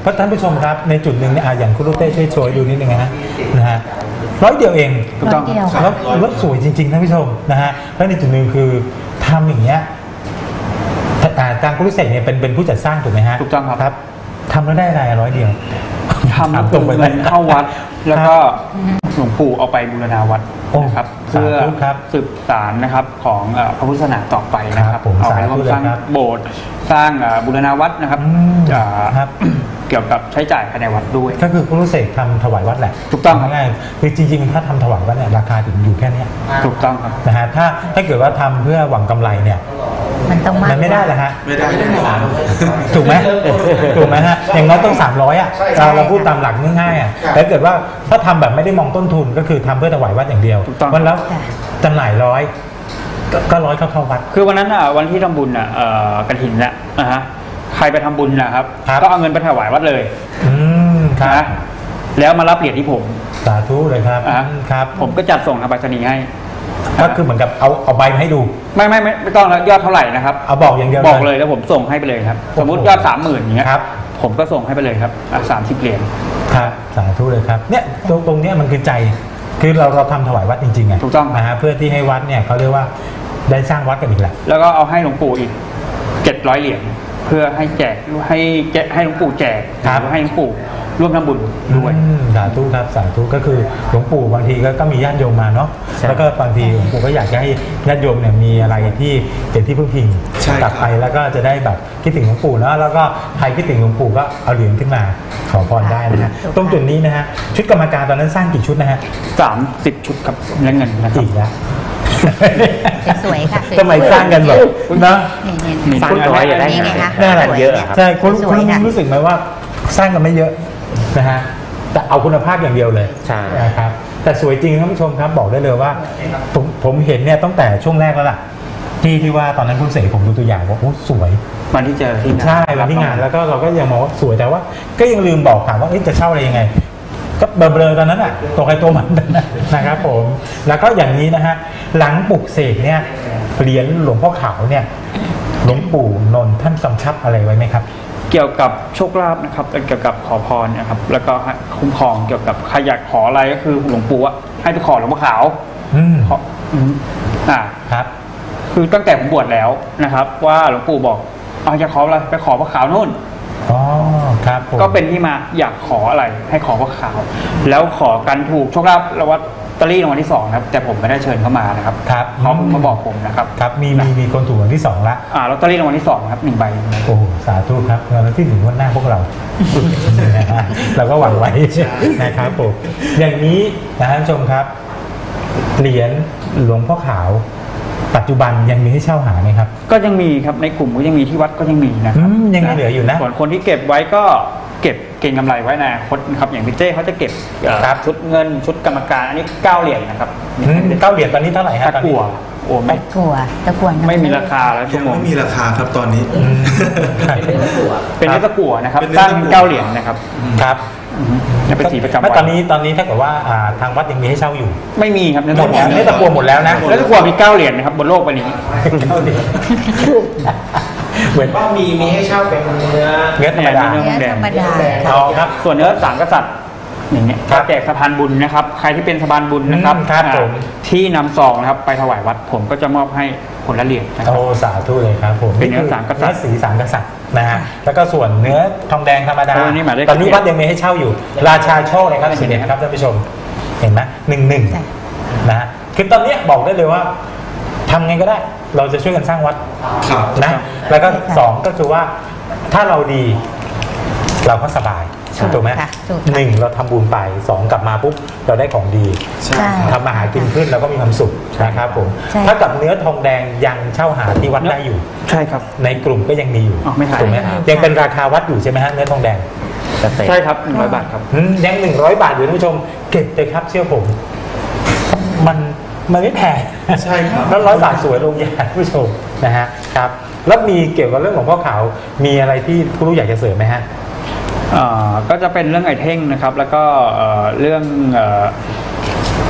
เพราะท่านผู้ชมครับในจุดหนึ่งเนี่ยอย่างคุณลูกเต้ช่วยโชว์ดูนิดนึงนะฮะนะฮะร้อยเดียวเองถูกต้องแล้วรถสวยจริงๆท่านผู้ชมนะฮะแล้วในจุดหนึ่งคือทำอย่างเงี้ยทางคุณลูกเสกเนี่ยเป็นเป็นผู้จัดสร้างถูกไหมฮะถูกต้องครับครับทำแล้วได้อะไรร้อยเดียวทำตรงไปเลยเข้าวัดแล้วก็หลวงปู่เอาไปบูรณาวัดนะครับเพื่อสืบสานนะครับของพระพุทธศาสนาต่อไปนะครับเอาไปร่วมสร้างโบสถ์สร้างบูรณาวัดนะครับเกี่ยวกับใช้จ่ายภายในวัดด้วยก็คือคุณลูกเสกทำถวายวัดแหละถูกต้องง่ายคือจริงๆถ้าทำถวายวัดเนี่ยราคาถึงอยู่แค่นี้ถูกต้องครับนะฮะถ้าถ้าเกิดว่าทำเพื่อหวังกำไรเนี่ยมันต้องมันไม่ได้เหรอฮะไม่ได้ถูกไหมถูกไหมฮะอย่างน้อยต้องสามร้อยอ่ะเราพูดตามหลักง่ายๆอ่ะแต่เกิดว่าถ้าทำแบบไม่ได้มองต้นทุนก็คือทำเพื่อถวายวัดอย่างเดียววันแล้วจำหน่ายร้อยก็ร้อยเข้าเข้าวัดคือวันนั้นอ่ะวันที่ทำบุญอ่ะกฐินนะนะฮะใครไปทำบุญนะครับก็เอาเงินไปถวายวัดเลยอืมครับแล้วมารับเหรียญที่ผมสาธุเลยครับครับผมก็จัดส่งทางไปรษณีย์ให้ก็คือเหมือนกับเอาเอาใบมาให้ดูไม่ไม่ไม่ไม่ต้องแล้วยอดเท่าไหร่นะครับเอาบอกอย่างเดียวบอกเลยแล้วผมส่งให้ไปเลยครับสมมุติยอดสามหมื่นอย่างเงี้ยครับผมก็ส่งให้ไปเลยครับสามสิบเหรียญครับสาธุเลยครับเนี่ยตรงตรงเนี้ยมันคือใจคือเราเราทำถวายวัดจริงๆไงถูกต้องนะฮะเพื่อที่ให้วัดเนี่ยเขาเรียกว่าได้สร้างวัดกันอีกแหละแล้วก็เอาให้หลวงปู่อีกเจ็ดร้อยเหรียญเพื่อให้แจกให้แจกให้หลวงปู่แจกให้หลวงปู่ร่วมทำบุญด้วยสาธุครับสาธุก็คือหลวงปู่บางทีก็มีญาติโยมมาเนาะแล้วก็บางทีหลวงปู่ก็อยากจะให้ญาติโยมเนี่ยมีอะไรที่เป็นที่พึ่งพิงกลับไปแล้วก็จะได้แบบคิดถึงหลวงปู่เนาะแล้วก็ใครคิดถึงหลวงปู่ก็เอาเหรียญขึ้นมาขอพรได้นะฮะตรงจุดนี้นะฮะชุดกรรมการตอนนั้นสร้างกี่ชุดนะฮะสามสิบชุดครับเงินนะครับอีกแล้วสวยค่ะทำไมสร้างกันแบบนะสร้างน้อยอย่าได้ไงน่ารักเยอะใช่คุณคุณรู้สึกไหมว่าสร้างกันไม่เยอะนะฮะแต่เอาคุณภาพอย่างเดียวเลยใช่นะครับแต่สวยจริงท่านผู้ชมครับบอกได้เลยว่าผมผมเห็นเนี่ยตั้งแต่ช่วงแรกแล้วล่ะที่ที่ว่าตอนนั้นคุณเสกผมดูตัวอย่างว่าโอ้สวยวันที่เจอที่ใช่วันที่งานแล้วก็เราก็ยังมองว่าสวยแต่ว่าก็ยังลืมบอกถามว่าจะเช่าอะไรยังไงก็เบลอๆตอนนั้นอ่ะตัวใครตัวมันนะครับผมแล้วก็อย่างนี้นะฮะหลังปลุกเสกเนี่ยเหรียญหลวงพ่อขาวเนี่ยหลวงปู่นนท์ท่านกำชับอะไรไว้ไหมครับเกี่ยวกับโชคลาภนะครับเกี่ยวกับขอพรนะครับแล้วก็คุ้มครองเกี่ยวกับใครอยากขออะไรก็คือหลวงปู่อะให้ไปขอหลวงพ่อขาวอืมอ่าครับคือตั้งแต่ผมบวชแล้วนะครับว่าหลวงปู่บอกเอาอยากขออะไรไปขอพระขาวนู่นอ๋อครับก็เป็นที่มาอยากขออะไรให้ขอพระขาวแล้วขอกันถูกโชคลาภแล้วว่าตอรี่รางวัลที่สองครับแต่ผมไม่ได้เชิญเข้ามานะครับครับเขามาบอกผมนะครับครับมีมีมีคนถูกรางวัลที่สองละอ่าลอตเตอรี่รางวัลที่สองครับหนึ่งใบโอ้สาธุครับรางวัลที่หนึ่งวันหน้าพวกเราเราก็หวังไว้นะครับผมอย่างนี้นะท่านผู้ชมครับเหรียญหลวงพ่อขาวปัจจุบันยังมีให้เช่าหาไหมครับก็ยังมีครับในกลุ่มก็ยังมีที่วัดก็ยังมีนะครับยังเหลืออยู่นะส่วนคนที่เก็บไว้ก็เก็บเก็งกำไรไว้นะคนครับอย่างพี่เจ้เขาจะเก็บชุดเงินชุดกรรมการอันนี้เก้าเหรียญนะครับเก้าเหรียญตอนนี้เท่าไหร่ฮะตะกั่วโอ้ไม่ตะกั่วตะกั่วไม่มีราคาแล้วชั่วโมงไม่มีราคาครับตอนนี้เป็นเนื้อตะกั่วนะครับตั้งเก้าเหรียญนะครับครับเป็นสีประจำวันตอนนี้ตอนนี้ถ้าเกิดว่าทางวัดยังมีให้เช่าอยู่ไม่มีครับเนื้อตะกั่วเนื้อตะกั่วหมดแล้วนะเนื้อตะกั่วมีเก้าเหรียญนะครับบนโลกใบนี้เก้าเหรียญเหมือนว่ามีมีให้เช่าเป็นเนื้อเนื้อธรรมดาเนื้อธรรมดาครับส่วนเนื้อสามกษัตริย์อย่างเงี้ยแจกสะพานบุญนะครับใครที่เป็นสะพานบุญนะครับที่นำซองนะครับไปถวายวัดผมก็จะมอบให้คนละเหรียญโอ้สาธุเลยครับผมเป็นเนื้อสามกษัตริย์สีสามกษัตริย์นะฮะแล้วก็ส่วนเนื้อทองแดงธรรมดาตอนนี้วัดยังมีให้เช่าอยู่ราชาโชคเลยครับสิเด็ดครับท่านผู้ชมเห็นไหมหนึ่งหนึ่งนะฮะคือตอนนี้บอกได้เลยว่าทำไงก็ได้เราจะช่วยกันสร้างวัดนะแล้วก็สองก็คือว่าถ้าเราดีเราก็สบายถูกไหมหนึ่งเราทำบุญไปสองกลับมาปุ๊บเราได้ของดีทำมาหากินขึ้นแล้วก็มีความสุขนะครับผมถ้ากับเนื้อทองแดงยังเช่าหาที่วัดได้อยู่ใช่ครับในกลุ่มก็ยังมีอยู่ถูกไหมยังเป็นราคาวัดอยู่ใช่ไหมฮะเนื้อทองแดงใช่ครับหนึ่งร้อยบาทครับยังหนึ่งร้อยบาทอยู่ท่านผู้ชมเก็บเลยครับเชื่อผมมันมันไม่แพงใช่ครับแล้วร้อยบาทสวยลงยาผู้ชมนะฮะครับแล้วมีเกี่ยวกับเรื่องของพ่อขาวมีอะไรที่ผู้รู้อยากจะเสริมไหมฮะก็จะเป็นเรื่องไอเท่งนะครับแล้วก็เรื่อง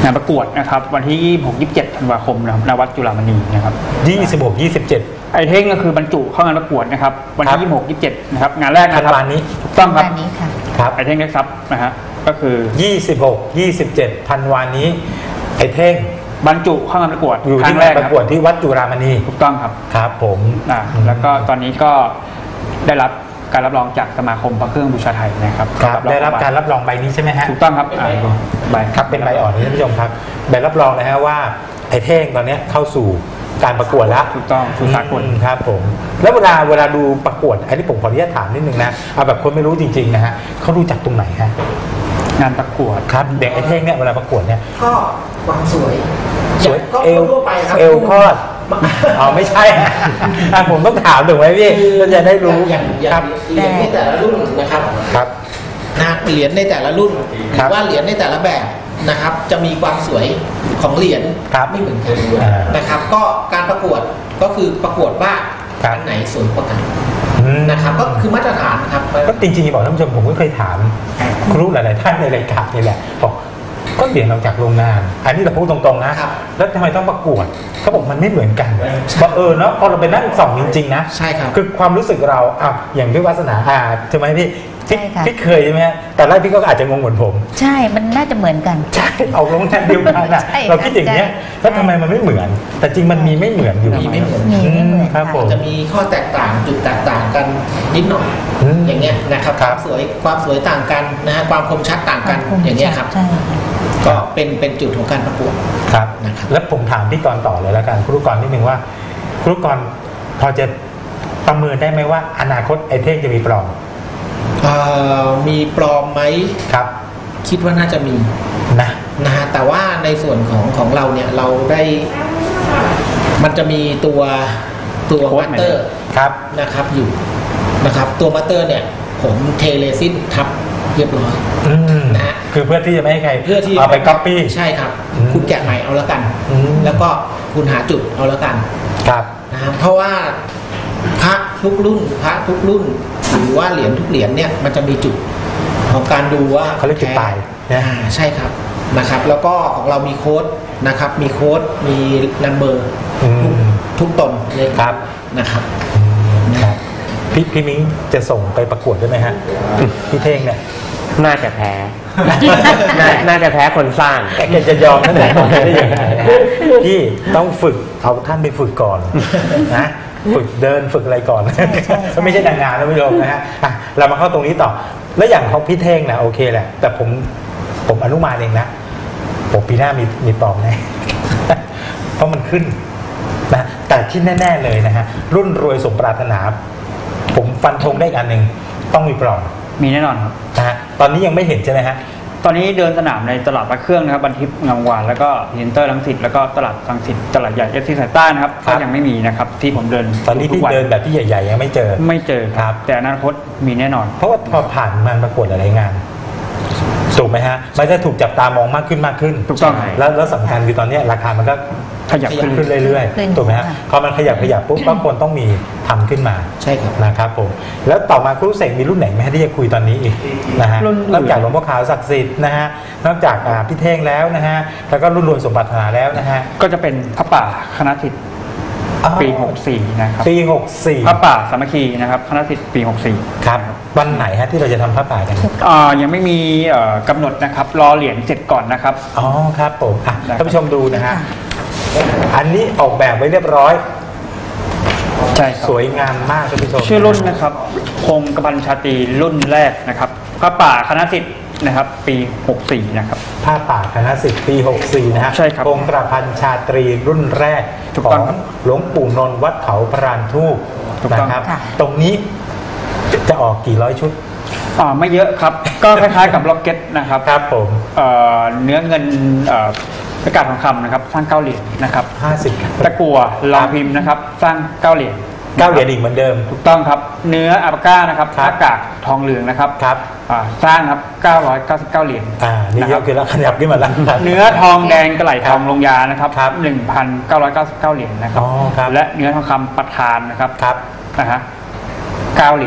งานประกวดนะครับวันที่ยี่สิบหก ยี่สิบเจ็ดธันวาคมนะครับณวัดจุฬามณีนะครับยี่สิบหก ยี่สิบเจ็ดไอเท่งก็คือบรรจุเข้างานประกวดนะครับวันที่ยี่สิบหก ยี่สิบเจ็ดนะครับงานแรกนะครับวันนี้ถูกต้องครับวันนี้ค่ะครับไอเท่งเล็กซับนะฮะก็คือยี่สิบหก ยี่สิบเจ็ดธันวานี้ไอเท่งบรรจุเข้างานประกวดอยู่ที่งานประกวดที่วัดจุฬามณีถูกต้องครับครับผมอ่าแล้วก็ตอนนี้ก็ได้รับการรับรองจากสมาคมพระเครื่องบูชาไทยนะครับได้รับการรับรองใบนี้ใช่ไหมฮะถูกต้องครับใบครับเป็นใบอ่อนท่านผู้ชมครับใบรับรองนะฮะว่าไอเท่งตอนนี้เข้าสู่การประกวดแล้วถูกต้องสู่สากลครับผมแล้วเวลาเวลาดูประกวดอันนี้ผมขออนุญาตถามนิดนึงนะเอาแบบคนไม่รู้จริงๆนะฮะเขาดูจากตรงไหนฮะงานประกวดครับเด็กไอเท่งเนี่ยเวลาประกวดเนี่ยก็ความสวยสวยเอวเอวคอดอ๋อไม่ใช่ผมต้องถามถูกไหมพี่เราจะได้รู้ครับเหรียญในแต่ละรุ่นนะครับครับเหรียญในแต่ละรุ่นหรือว่าเหรียญในแต่ละแบบนะครับจะมีความสวยของเหรียญไม่เหมือนกันนะครับก็การประกวดก็คือประกวดว่าอันไหนสวยกว่ากันนะครับก็คือมาตรฐานครับก็จริงๆบอกท่านผู้ชมผมก็เคยถามครูหลายๆท่านในรายการนี่แหละบอกก็เหรียญเราจากโรงงานอันนี้เราพูดตรงๆนะแล้วทำไมต้องประกวดเขาบอกมันไม่เหมือนกันบอกเออเนาะพอเราไปนั่งส่องจริงๆนะใช่ครับคือความรู้สึกเราอ่ะอย่างพี่วาสนาอ่าใช่ไหมพี่พี่เคยใช่ไหมแต่แรกพี่ก็อาจจะงงเหมือนผมใช่มันน่าจะเหมือนกันใช่เอาโรงงานเดียวกันอ่ะเราคิดอย่างเงี้ยแล้วทำไมมันไม่เหมือนแต่จริงมันมีไม่เหมือนอยู่มีไม่เหมือนครับผมจะมีข้อแตกต่างจุดแตกต่างกันนิดหน่อยอย่างเงี้ยนะครับความสวยความสวยต่างกันนะฮะความคมชัดต่างกันอย่างเงี้ยครับก็เป็นเป็นจุดของการประกวดครับนะครับแล้วผมถามพี่กรต่อเลยแล้วกันครูกรนิดนึงว่าครูกรพอจะประเมินได้ไหมว่าอนาคตไอเท่งจะมีปลอมมีปลอมไหมครับคิดว่าน่าจะมีนะนะฮะแต่ว่าในส่วนของของเราเนี่ยเราได้มันจะมีตัวตัวมัตเตอร์ครับนะครับอยู่นะครับตัวมัตเตอร์เนี่ยผมเทเลซินทับเรียบร้อยนะคือเพื่อที่จะไม่ให้ใครเพื่อที่เอาไปก๊อปปี้ใช่ครับคุณแกะใหม่เอาแล้วกันแล้วก็คุณหาจุดเอาแล้วกันครับนะเพราะว่าพระทุกรุ่นพระทุกรุ่นหรือว่าเหรียญทุกเหรียญเนี่ยมันจะมีจุดของการดูว่าเขาเรียกจุดตายนะใช่ครับนะครับแล้วก็ของเรามีโค้ดนะครับมีโค้ดมีนัมเบอร์ทุกตนเลยครับนะครับครับพี่พี่มิ้งจะส่งไปประกวดได้ไหมฮะพี่เท่งเนี่ยน่าจะแพ้น่าจะแพ้คนสร้างแกจะยอมนั่นแหละได้ยังไงพี่ต้องฝึกเอาท่านไปฝึกก่อนนะฝึกเดินฝึกอะไรก่อนก็ไม่ใช่นางงามนะพี่โยมนะฮะเรามาเข้าตรงนี้ต่อแล้วอย่างของพี่เท่งนะโอเคแหละแต่ผมผมอนุมานเองนะผมปีหน้ามีมีปลอมแน่เพราะมันขึ้นนะแต่ที่แน่ๆเลยนะฮะรุ่นรวยสมปรารถนาผมฟันธงได้อีกอันหนึ่งต้องมีปลอมมีแน่นอนครับนะฮะตอนนี้ยังไม่เห็นใช่ไหมฮะตอนนี้เดินสนามในตลาดพระเครื่องนะครับบันทิพย์งามวานแล้วก็เซ็นเตอร์รังสิตแล้วก็ตลาดรังสิตตลาดใหญ่เอฟซีสายใต้นะครับก็ยังไม่มีนะครับที่ผมเดินตอนนี้ที่เดินแบบที่ใหญ่ๆยังไม่เจอไม่เจอครับแต่อนาคตมีแน่นอนเพราะว่าพอผ่านมันประกวดหลายงานถูกไหมฮะมันจะถูกจับตามองมากขึ้นมากขึ้นถูกต้องแล้วแล้วสำคัญคือตอนนี้ราคามันก็ขยับขึ้นเรื่อยๆถูกไหมฮะพอมันขยับขยับปุ๊บก็ควรต้องมีทำขึ้นมาใช่ครับนะครับผมแล้วต่อมาครูเสกมีรุ่นไหนไหมที่จะคุยตอนนี้อีกนะฮะนอกจากหลวงพ่อขาวศักดิ์สิทธิ์นะฮะนอกจากพี่เท่งแล้วนะฮะแล้วก็รุ่นรวยสมบัตินาแล้วนะฮะก็จะเป็นพระป่าคณะสิทธิ์ปีหกสี่นะครับปีหกสี่พระป่าสามัคคีนะครับคณะสิทธิ์ปีหกสี่ครับวันไหนฮะที่เราจะทำพระป่ากันอ่ายังไม่มีกำหนดนะครับรอเหรียญเสร็จก่อนนะครับอ๋อครับผมท่านผู้ชมดูนะฮะอันนี้ออกแบบไว้เรียบร้อยใช่ครับสวยงามมากท่านผู้ชมชื่อรุ่นนะครับคงกระพันชาตรีรุ่นแรกนะครับพระป่าคณะสิทธิ์นะครับปีหกสี่นะครับผ้าป่าคณะสิทธิ์ปีหกสี่นะฮะใช่ครับองค์กระพันชาตรีรุ่นแรกของหลวงปู่นนท์วัดเขาพรานทูปนะครับตรงนี้จะออกกี่ร้อยชุดอ๋อไม่เยอะครับก็คล้ายๆกับล็อกเก็ตนะครับครับผมเนื้อเงินประกาศทองคำนะครับสร้างเก้าเหรียญนะครับห้าสิบตะกั่วลองพิมพ์นะครับสร้างเก้าเหรียญเก้าเหรียญอีกเหมือนเดิมถูกต้องครับเนื้ออัปก้านะครับหน้ากากทองเหลืองนะครับครับสร้างครับเก้าร้อยเก้าสิบเก้าเหรียญอ่านี่เยอะคือแล้วขยับขึ้นมาแล้วเนื้อทองแดงกระไหลทองลงยานะครับหนึ่งพันเก้าร้อยเก้าสิบเก้าเหรียญนะครับและเนื้อทองคำประธานนะครับครับนะฮะเก้าเหรียญ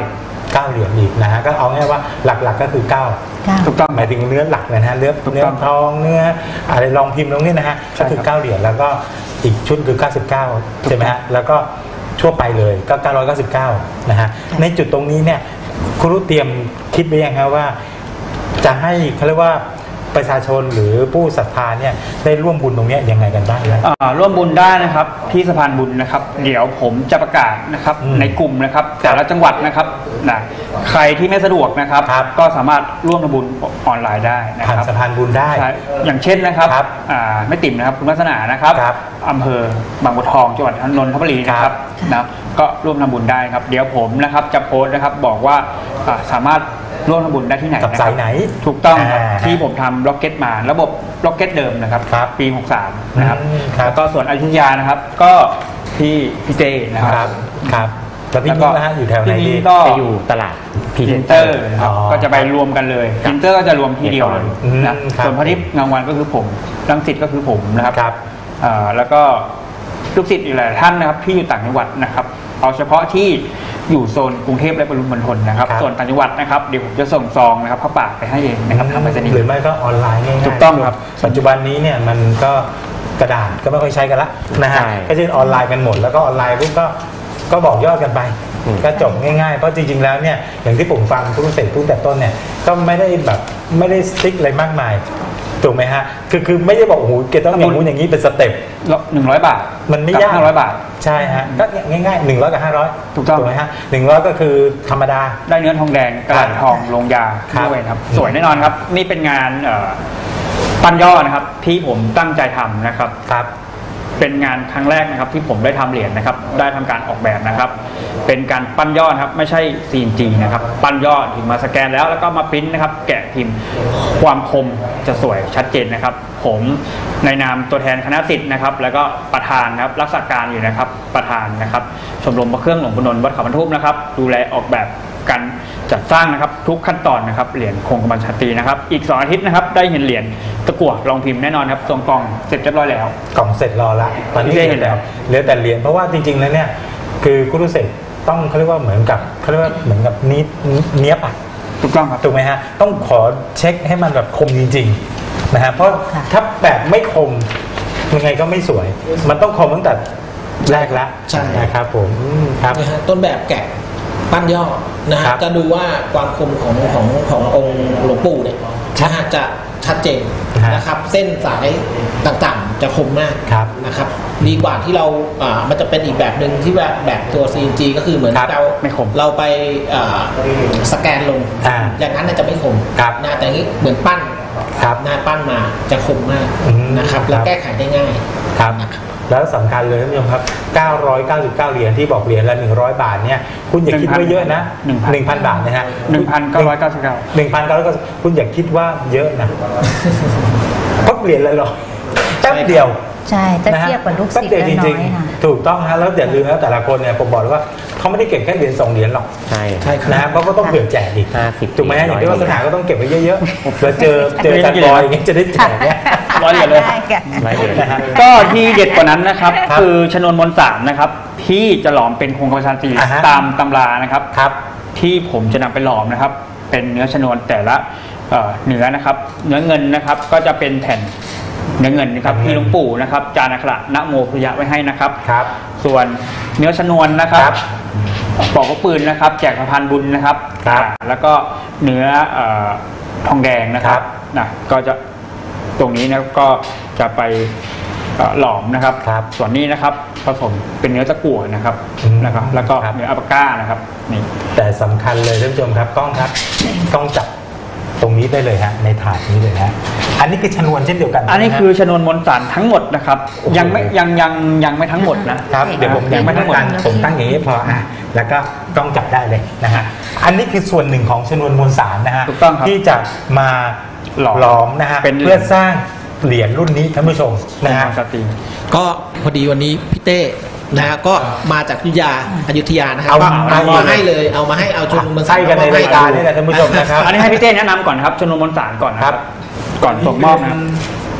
เก้าเหรียญอีกนะฮะก็เอาง่ายว่าหลักๆก็คือเก้าถูกต้องหมายถึงเนื้อหลักเลยนะฮะเนื้อเนื้อทองเนื้ออะไรรองพิมพ์ตรงนี้นะฮะก็คือเก้าเหรียญแล้วก็อีกชุดคือเก้าสิบเก้าใช่ไหมฮะแล้วก็ทั่วไปเลยก็เก้าร้อยเก้าสิบเก้านะฮะในจุดตรงนี้เนี่ยคุณรู้เตรียมคิดไว้ยังครับว่าจะให้เขาเรียกว่าประชาชนหรือผู้ศรัทธาเนี่ยได้ร่วมบุญตรงนี้ยังไงกันบ้างนะร่วมบุญได้นะครับที่สะพานบุญนะครับเดี๋ยวผมจะประกาศนะครับในกลุ่มนะครับแต่ละจังหวัดนะครับนะใครที่ไม่สะดวกนะครับก็สามารถร่วมทำบุญออนไลน์ได้นะครับสะพานบุญได้อย่างเช่นนะครับไม่ติ่มนะครับคุณวัฒนานะครับอำเภอบางบัวทองจังหวัดนนทบุรีนะครับนะก็ร่วมทำบุญได้ครับเดี๋ยวผมนะครับจะโพสต์นะครับบอกว่าสามารถร่วมทำบุญได้ที่ไหนกับสายไหนถูกต้องครับที่ผมทำล็อกเก็ตมาระบบล็อกเก็ตเดิมนะครับปีหกสามนะครับแล้วก็ส่วนอยุธยานะครับก็ที่พี่เจนะครับครับแล้วพี่นี่นะฮะอยู่แถวไหนพี่ก็จะอยู่ตลาดพินเตอร์ครับก็จะไปรวมกันเลยพินเตอร์ก็จะรวมทีเดียวเลยนะส่วนพระทิพย์งามวันก็คือผมรังสิตก็คือผมนะครับแล้วก็ลูกศิษย์อีกหลายท่านนะครับที่อยู่ต่างจังหวัดนะครับเอาเฉพาะที่อยู่โซนกรุงเทพและปริมณฑลนะครับส่วนต่างจังหวัดนะครับเดี๋ยวผมจะส่งซองนะครับเข้าปากไปให้เองนะครับทางไปรษณีย์หรือไม่ก็ออนไลน์ง่ายๆถูกต้องครับปัจจุบันนี้เนี่ยมันก็กระดาษก็ไม่ค่อยใช้กันละนะฮะก็จะออนไลน์กันหมดแล้วก็ออนไลน์ปุ๊บก็ก็บอกยอดกันไปก็จบง่ายๆเพราะจริงๆแล้วเนี่ยอย่างที่ผมฟังผู้เสพผู้แต่ต้นเนี่ยก็ไม่ได้แบบไม่ได้สติ๊กอะไรมากมายถูกไหมฮะคือคือไม่ได้บอกโอ้โหเกต้องอย่างนู้นอย่างนี้เป็นสเต็ปหนึ่งร้อยบาทมันไม่ยากห้าร้อยบาทใช่ฮะก็ง่ายๆหนึ่งร้อยกับห้าร้อยถูกต้องถูกไหมฮะหนึ่งร้อยก็คือธรรมดาได้เนื้อทองแดงกระดาษทองลงยาด้วยครับสวยแน่นอนครับนี่เป็นงานปั้นย่อนะครับที่ผมตั้งใจทำนะครับครับเป็นงานครั้งแรกนะครับที่ผมได้ทำเหรียญนะครับได้ทำการออกแบบนะครับเป็นการปั้นยอดครับไม่ใช่ ซี เอ็น จี นะครับปั้นยอดถึงมาสแกนแล้วแล้วก็มาปริ้นนะครับแกะพิมพ์ความคมจะสวยชัดเจนนะครับผมในนามตัวแทนคณะศิษย์นะครับแล้วก็ประธานนะครับรักษาการอยู่นะครับประธานนะครับชมรมพระเครื่องหลวงปู่นนท์วัดเขาบรรทุกนะครับดูแลออกแบบการจัดสร้างนะครับทุกขั้นตอนนะครับเหรียญคงกระพันชาตรีนะครับอีกสองอาทิตย์นะครับได้เห็นเหรียญตะกั่วรองพิมพ์แน่นอนครับส่งกล่องเสร็จเรียบร้อยแล้วกล่องเสร็จรอละตอนนี้เห็นแล้วเหลือแต่เหรียญเพราะว่าจริงๆแล้วเนี่ยคือกุรุเสกต้องเขาเรียกว่าเหมือนกับเขาเรียกว่าเหมือนกับนิดเนี้ยบอ่ะถูกต้องครับถูกไหมฮะต้องขอเช็คให้มันแบบคมจริงๆนะฮะเพราะถ้าแบบไม่คมยังไงก็ไม่สวยมันต้องคมตั้งแต่แรกละใช่นะครับผมครับต้นแบบแกะปั้นย่อนะฮะจะดูว่าความคมของของขององค์หลวงปู่เนี่ยนะฮะจะชัดเจนนะครับเส้นสายต่างๆจะคมมากนะครับดีกว่าที่เราอ่ามันจะเป็นอีกแบบหนึ่งที่แบบแบบตัว ซี เอ็น จี ก็คือเหมือนเราเราไปสแกนลงอย่างนั้นจะไม่คมนะแต่นี้เหมือนปั้นหน้าปั้นมาจะคมมากนะครับแล้วแก้ไขได้ง่ายครับแล้วสำคัญเลยท่านผู้ชมครับเก้าร้อยเก้าสิบเก้าเหรียญที่บอกเหรียญละหนึ่งร้อยบาทเนี่ยคุณอย่าคิดว่าเยอะนะ หนึ่งพัน บาทนะฮะหนึ่งพันเก้าร้อยเก้าสิบเก้าหนึ่งพันเก้าร้อยเก้าสิบคุณอย่าคิดว่าเยอะนะเพราะเหรียญละร้อยแป๊บเดียวใช่จะเทียบกับลูกศิษย์น้อยนะถูกต้องฮะแล้วอย่าลืมนะแต่ละคนเนี่ยผมบอกเลยว่าเขาไม่ได้เก็บแค่เหรียญสองเหรียญหรอกใช่ใช่นะเพราะก็ต้องเผื่อแจกอีกห้าสิบถูกไหมอย่างที่ว่าสถานก็ต้องเก็บไว้เยอะๆเผื่อเจอเจอจันบอยอย่างเงี้ยจะได้แจกเนี่ยร้อยเหรียญเลยร้อยเหรียญนะฮะก็ที่เด็ดกว่านั้นนะครับคือชนวนมนต์สามนะครับที่จะหลอมเป็นคงกระพันชาตรีตามตำรานะครับที่ผมจะนำไปหลอมนะครับเป็นเนื้อชนวนแต่ละเนื้อนะครับเนื้อเงินนะครับก็จะเป็นแผ่นเนื้อเงินนะครับที่หลวงปู่นะครับจานักขระนะโมพุยะไว้ให้นะครับส่วนเนื้อชนวนนะครับปอกกระปืนนะครับแจกสะพานบุญนะครับแล้วก็เนื้อทองแดงนะครับนะก็จะตรงนี้นะก็จะไปหลอมนะครับส่วนนี้นะครับผสมเป็นเนื้อตะกั่วนะครับนะครับแล้วก็เนื้ออัปก้านะครับนี่แต่สำคัญเลยท่านผู้ชมครับกล้องครับกล้องจับตรงนี้ได้เลยฮะในถาดนี้เลยฮะอันนี้คือชนวนเช่นเดียวกันอันนี้คือชนวนมนต์สารทั้งหมดนะครับยังไม่ยังยังยังไม่ทั้งหมดนะครับเดี๋ยวผมยังไม่ทั้งหมดผมตั้งอย่างนี้พออ่ะแล้วก็กล้องจับได้เลยนะฮะอันนี้คือส่วนหนึ่งของชนวนมวลสารนะฮะที่จะมาหลอมนะฮะเพื่อสร้างเหรียญรุ่นนี้ท่านผู้ชมนะฮะก็พอดีวันนี้พี่เต้นะฮะก็มาจากอยุธยาอยุธยานะครับเอามาให้เลยเอามาให้เอาชนวนมวลสารกันในรายการนี่แหละท่านผู้ชมนะครับอันนี้ให้พี่เต้แนะนำก่อนครับชนวนมวลสารก่อนนะครับก่อนส่งมอบนะครับ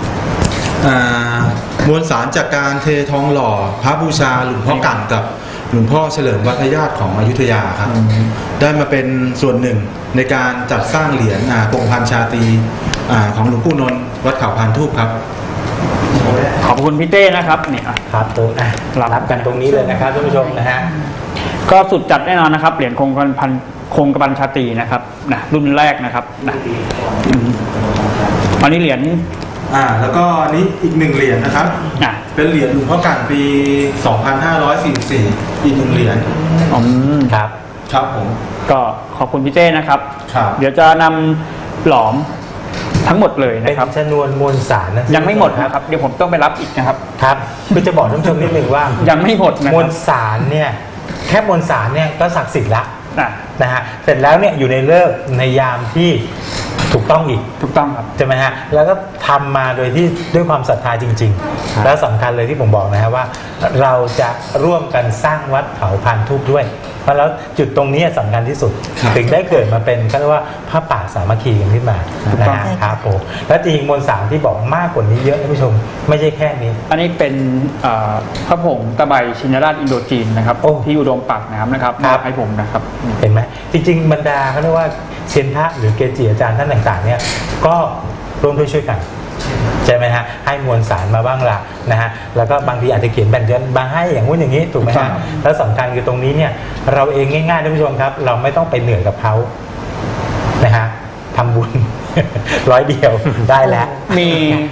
มวลสารจากการเททองหล่อพระบูชาหลวงพ่อกั่นกับลวงพ่อเฉลิมวัฒญาติของอยุธยาครับได้มาเป็นส่วนหนึ่งในการจัดสร้างเหรียญคงกระพันชาตรีของหลวงปู่นนท์วัดเขาพานทูปครับขอบคุณพี่เต้นะครับนี่ครับตรงอ่ะรับกันตรงนี้เลยนะครับท่านผู้ชมนะฮะก็สุดจัดแน่นอนนะครับเหรียญคงกระพันคงกระพันชาตรีนะครับนะรุ่นแรกนะครับนะอันนี้เหรียญอ่าแล้วก็อันนี้อีกหนึ่งเหรียญนะครับอ่ะเป็นเหรียญหลวงพ่อกั่นปี สองพันห้าร้อยสี่สิบสี่ อีกหนึ่งเหรียญอืมครับครับผมก็ขอบคุณพี่เต้นะครับเดี๋ยวจะนำหลอมทั้งหมดเลยนะครับเป็นชนวนมวลสารนะยังไม่หมดนะครับเดี๋ยวผมต้องไปรับอีกนะครับครับคือจะบอกท่านผู้ชมนิดนึงว่ายังไม่หมดนะมวลสารเนี่ยแค่มวลสารเนี่ยก็ศักดิ์สิทธิ์ละนะฮะเสร็จแล้วเนี่ยอยู่ในเลิกในยามที่ถูกต้องอีกถูกต้องครับใช่ไหมฮะแล้วก็ทำมาโดยที่ด้วยความศรัทธาจริงๆแล้วสำคัญเลยที่ผมบอกนะฮะว่าเราจะร่วมกันสร้างวัดเขาพานทูปด้วยเพราะแล้วจุดตรงนี้สำคัญที่สุดถึงได้เกิดมาเป็นก็เรียกว่าพระป่าสามัคคีกันขึ้นมานะฮะครับผมแล้วจริงมวลสารที่บอกมากกว่านี้เยอะท่านผู้ชมไม่ใช่แค่นี้อันนี้เป็นพระผงตะไบชินราชอินโดจีนนะครับที่อุดมปากน้ำนะครับมาให้ผมนะครับเห็นไหมจริงๆบรรดาเขาเรียกว่าเซียนพระหรือเกจิอาจารย์ท่านต่างๆเนี่ยก็ร่วมด้วยช่วยกันใช่ไหมฮะให้มวลสารมาบ้างละนะฮะแล้วก็บางทีอาจจะเขียนแบ่งเดือนบางให้อย่างนู้นอย่างนี้ถูกไหมฮะแล้วสำคัญคือตรงนี้เนี่ยเราเองง่ายๆท่านผู้ชมครับเราไม่ต้องไปเหนื่อยกับเขานะฮะทำบุญร้อยเดียวได้แล้วมี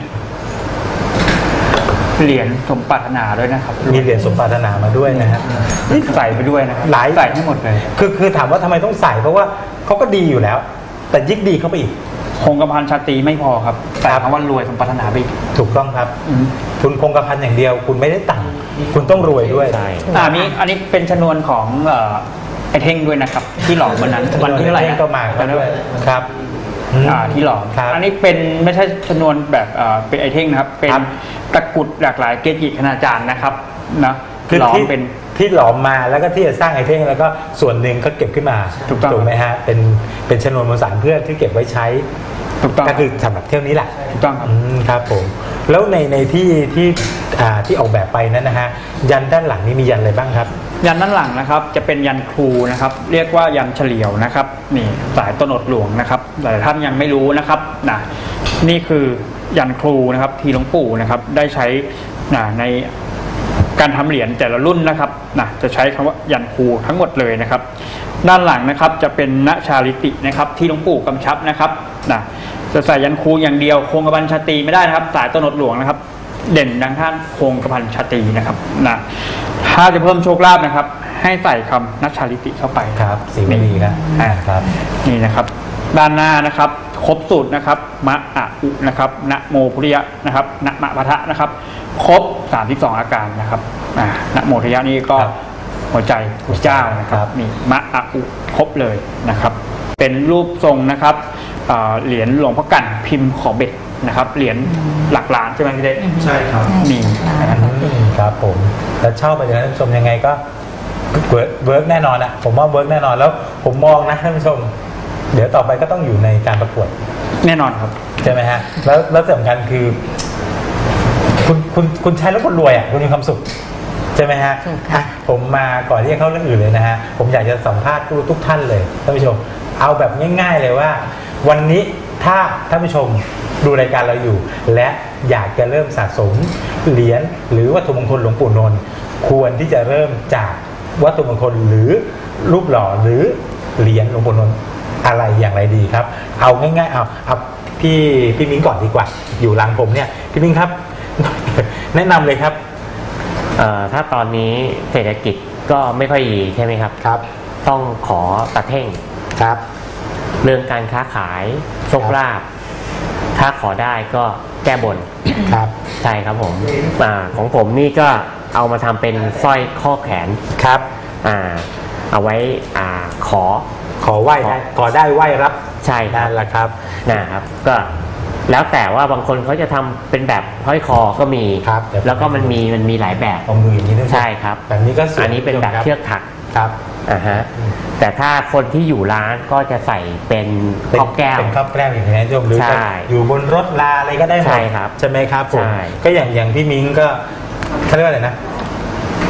เหรียญสมปรารถนาด้วยนะครับมีเหรียญสมปรารถนามาด้วยนะฮะใส่ไปด้วยนะครับหลายใส่ให้หมดเลยคือคือถามว่าทำไมต้องใส่เพราะว่าเขาก็ดีอยู่แล้วแต่ยิ่งดีเข้าไปอีกคงกระพันชาตรีไม่พอครับแต่คำว่ารวยสมปรารถนาไปถูกต้องครับคุณคงกระพันอย่างเดียวคุณไม่ได้ตังค์คุณต้องรวยด้วยใช่อันนี้อันนี้เป็นชนวนของไอเท่งด้วยนะครับที่หลอมวันนั้นวันที่เท่าไหร่ก็มาด้วยครับที่หลอมอันนี้เป็นไม่ใช่ชนวนแบบเป็นไอเท่งนะครับเป็นตะกุดหลากหลายเกจิคณาจารย์นะครับนะคือหลอมเป็นที่หลอมมาแล้วก็ที่จะสร้างไอเท่งแล้วก็ส่วนหนึ่งก็เก็บขึ้นมาถูกต้องถูกไหมฮะเป็นเป็นชนวนมวลสารเพื่อที่เก็บไว้ใช้ถูกต้องก็คือสำหรับเที่ยวนี้แหละถูกต้องครับครับผมแล้วในในที่ที่ที่ออกแบบไปนั้นนะฮะยันด้านหลังนี้มียันอะไรบ้างครับยันด้านหลังนะครับจะเป็นยันครูนะครับเรียกว่ายันเฉลียวนะครับนี่สายต้นอดหลวงนะครับหลายท่านยังไม่รู้นะครับนะนี่คือยันครูนะครับที่หลวงปู่นะครับได้ใช้นะในการทำเหรียญแต่ละรุ่นนะครับนะจะใช้คำว่ายันครูทั้งหมดเลยนะครับด้านหลังนะครับจะเป็นณชาลิตินะครับที่หลวงปู่กำชับนะครับนะจะใส่ยันครูอย่างเดียวคงกระพันชาตรีไม่ได้นะครับสายต้นอดหลวงนะครับเด่นดังท่านคงกระพันชาตรีนะครับนะถ้าจะเพิ่มโชคลาภนะครับให้ใส่คำณชาลิติเข้าไปครับสีไม่ดีนะครับนี่นะครับด้านหน้านะครับครบสูตรนะครับมะอะอุนะครับนะโมพุริยะนะครับนะมะพะทะนะครับครบสามสิบสองอาการนะครับนะโมพุริยะนี่ก็หัวใจพระเจ้านะครับนี่มะอะอุครบเลยนะครับเป็นรูปทรงนะครับเหรียญหลวงพ่อกั่นพิมพ์ขอเบ็ดนะครับเหรียญหลักล้านใช่ไหมพี่เต้ใช่ครับนี่ครับผมแล้วชอบไปเลยท่านผู้ชมยังไงก็เวิร์กแน่นอนอะผมว่าเวิร์กแน่นอนแล้วผมมองนะท่านผู้ชมเดี๋ยวต่อไปก็ต้องอยู่ในการประกวดแน่นอนครับใช่ไหมฮะแล้วแล้วสำคัญคือคุณคุณคุณใช้แล้วคุณรวยอ่ะคุณมีความสุขใช่ไหมฮะผมมาก่อนที่จะเข้าเรื่องอื่นเลยนะฮะผมอยากจะสัมภาษณ์ทุกท่านเลยท่านผู้ชมเอาแบบง่ายๆเลยว่าวันนี้ถ้าท่านผู้ชมดูรายการเราอยู่และอยากจะเริ่มสะสมเหรียญหรือวัตถุมงคลหลวงปู่นนท์ควรที่จะเริ่มจากวัตถุมงคลหรือรูปหล่อหรือเหรียญหลวงปู่นนท์อะไรอย่างไรดีครับเอาง่ายๆเอาเอาพี่พี่มิ้งก่อนดีกว่าอยู่หลังผมเนี่ยพี่มิ้งครับแนะนำเลยครับถ้าตอนนี้เศรษฐกิจก็ไม่ค่อยดีใช่ไหมครับครับต้องขอตะเท่งครับเรื่องการค้าขายโชคลาภถ้าขอได้ก็แก้บนครับใช่ครับผมอ่าของผมนี่ก็เอามาทำเป็นสร้อยข้อแขนครับอ่าเอาไว้อ่าขอขอไหว้ได้ขอได้ไหว้รับใช่นั่นแหละครับนะครับก็แล้วแต่ว่าบางคนเขาจะทำเป็นแบบห้อยคอก็มีครับแล้วก็มันมีมันมีหลายแบบเอามืออย่างนี้ด้วยใช่ครับแบบนี้ก็อันนี้เป็นแบบเชือกถักครับอ่าฮะแต่ถ้าคนที่อยู่ร้านก็จะใส่เป็นครอบแก้วเป็นครอบแก้วอย่างนี้โยมหรืออยู่บนรถลาอะไรก็ได้หมดใช่ครับใช่ไหมครับผมก็อย่างอย่างพี่มิ้งก็เขาเรียกว่าอะไรนะ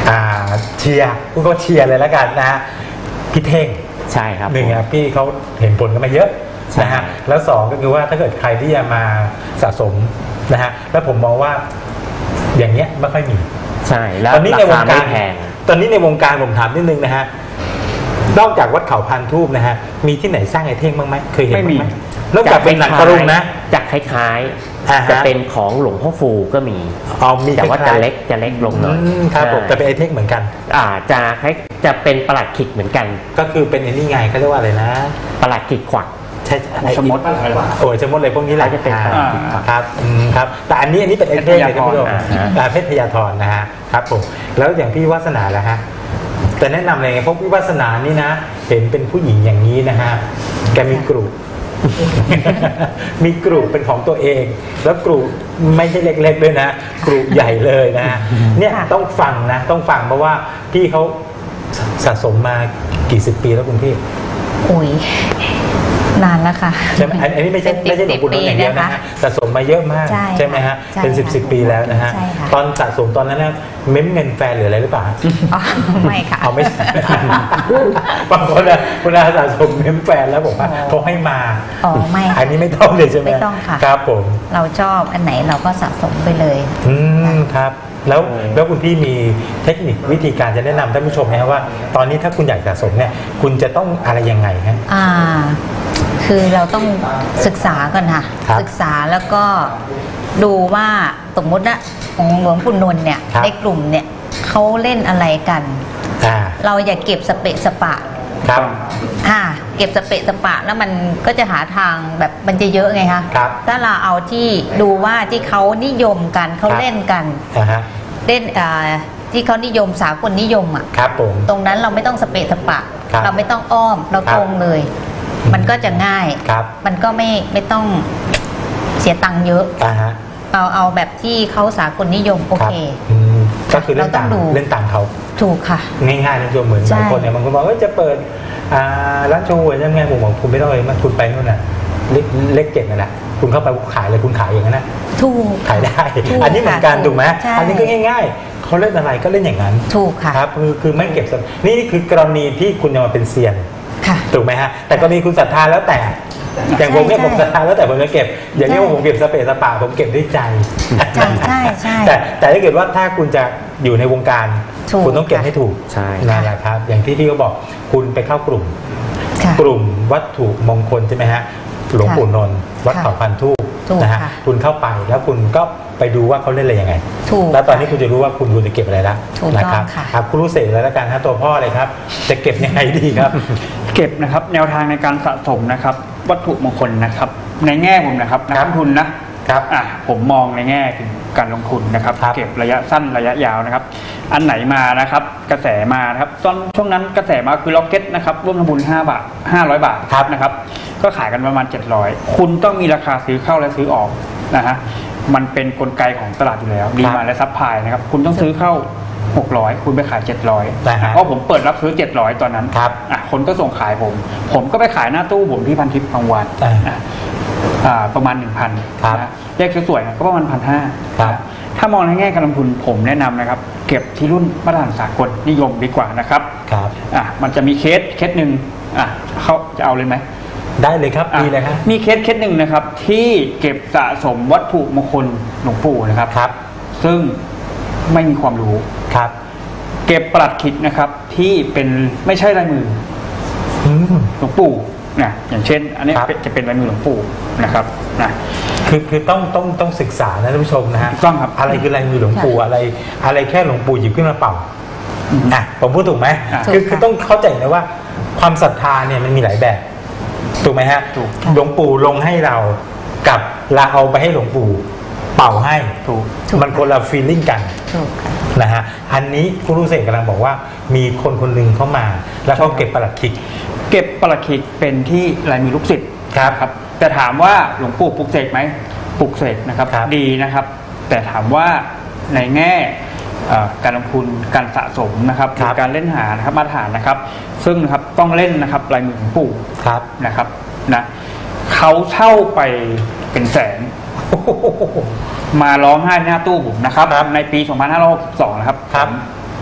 อ่าเชียร์ผู้ก็เชียร์เลยแล้วกันนะพี่เท่งใช่ครับหนึ่งครับพี่เขาเห็นผลกันมาเยอะนะฮะแล้วสองก็คือว่าถ้าเกิดใครที่จะมาสะสมนะฮะแล้วผมมองว่าอย่างเงี้ยไม่ค่อยมีใช่แล้วตอนนี้ในวงการแพงตอนนี้ในวงการผมถามนิดนึงนะฮะนอกจากวัดเขาพันทูบนะฮะมีที่ไหนสร้างไอเท่งบ้างไหมเคยเห็นไหมนอกจากเป็นหนังตะลุงนะจากคล้ายๆจะเป็นของหลวงพ่อฟูก็มีอ๋อมีแต่ว่าจะเล็กจะเล็กลงหน่อยครับผมแต่เป็นไอเท่งเหมือนกันอ่าจะคล้ายจะเป็นประหลัดขิกเหมือนกันก็คือเป็นนี่ไงเขาเรียกว่าอะไรนะประหลัดขิกขวักใช่สมมติโอ้ยสมมติอะไรพวกนี้แหละจะเป็นครับครับแต่อันนี้อันนี้เป็นไอเท่งเลยครับพี่โดมเพชรพยาธรนะฮะครับผมแล้วอย่างพี่วาสนาแล้วฮะแต่แนะนำอะไรไงเพราะพี่วาสนานี่นะเห็นเป็นผู้หญิงอย่างนี้นะฮะแกมีกลุ่มมีกลุ่มเป็นของตัวเองแล้วกลุ่มไม่ใช่เล็กๆด้วยนะกลุ่มใหญ่เลยนะเนี่ยต้องฟังนะต้องฟังเพราะว่าพี่เขาสะสมมากี่สิบปีแล้วคุณพี่โอ้ยนานแล้วค่ะใช่ไหมอันนี้ไม่ใช่ไม่ใช่หลวงปู่นนท์อย่างเดียวนะฮะสะสมมาเยอะมากใช่ไหมฮะเป็นสิบสิบปีแล้วนะฮะตอนสะสมตอนนั้นนะเม้มเงินแฟนหรืออะไรหรือเปล่าไม่ค่ะเอาไม่บางคนนะคุณอาสะสมเม้มแฟนแล้วบอกว่าเขาให้มาอ๋อไม่อันนี้ไม่ต้องเลยใช่ไหมไม่ต้องค่ะครับผมเราชอบอันไหนเราก็สะสมไปเลยอืมครับแล้วแล้วคุณพี่มีเทคนิควิธีการจะแนะนำท่านผู้ชมไหมว่าตอนนี้ถ้าคุณอยากสะสมเนี่ยคุณจะต้องอะไรยังไงฮะอ่าคือเราต้องศึกษาก่อนค่ะศึกษาแล้วก็ดูว่าสมมตินะของหลวงปู่นนท์เนี่ยในกลุ่มเนี่ยเขาเล่นอะไรกันเราอย่าเก็บสเปะสปะครับอ่าเก็บสเปะสปะแล้วมันก็จะหาทางแบบมันจะเยอะไงคะถ้าเราเอาที่ดูว่าที่เขานิยมกันเขาเล่นกันเล่นอ่าที่เขานิยมสากลนิยมอ่ะครับผมตรงนั้นเราไม่ต้องสเปะสปะเราไม่ต้องอ้อมเราตรงเลยมันก็จะง่ายมันก็ไม่ไม่ต้องเสียตังค์เยอะเอาเอาแบบที่เขาสากลนิยมโอเคก็คือเล่นตามเล่นตามเขาถูกค่ะง่ายๆนะโยมเหมือนบางคนเนี่ยบางคนบอกว่าจะเปิดร้านโชว์ยังไงผมบอกคุณไม่ต้องเลยมันคุณไปนู่นน่ะเล็กเจ็ดนั่นแหละคุณเข้าไปขายเลยคุณขายอย่างนั้นนะถูกขายได้อันนี้เหมือนกันถูกไหมอันนี้ก็ง่ายๆเขาเล่นอะไรก็เล่นอย่างนั้นถูกค่ะครับคือคือไม่เก็บนี่คือกรณีที่คุณจะมาเป็นเซียนถูกไหมฮะแต่กรณีคุณศรัทธาแล้วแต่อย่างผมเนี่ยผมศรัทธาแล้วแต่ผมจะเก็บอย่างนี้ว่าผมเก็บสเปซสปาผมเก็บด้วยใจใช่ใช่ใช่แต่แต่ถ้าเกิดว่าถ้าคุณจะอยู่ในวงการคุณต้องเก็บให้ถูกใช่นั่นแหละครับอย่างที่พี่เขาบอกคุณไปเข้ากลุ่มกลุ่มวัตถุมงคลใช่ไหมฮะหลวงปู่นนท์วัดเขาพันทูบนะฮะคุณเข้าไปแล้วคุณก็ไปดูว่าเขาเล่นอะไรยังไงแล้วตอนนี้คุณจะรู้ว่าคุณคุณจะเก็บอะไรแล้วนะครับครับคุณรู้เสร็จแล้วแล้วกันฮะตัวพ่อเลยครับจะเก็บยังไงดีครับเก็บนะครับแนวทางในการสะสมนะครับวัตถุมงคลนะครับในแง่ผมนะครับนักลงทุนนะครับอ่ะผมมองในแง่ถึงการลงทุนนะครับเก็บระยะสั้นระยะยาวนะครับอันไหนมานะครับกระแสมานะครับตอนช่วงนั้นกระแสมาคือล็อกเก็ตนะครับร่วมทำบุญห้าบาทห้าร้อยบาทนะครับก็ขายกันประมาณเจ็ดร้อยคุณต้องมีราคาซื้อเข้าและซื้อออกนะฮะมันเป็นกลไกของตลาดอยู่แล้วดีมาและซัพพลายนะครับคุณต้องซื้อเข้าหกร้อยคุณไปขายเจ็ดร้อยเพราะผมเปิดรับซื้อเจ็ดร้อยตอนนั้นครับอ่ะคนก็ส่งขายผมผมก็ไปขายหน้าตู้ผมที่พันทิพย์บางวันอ่าประมาณ หนึ่งพัน นะเลขสวยๆก็ประมาณ หนึ่งพันห้าร้อย ถ้ามองในแง่การลงทุนผมแนะนำนะครับเก็บที่รุ่นมาตรฐานสากลนิยมดีกว่านะครับครับอ่ะมันจะมีเคสเคสหนึ่งอ่ะเขาจะเอาเลยไหมได้เลยครับมีเลยครับมีเคสเคสหนึ่งนะครับที่เก็บสะสมวัตถุมงคลหลวงปู่นะครับครับซึ่งไม่มีความรู้ครับเก็บประหลัดขิกนะครับที่เป็นไม่ใช่ลายมือหลวงปู่นะอย่างเช่นอันนี้จะเป็นลายมือหลวงปู่นะครับนะคือคือต้องต้องต้องศึกษานะท่านผู้ชมนะฮะต้องครับอะไรคือลายมือหลวงปู่อะไรอะไรแค่หลวงปู่หยิบขึ้นมาเป่าอ่ะผมพูดถูกไหมคือคือต้องเข้าใจนะว่าความศรัทธาเนี่ยมันมีหลายแบบถูกไหมฮะหลวงปู่ลงให้เรากับเราเอาไปให้หลวงปู่เป่าให้ถูกมันคนละฟีลลิ่งกันนะฮะอันนี้ครูรู้เสกกำลังบอกว่ามีคนคนหนึ่งเข้ามาแล้วเขาเก็บประหลัดขิกเก็บประหลัดขิกเป็นที่ลายมือลูกศิษย์ครับครับแต่ถามว่าหลวงปู่ปลุกเสกไหมปลุกเสกนะครับดีนะครับแต่ถามว่าในแง่การลงทุนการสะสมนะครับการเล่นหานะครับมาตรฐานนะครับซึ่งนะครับต้องเล่นนะครับลายมือหลวงปู่นะครับนะเขาเช่าไปเป็นแสนมาร้องไห้หน้าตู้ผมนะครับในปีสองพันห้าร้อยหกสิบสองนะครับ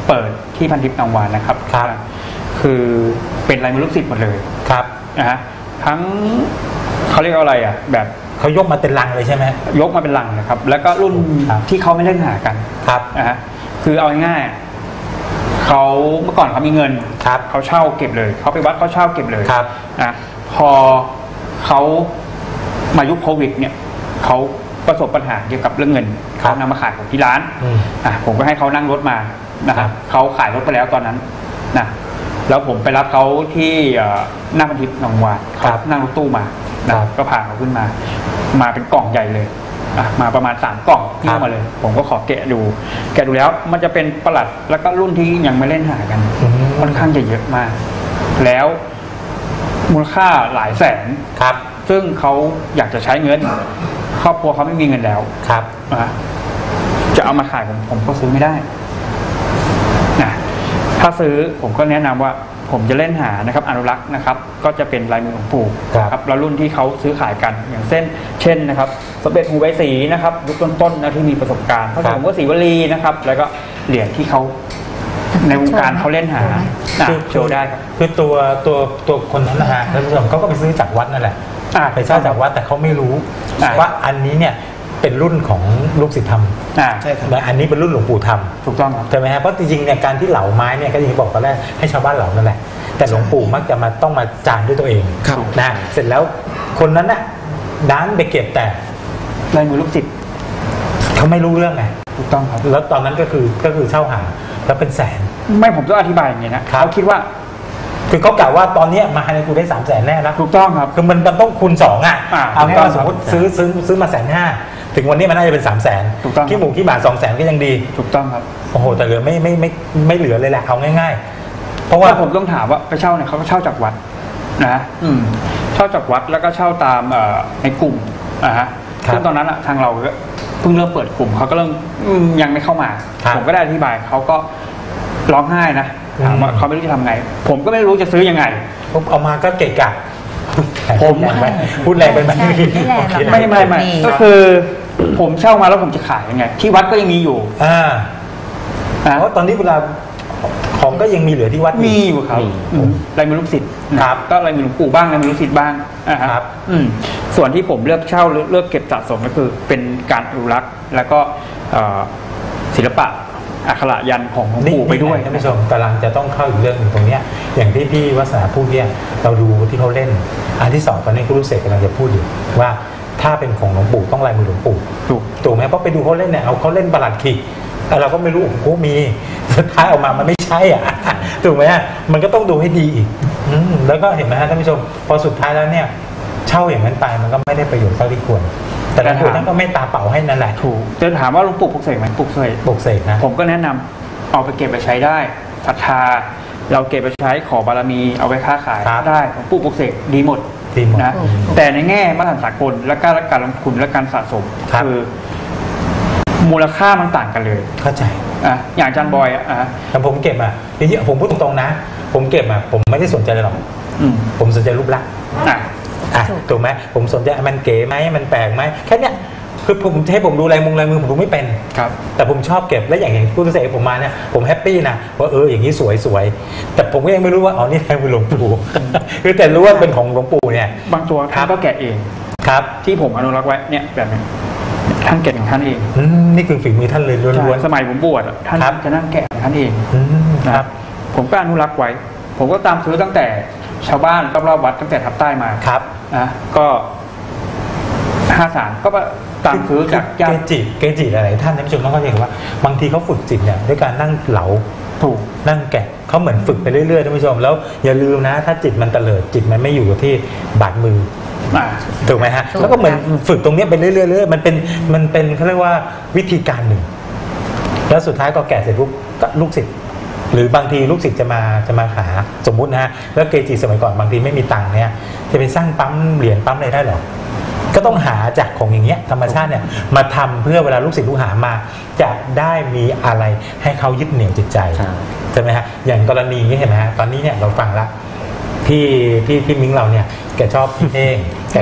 เปิดที่พันทิพย์นางวานนะครับครับคือเป็นลายมือลูกศิษย์หมดเลยครับนะฮะทั้งเขาเรียกว่าอะไรอ่ะแบบเขายกมาเป็นลังเลยใช่ไหมยกมาเป็นลังนะครับแล้วก็รุ่นที่เขาไม่เล่นหากันครับนะฮะคือเอาง่ายๆเขาเมื่อก่อนเขามีเงินครับเขาเช่าเก็บเลยเขาไปวัดเขาเช่าเก็บเลยครับนะพอเขามายุคโควิดเนี่ยเขาประสบปัญหาเกี่ยวกับเรื่องเงินเขานำมาขายของที่ร้านอ่ะผมก็ให้เขานั่งรถมานะครับเขาขายรถไปแล้วตอนนั้นนะแล้วผมไปรับเขาที่หน้าพันทิพย์หนองวานเขานั่งรถตู้มานะก็พาเขาขึ้นมามาเป็นกล่องใหญ่เลยอ่ะมาประมาณสามกล่องที่มาเลยผมก็ขอแกะดูแกะดูแล้วมันจะเป็นประหลัดแล้วก็รุ่นที่ยังไม่เล่นหากันค่อนข้างจะเยอะมากแล้วมูลค่าหลายแสนครับซึ่งเขาอยากจะใช้เงินครอบครัวเขาไม่มีเงินแล้วครับจะเอามาขายผมผมก็ซื้อไม่ได้นะถ้าซื้อผมก็แนะนำว่าผมจะเล่นหานะครับอนุรักษ์นะครับก็จะเป็นลายมือหลวงปู่ครับแล้วรุ่นที่เขาซื้อขายกันอย่างเช่นเช่นนะครับสมเด็จหูใบสีนะครับยุคต้นๆนะที่มีประสบการณ์พระสงฆ์ก็ศรีวลีนะครับแล้วก็เหรียญที่เขาในวงการเขาเล่นหาโชว์ได้ครับคือตัวตัวตัวคนนั้นนะฮะท่านผู้ชมเขาก็ไปซื้อจากวัดนั่นแหละไปเช่าจากวัดแต่เขาไม่รู้ว่าอันนี้เนี่ยเป็นรุ่นของลูกศิษย์ทำใช่ครับและอันนี้เป็นรุ่นหลวงปู่ทำถูกต้องครับใช่ไหมฮะเพราะจริงๆเนี่ยการที่เหลาไม้เนี่ยก็อย่างที่บอกตอนแรกให้ชาวบ้านเหลานั่นแหละแต่หลวงปู่มักจะมาต้องมาจานด้วยตัวเองนะเสร็จแล้วคนนั้นน่ะด้านไปเก็บแต่ลายมือลูกศิษย์เขาไม่รู้เรื่องไงถูกต้องครับแล้วตอนนั้นก็คือก็คือเช่าหาแล้วเป็นแสนไม่ผมต้องอธิบายอย่างนี้นะเขาคิดว่าคือเขากล่าวว่าตอนนี้มาให้กูได้สามแสนแน่นะถูกต้องครับคือมันต้องคูณสองอ่ะเอาง่ายๆสมมติซื้อซื้อซื้อมาแสนห้าถึงวันนี้มันน่าจะเป็นสามแสนขี้หมูขี้หมาสองแสนก็ยังดีถูกต้องครับโอ้โหแต่เหลือไม่ไม่ไม่ไม่เหลือเลยแหละเอาง่ายๆเพราะว่าผมต้องถามว่าไปเช่าเนี่ยเขาก็เช่าจากวัดนะอืมเช่าจากวัดแล้วก็เช่าตามในกลุ่มนะฮะซึ่งตอนนั้นทางเราเพิ่งเริ่มเปิดกลุ่มเขาก็เริ่มยังไม่เข้ามาผมก็ได้อธิบายเขาก็ร้องไห้นะถามว่าเขาไม่รู้จะทำไงผมก็ไม่รู้จะซื้อยังไงเอามาก็เกะกะผมพูดแรงเป็นแบบนี้ไม่ไม่ไม่ก็คือผมเช่ามาแล้วผมจะขายยังไงที่วัดก็ยังมีอยู่อ่าเพราะตอนนี้เวลาของก็ยังมีเหลือที่วัดมีอยู่ครับลายมือลูกศิษย์ครับก็ลายมือหลวงปู่บ้างลายมือลูกศิษย์บ้างนะครับอืมส่วนที่ผมเลือกเช่าเลือกเก็บสะสมก็คือเป็นการอนุรักษ์แล้วก็ศิลปะอักขระยันของหลวงปู่ไปด้วยท่านผู้ชมกำลังจะต้องเข้าอีกเรื่องหนึ่งตรงนี้อย่างที่พี่วัฒนาพูดเนี่ยเราดูที่เขาเล่นอันที่สองตอนนี้คุณลูกเสกกำลังจะพูดอยู่ว่าถ้าเป็นของหลวงปู่ต้องลายมือหลวงปู่ถูกถูกไหมเพราะไปดูเขาเล่นเนี่ยเอาเขาเล่นประหลัดขีดแต่เราก็ไม่รู้โอ้มีสุดท้ายออกมามันไม่ใช่อ่ะถูกไหมมันก็ต้องดูให้ดีอีกแล้วก็เห็นไหมฮะท่านผู้ชมพอสุดท้ายแล้วเนี่ยเช่าอย่างนั้นไปมันก็ไม่ได้ประโยชน์เท่าที่ควรแต่หลวงปู่ท่านก็ไม่ตาเป่าให้นั่นแหละถูกจะถามว่าหลวงปู่ปลุกเสกไหมปลุกเสกปลุกเสกนะผมก็แนะนำเอาไปเก็บไปใช้ได้ศรัทธาเราเก็บไปใช้ขอบารมีเอาไปค้าขายได้หลวงปู่ปลุกเสกดีหมดดีหมดนะแต่ในแง่มาตรฐานสากลและการการลงทุนและการสะสมคือมูลค่ามันต่างกันเลยเข้าใจอ่ะอย่างอาจารย์บอยอ่ะแต่ผมเก็บอ่ะจริงๆผมพูดตรงๆนะผมเก็บอ่ะผมไม่ได้สนใจหรอกผมสนใจรูปลักษณ์อ่ะอ่ะถูกไหมผมสนใจมันเก๋ไหมมันแปลกไหมแค่เนี้ยคือผมให้ผมดูลายมือลายมือผมดูไม่เป็นครับแต่ผมชอบเก็บและอย่างอย่างผู้พิเศษผมมาเนี่ยผมแฮปปี้นะว่าเอออย่างนี้สวยสวยแต่ผมก็ยังไม่รู้ว่าอ๋อนี่ลายมือหลวงปู่คือแต่รู้ว่าเป็นของหลวงปู่เนี่ยบางตัวท่านก็แกะเองครับที่ผมอนุรักษ์ไว้เนี่ยแบบนี้ท่านแกะของท่านเองนี่คือฝีมือท่านเลยล้วนๆสมัยผมบวชท่านจะนั่งแกะของท่านเองนะครับผมก็อนุรักษ์ไว้ผมก็ตามซื้อตั้งแต่ชาวบ้านรอบๆวัดตั้งแต่ทับใต้มาครับนะก็ห้าสารก็ตามซื้อจากเกจิเกจิหลายๆท่านท่านผู้ชมต้องเข้าใจว่าบางทีเขาฝึกจิตเนี่ยด้วยการนั่งเหลาถูกนั่งแกะเขาเหมือนฝึกไปเรื่อยๆท่านผู้ชมแล้วอย่าลืมนะถ้าจิตมันเตลิดจิตมันไม่อยู่ที่บาดมือถูกไหมฮะแล้วก็เหมือนฝึกตรงนี้ไปเรื่อยๆมันเป็นมันเป็นเขาเรียกว่าวิธีการหนึ่งแล้วสุดท้ายก็แกะเสร็จปุ๊บก็ลูกศิษย์หรือบางทีลูกศิษย์จะมาจะมาหาสมมุตินะฮะแล้วเกจิสมัยก่อนบางทีไม่มีตังค์เนี่ยจะไปสร้างปั๊มเหรียญปั๊มอะไรได้หรอก็ต้องหาจากของอย่างเงี้ยธรรมชาติเนี่ยมาทำเพื่อเวลาลูกศิษย์ลูกหามาจะได้มีอะไรให้เขายึดเหนี่ยวจิตใจใช่ไหมฮะอย่างกรณีนี้เห็นไหมฮะตอนนี้เนี่ยเราฟังละพี่พี่พี่มิ้งเราเนี่ยแกชอบพี่เท่งแกก็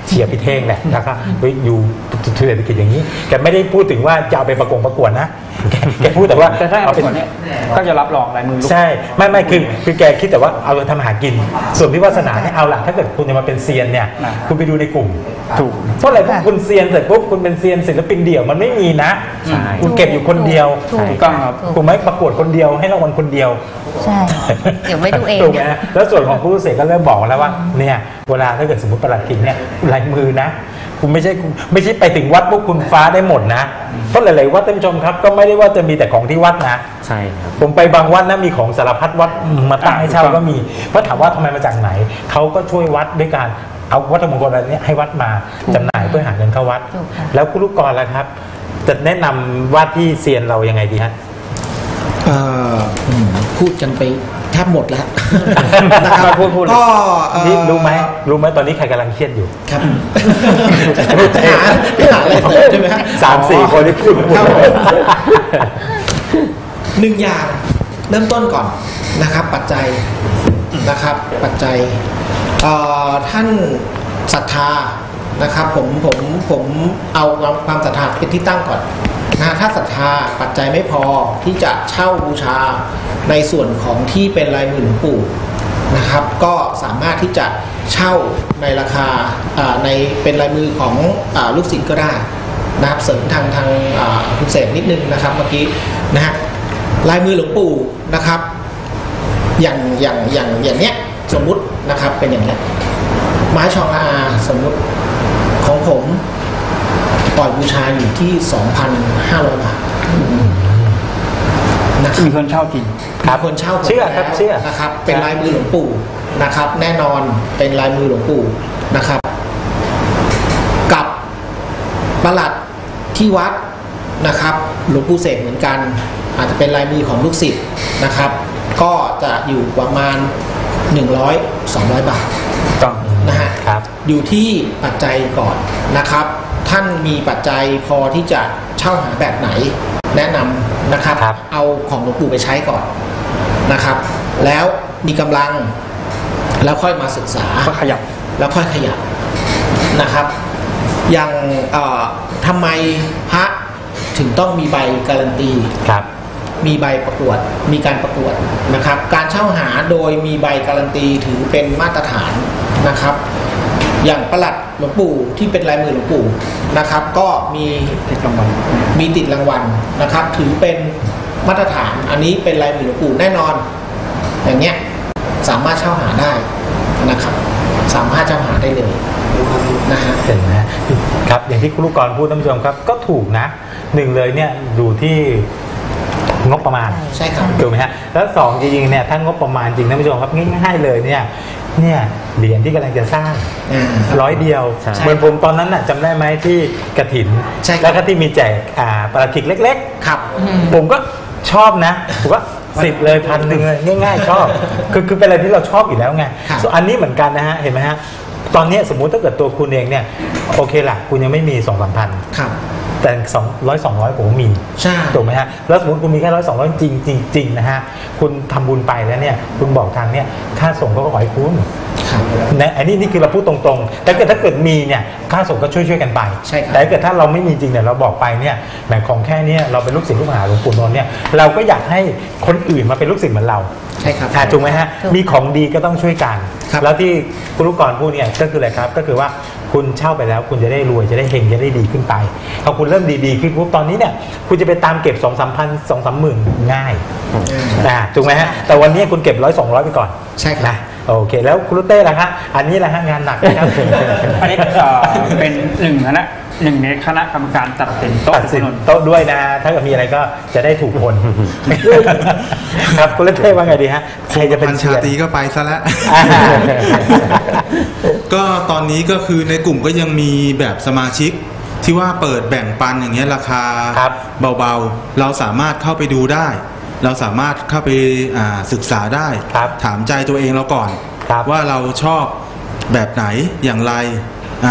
เชียร์พี่เท่งแหละแล้วก็อยู่เศรษฐกิจอย่างนี้แกไม่ได้พูดถึงว่าจะเอาไปประกงประกวดนะแกแกพูดแต่ว่าแต่ถ้าเอาเป็เป็น นเนี่ยก็จะรับรองลายมือลูกใช่ไม่ไม่คือคือแกคิดแต่ว่าเอาไปทำอาหารกิน ส่วนพี่วาสนาเนี่ยเอาล่ะถ้าเกิดคุณจะมาเป็นเซียนเนี่ยคุณไปดูในกลุ่มถูกเพราะอะไรพวกคุณเซียนเสร็จปุ๊บคุณเป็นเซียนศิลปินเดี่ยวมันไม่มีนะใช่คุณเก็บอยู่คนเดียวถูกถูกต้องครับถูกไหมประกวดคนเดียวให้รางวัลคนเดียวใช่ เดี๋ยวไว้ดูเองถูกไหมแล้วส่วนของผู้เสกก็เริ่มบอกแล้วว่าเนี่ยเวลาถ้าเกิดสมมติประหลัดขิกเนี่ยลายมือนะคุณไม่ใช่ไม่ใช่ไปถึงวัดพวกคุณฟ้าได้หมดนะเพราะหลายๆวัดท่านผู้ชมครับก็ไม่ได้ว่าจะมีแต่ของที่วัดนะใช่ครับผมไปบางวัดนะมีของสารพัดวัดมาตั้งให้เช่าก็มีเพราะถามว่าทำไมมาจากไหนเขาก็ช่วยวัดด้วยการเอาวัตถุมงคลอะไรเนี้ยให้วัดมาจำหน่ายเพื่อหาเงินเข้าวัดถูกค่ะแล้วคุณลูกกรล่ะครับ จะแนะนำว่าที่เซียนเรายังไงดีฮะเอ่ออืมพูดกันไปแทบหมดแล้วนะครับพูดพูดก็เอ่อนี่รู้ไหมรู้ไหมตอนนี้ใครกำลังเครียดอยู่ครับหาหาอะไรเสริมใช่ไหมฮะสามสี่คนที่พูดพูดครับหนึ่งอย่างเริ่มต้นก่อนนะครับ ปัจจัยนะครับ ปัจจัยเอ่อท่านศรัทธานะครับ ผมผมผมเอาความศรัทธาเป็นที่ตั้งก่อนนะถ้าศรัทธาปัจจัยไม่พอที่จะเช่าบูชาในส่วนของที่เป็นลายมือหลวงปู่นะครับ ก็สามารถที่จะเช่าในราคาอ่าในเป็นลายมือของอ่าลูกศิษย์ก็ได้นะครับเสริมทางทางอ่าคุณเสกนิดนึงนะครับเมื่อกี้นะฮะลายมือหลวงปู่นะครับ อย่างอย่างอย่างอย่างเนี้ยสมมุตินะครับเป็นอย่างเนี้ยไม้ชองอาสมมุติของผมปล่อยบูชาอยู่ที่ สองพันห้าร้อย บาทนะครับมีคนเช่าจริงมีคนเช่าผมเชื่อครับแล้วเชื่อนะครับ เป็นลายมือหลวงปู่นะครับ แน่นอนเป็นลายมือหลวงปู่นะครับ กับประหลัดที่วัดนะครับหลวงปู่เสกเหมือนกัน อาจจะเป็นลายมือของลูกศิษย์นะครับ ก็จะอยู่ประมาณ หนึ่งร้อย สองร้อย บาทต้องนะฮะครับอยู่ที่ปัจจัยก่อนนะครับ ท่านมีปัจจัยพอที่จะเช่าหาแบบไหน แนะนำนะครับครับเอาของหลวงปู่ไปใช้ก่อนนะครับ แล้วมีกำลังแล้วค่อยมาศึกษาก็ขยับแล้วค่อยขยับนะครับ อย่างเอ่อทำไมพระถึงต้องมีใบการันตีครับมีใบประกวด มีการประกวดนะครับ การเช่าหาโดยมีใบการันตีถือเป็นมาตรฐานนะครับ อย่างประหลัดหลวงปู่ที่เป็นลายมือหลวงปู่นะครับ ก็มีติดรางวัลมีติดรางวัลนะครับ ถือเป็นมาตรฐาน อันนี้เป็นลายมือหลวงปู่แน่นอน อย่างเงี้ยสามารถเช่าหาได้นะครับ สามารถเช่าหาได้เลยนะฮะเห็นไหมครับอย่างที่คุณลูกกรพูดท่านผู้ชมครับก็ถูกนะหนึ่งเลยเนี่ยดูที่งบประมาณใช่ครับถูกไหมฮะแล้วสองจริงๆเนี่ยถ้างบประมาณจริงท่านผู้ชมครับง่ายๆเลยเนี่ยเนี่ยเหรียญที่กำลังจะสร้างอ่าร้อยเดียวใช่เหมือนผมตอนนั้นน่ะจำได้ไหมที่กฐินใช่ครับแล้วก็ที่มีแจกอ่าปลาขิกเล็กครับๆ ผมก็ชอบนะผมก็สิบเลยพันหนึ่งเลยง่ายๆชอบคือคือเป็นอะไรที่เราชอบอยู่แล้วไงครับส่วนอันนี้เหมือนกันนะฮะเห็นไหมฮะตอนนี้สมมุติถ้าเกิดตัวคุณเองเนี่ยโอเคล่ะคุณยังไม่มีสองสามพันครับแต่สองร้อยสองร้อยผมมีใช่ถูกไหมฮะแล้วสมมติคุณมีแค่ร้อยสองร้อยจริงจริงจริงนะฮะคุณทำบุญไปแล้วเนี่ยคุณบอกทางเนี่ยค่าส่งก็ขอให้คุณครับนะอันนี้นี่คือเราพูดตรงๆ แต่เกิดถ้าเกิดมีเนี่ยค่าส่งก็ช่วยๆกันไปใช่ครับแต่ถ้าเกิดถ้าเราไม่มีจริงเนี่ยเราบอกไปเนี่ยแหมของแค่เนี้เราเป็นลูกศิษย์ลูกหาหลวงปู่นนท์เนี่ยเราก็อยากให้คนอื่นมาเป็นลูกศิษย์เหมือนเราใช่ครับอ่าถูกไหมฮะถูกมีของดีก็ต้องช่วยกันครับแล้วที่คุณลูกกรพูดเนี่ยก็คืออะไรครับก็คือว่าคุณเช่าไปแล้วคุณจะได้รวยจะได้เฮงจะได้ดีขึ้นไปพอคุณเริ่มดีๆขึ้นปุ๊บตอนนี้เนี่ยคุณจะไปตามเก็บสองสามพันสองสามหมื่นง่ายอ่าอ่าถูกไหมฮะแต่วันนี้คุณเก็บร้อยสองร้อยไปก่อนใช่ครับนะโอเค แล้วคุณลูกเต้ล่ะฮะอันนี้แหละฮะงานหนักนะครับอันนี้เอ่อเป็นหนึ่งคณะหนึ่งในคณะกรรมการตัดสินโต๊ะตัดสินถนนโต๊ะด้วยนะ ถ้าเกิดมีอะไรก็จะได้ถูกคน ครับคุณลูกเต้ว่าไงดีฮะใครจะเป็นพันเชีชายร์ตรีก็ไปซะแล้วอ่าก็ตอนนี้ก็คือในกลุ่มก็ยังมีแบบสมาชิกที่ว่าเปิดแบ่งปันอย่างเงี้ยราคาครับเบาๆ เราสามารถเข้าไปดูได้ เราสามารถเข้าไปอ่าศึกษาได้ครับถามใจตัวเองเราก่อนครับว่าเราชอบแบบไหนอย่างไรอ่า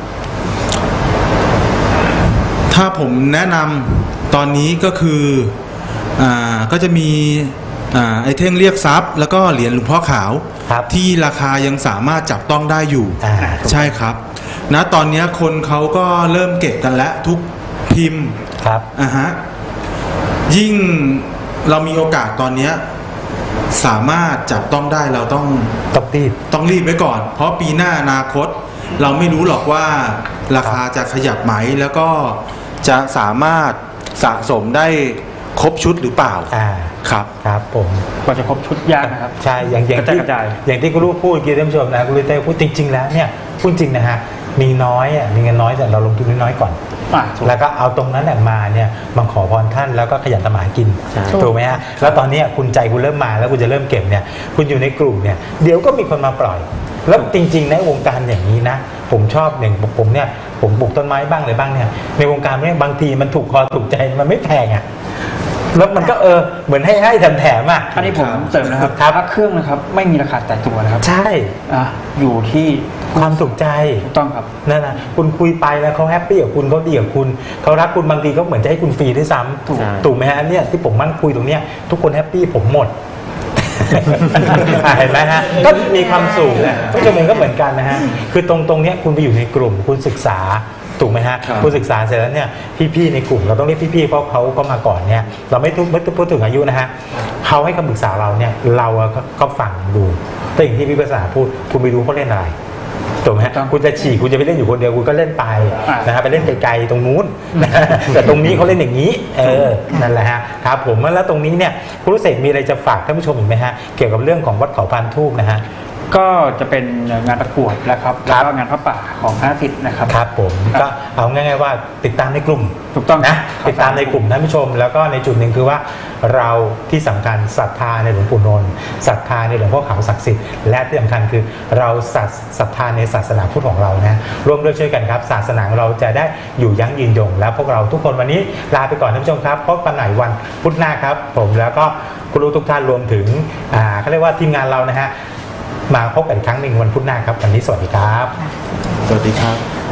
ถ้าผมแนะนำตอนนี้ก็คืออ่าก็จะมีอ่าไอเท่งเรียกทรัพย์ แล้วก็เหรียญหลวงพ่อขาวครับที่ราคายังสามารถจับต้องได้อยู่อ่าใช่ครับนะตอนนี้คนเขาก็เริ่มเก็บกันแล้วทุกพิมพ์ครับอ่ะฮะยิ่งเรามีโอกาสตอนนี้สามารถจับต้องได้เราต้องต้องรีบต้องรีบไว้ก่อนเพราะปีหน้าอนาคตเราไม่รู้หรอกว่าราคาจะขยับไหมแล้วก็จะสามารถสะสมได้ครบชุดหรือเปล่าอ่าครับครับผมกว่าจะครบชุดยากนะครับใช่อย่างอย่างที่อย่างที่คุณรู้พูดกี่ท่านผู้ชมนะคุณรู้เต้พูดจริงๆแล้วเนี่ยพูดจริงนะฮะมีน้อยอ่ะมีเงินน้อยแต่เราลงทุนน้อยก่อนแล้วก็เอาตรงนั้นแหละมาเนี่ยมาขอพรท่านแล้วก็ขยันทำมาหากินถูกไหมฮะแล้วตอนนี้คุณใจคุณเริ่มมาแล้วคุณจะเริ่มเก็บเนี่ยคุณอยู่ในกลุ่มเนี่ยเดี๋ยวก็มีคนมาปล่อยแล้วจริงๆในวงการอย่างนี้นะผมชอบอย่างผมเนี่ยผมปลูกต้นไม้บ้างเลยบ้างเนี่ยในวงการเนี่ยบางทีมันถูกคอถูกใจมันไม่แพงอ่ะแล้วมันก็เออเหมือนให้ให้แถมแถมอ่ะอันนี้ผมเสริมนะครับพระเครื่องนะครับไม่มีราคาแต่ตัวนะครับใช่อ่ะอยู่ที่ความถูกใจถูกต้องครับนั่นนะคุณคุยไปแล้วเขาแฮปปี้กับคุณเขาดีกับคุณเขารักคุณบางทีก็เหมือนจะให้คุณฟรีด้วยซ้ำถูกถูกไหมฮะเนี่ยที่ผมมั่งคุยตรงเนี้ยทุกคนแฮปปี้ผมหมดเห็นไหมฮะก็มีความสุขนะทุกชั่วโมงก็เหมือนกันนะฮะคือตรงตรงเนี้ยคุณไปอยู่ในกลุ่มคุณศึกษาถูกไหมฮะคุณศึกษาเสร็จแล้วเนี่ยพี่ๆในกลุ่มเราต้องเรียกพี่ๆเพราะเขาก็มาก่อนเนี่ยเราไม่ทุกไม่พูดถึงอายุนะฮะเขาให้คำปรึกษาเราเนี่ยเราก็ฟังดูแต่อย่างที่พี่ภาษาพูดคุณไปดูเขาเล่นอะไรถูกไหมฮะคุณจะฉี่คุณจะไปเล่นอยู่คนเดียวคุณก็เล่นไปนะครับไปเล่นไกลๆตรงนู้นแต่ตรงนี้เขาเล่นอย่างนี้เออนั่นแหละฮะครับผมแล้วตรงนี้เนี่ยคุณรู้สึกมีอะไรจะฝากท่านผู้ชมอีกไหมฮะเกี่ยวกับเรื่องของวัดเขาพานทูปนะฮะก็จะเป็นงานประกวดแล้วครับแล้วก็งานพระป่าของคณะศิษย์นะครับครับผมก็เอาง่ายๆว่าติดตามในกลุ่มถูกต้องนะติดตามในกลุ่มท่านผู้ชมแล้วก็ในจุดหนึ่งคือว่าเราที่สำคัญศรัทธาในหลวงปู่นนท์ศรัทธาในหลวงพ่อขาวศักดิ์สิทธิ์และที่สำคัญคือเราศรัทธาในศาสนาพุทธของเรานะร่วมด้วยช่วยกันครับศาสนาเราจะได้อยู่ยั่งยืนยงแล้วพวกเราทุกคนวันนี้ลาไปก่อนท่านผู้ชมครับพบกันใหม่วันพุธหน้าครับผมแล้วก็คุณรู้ทุกท่านรวมถึงอ่าเขาเรียกว่าทีมงานเรานะฮะมาพบกันอีกครั้งหนึ่งวันพุธหน้าครับวันนี้สวัสดีครับสวัสดีครับ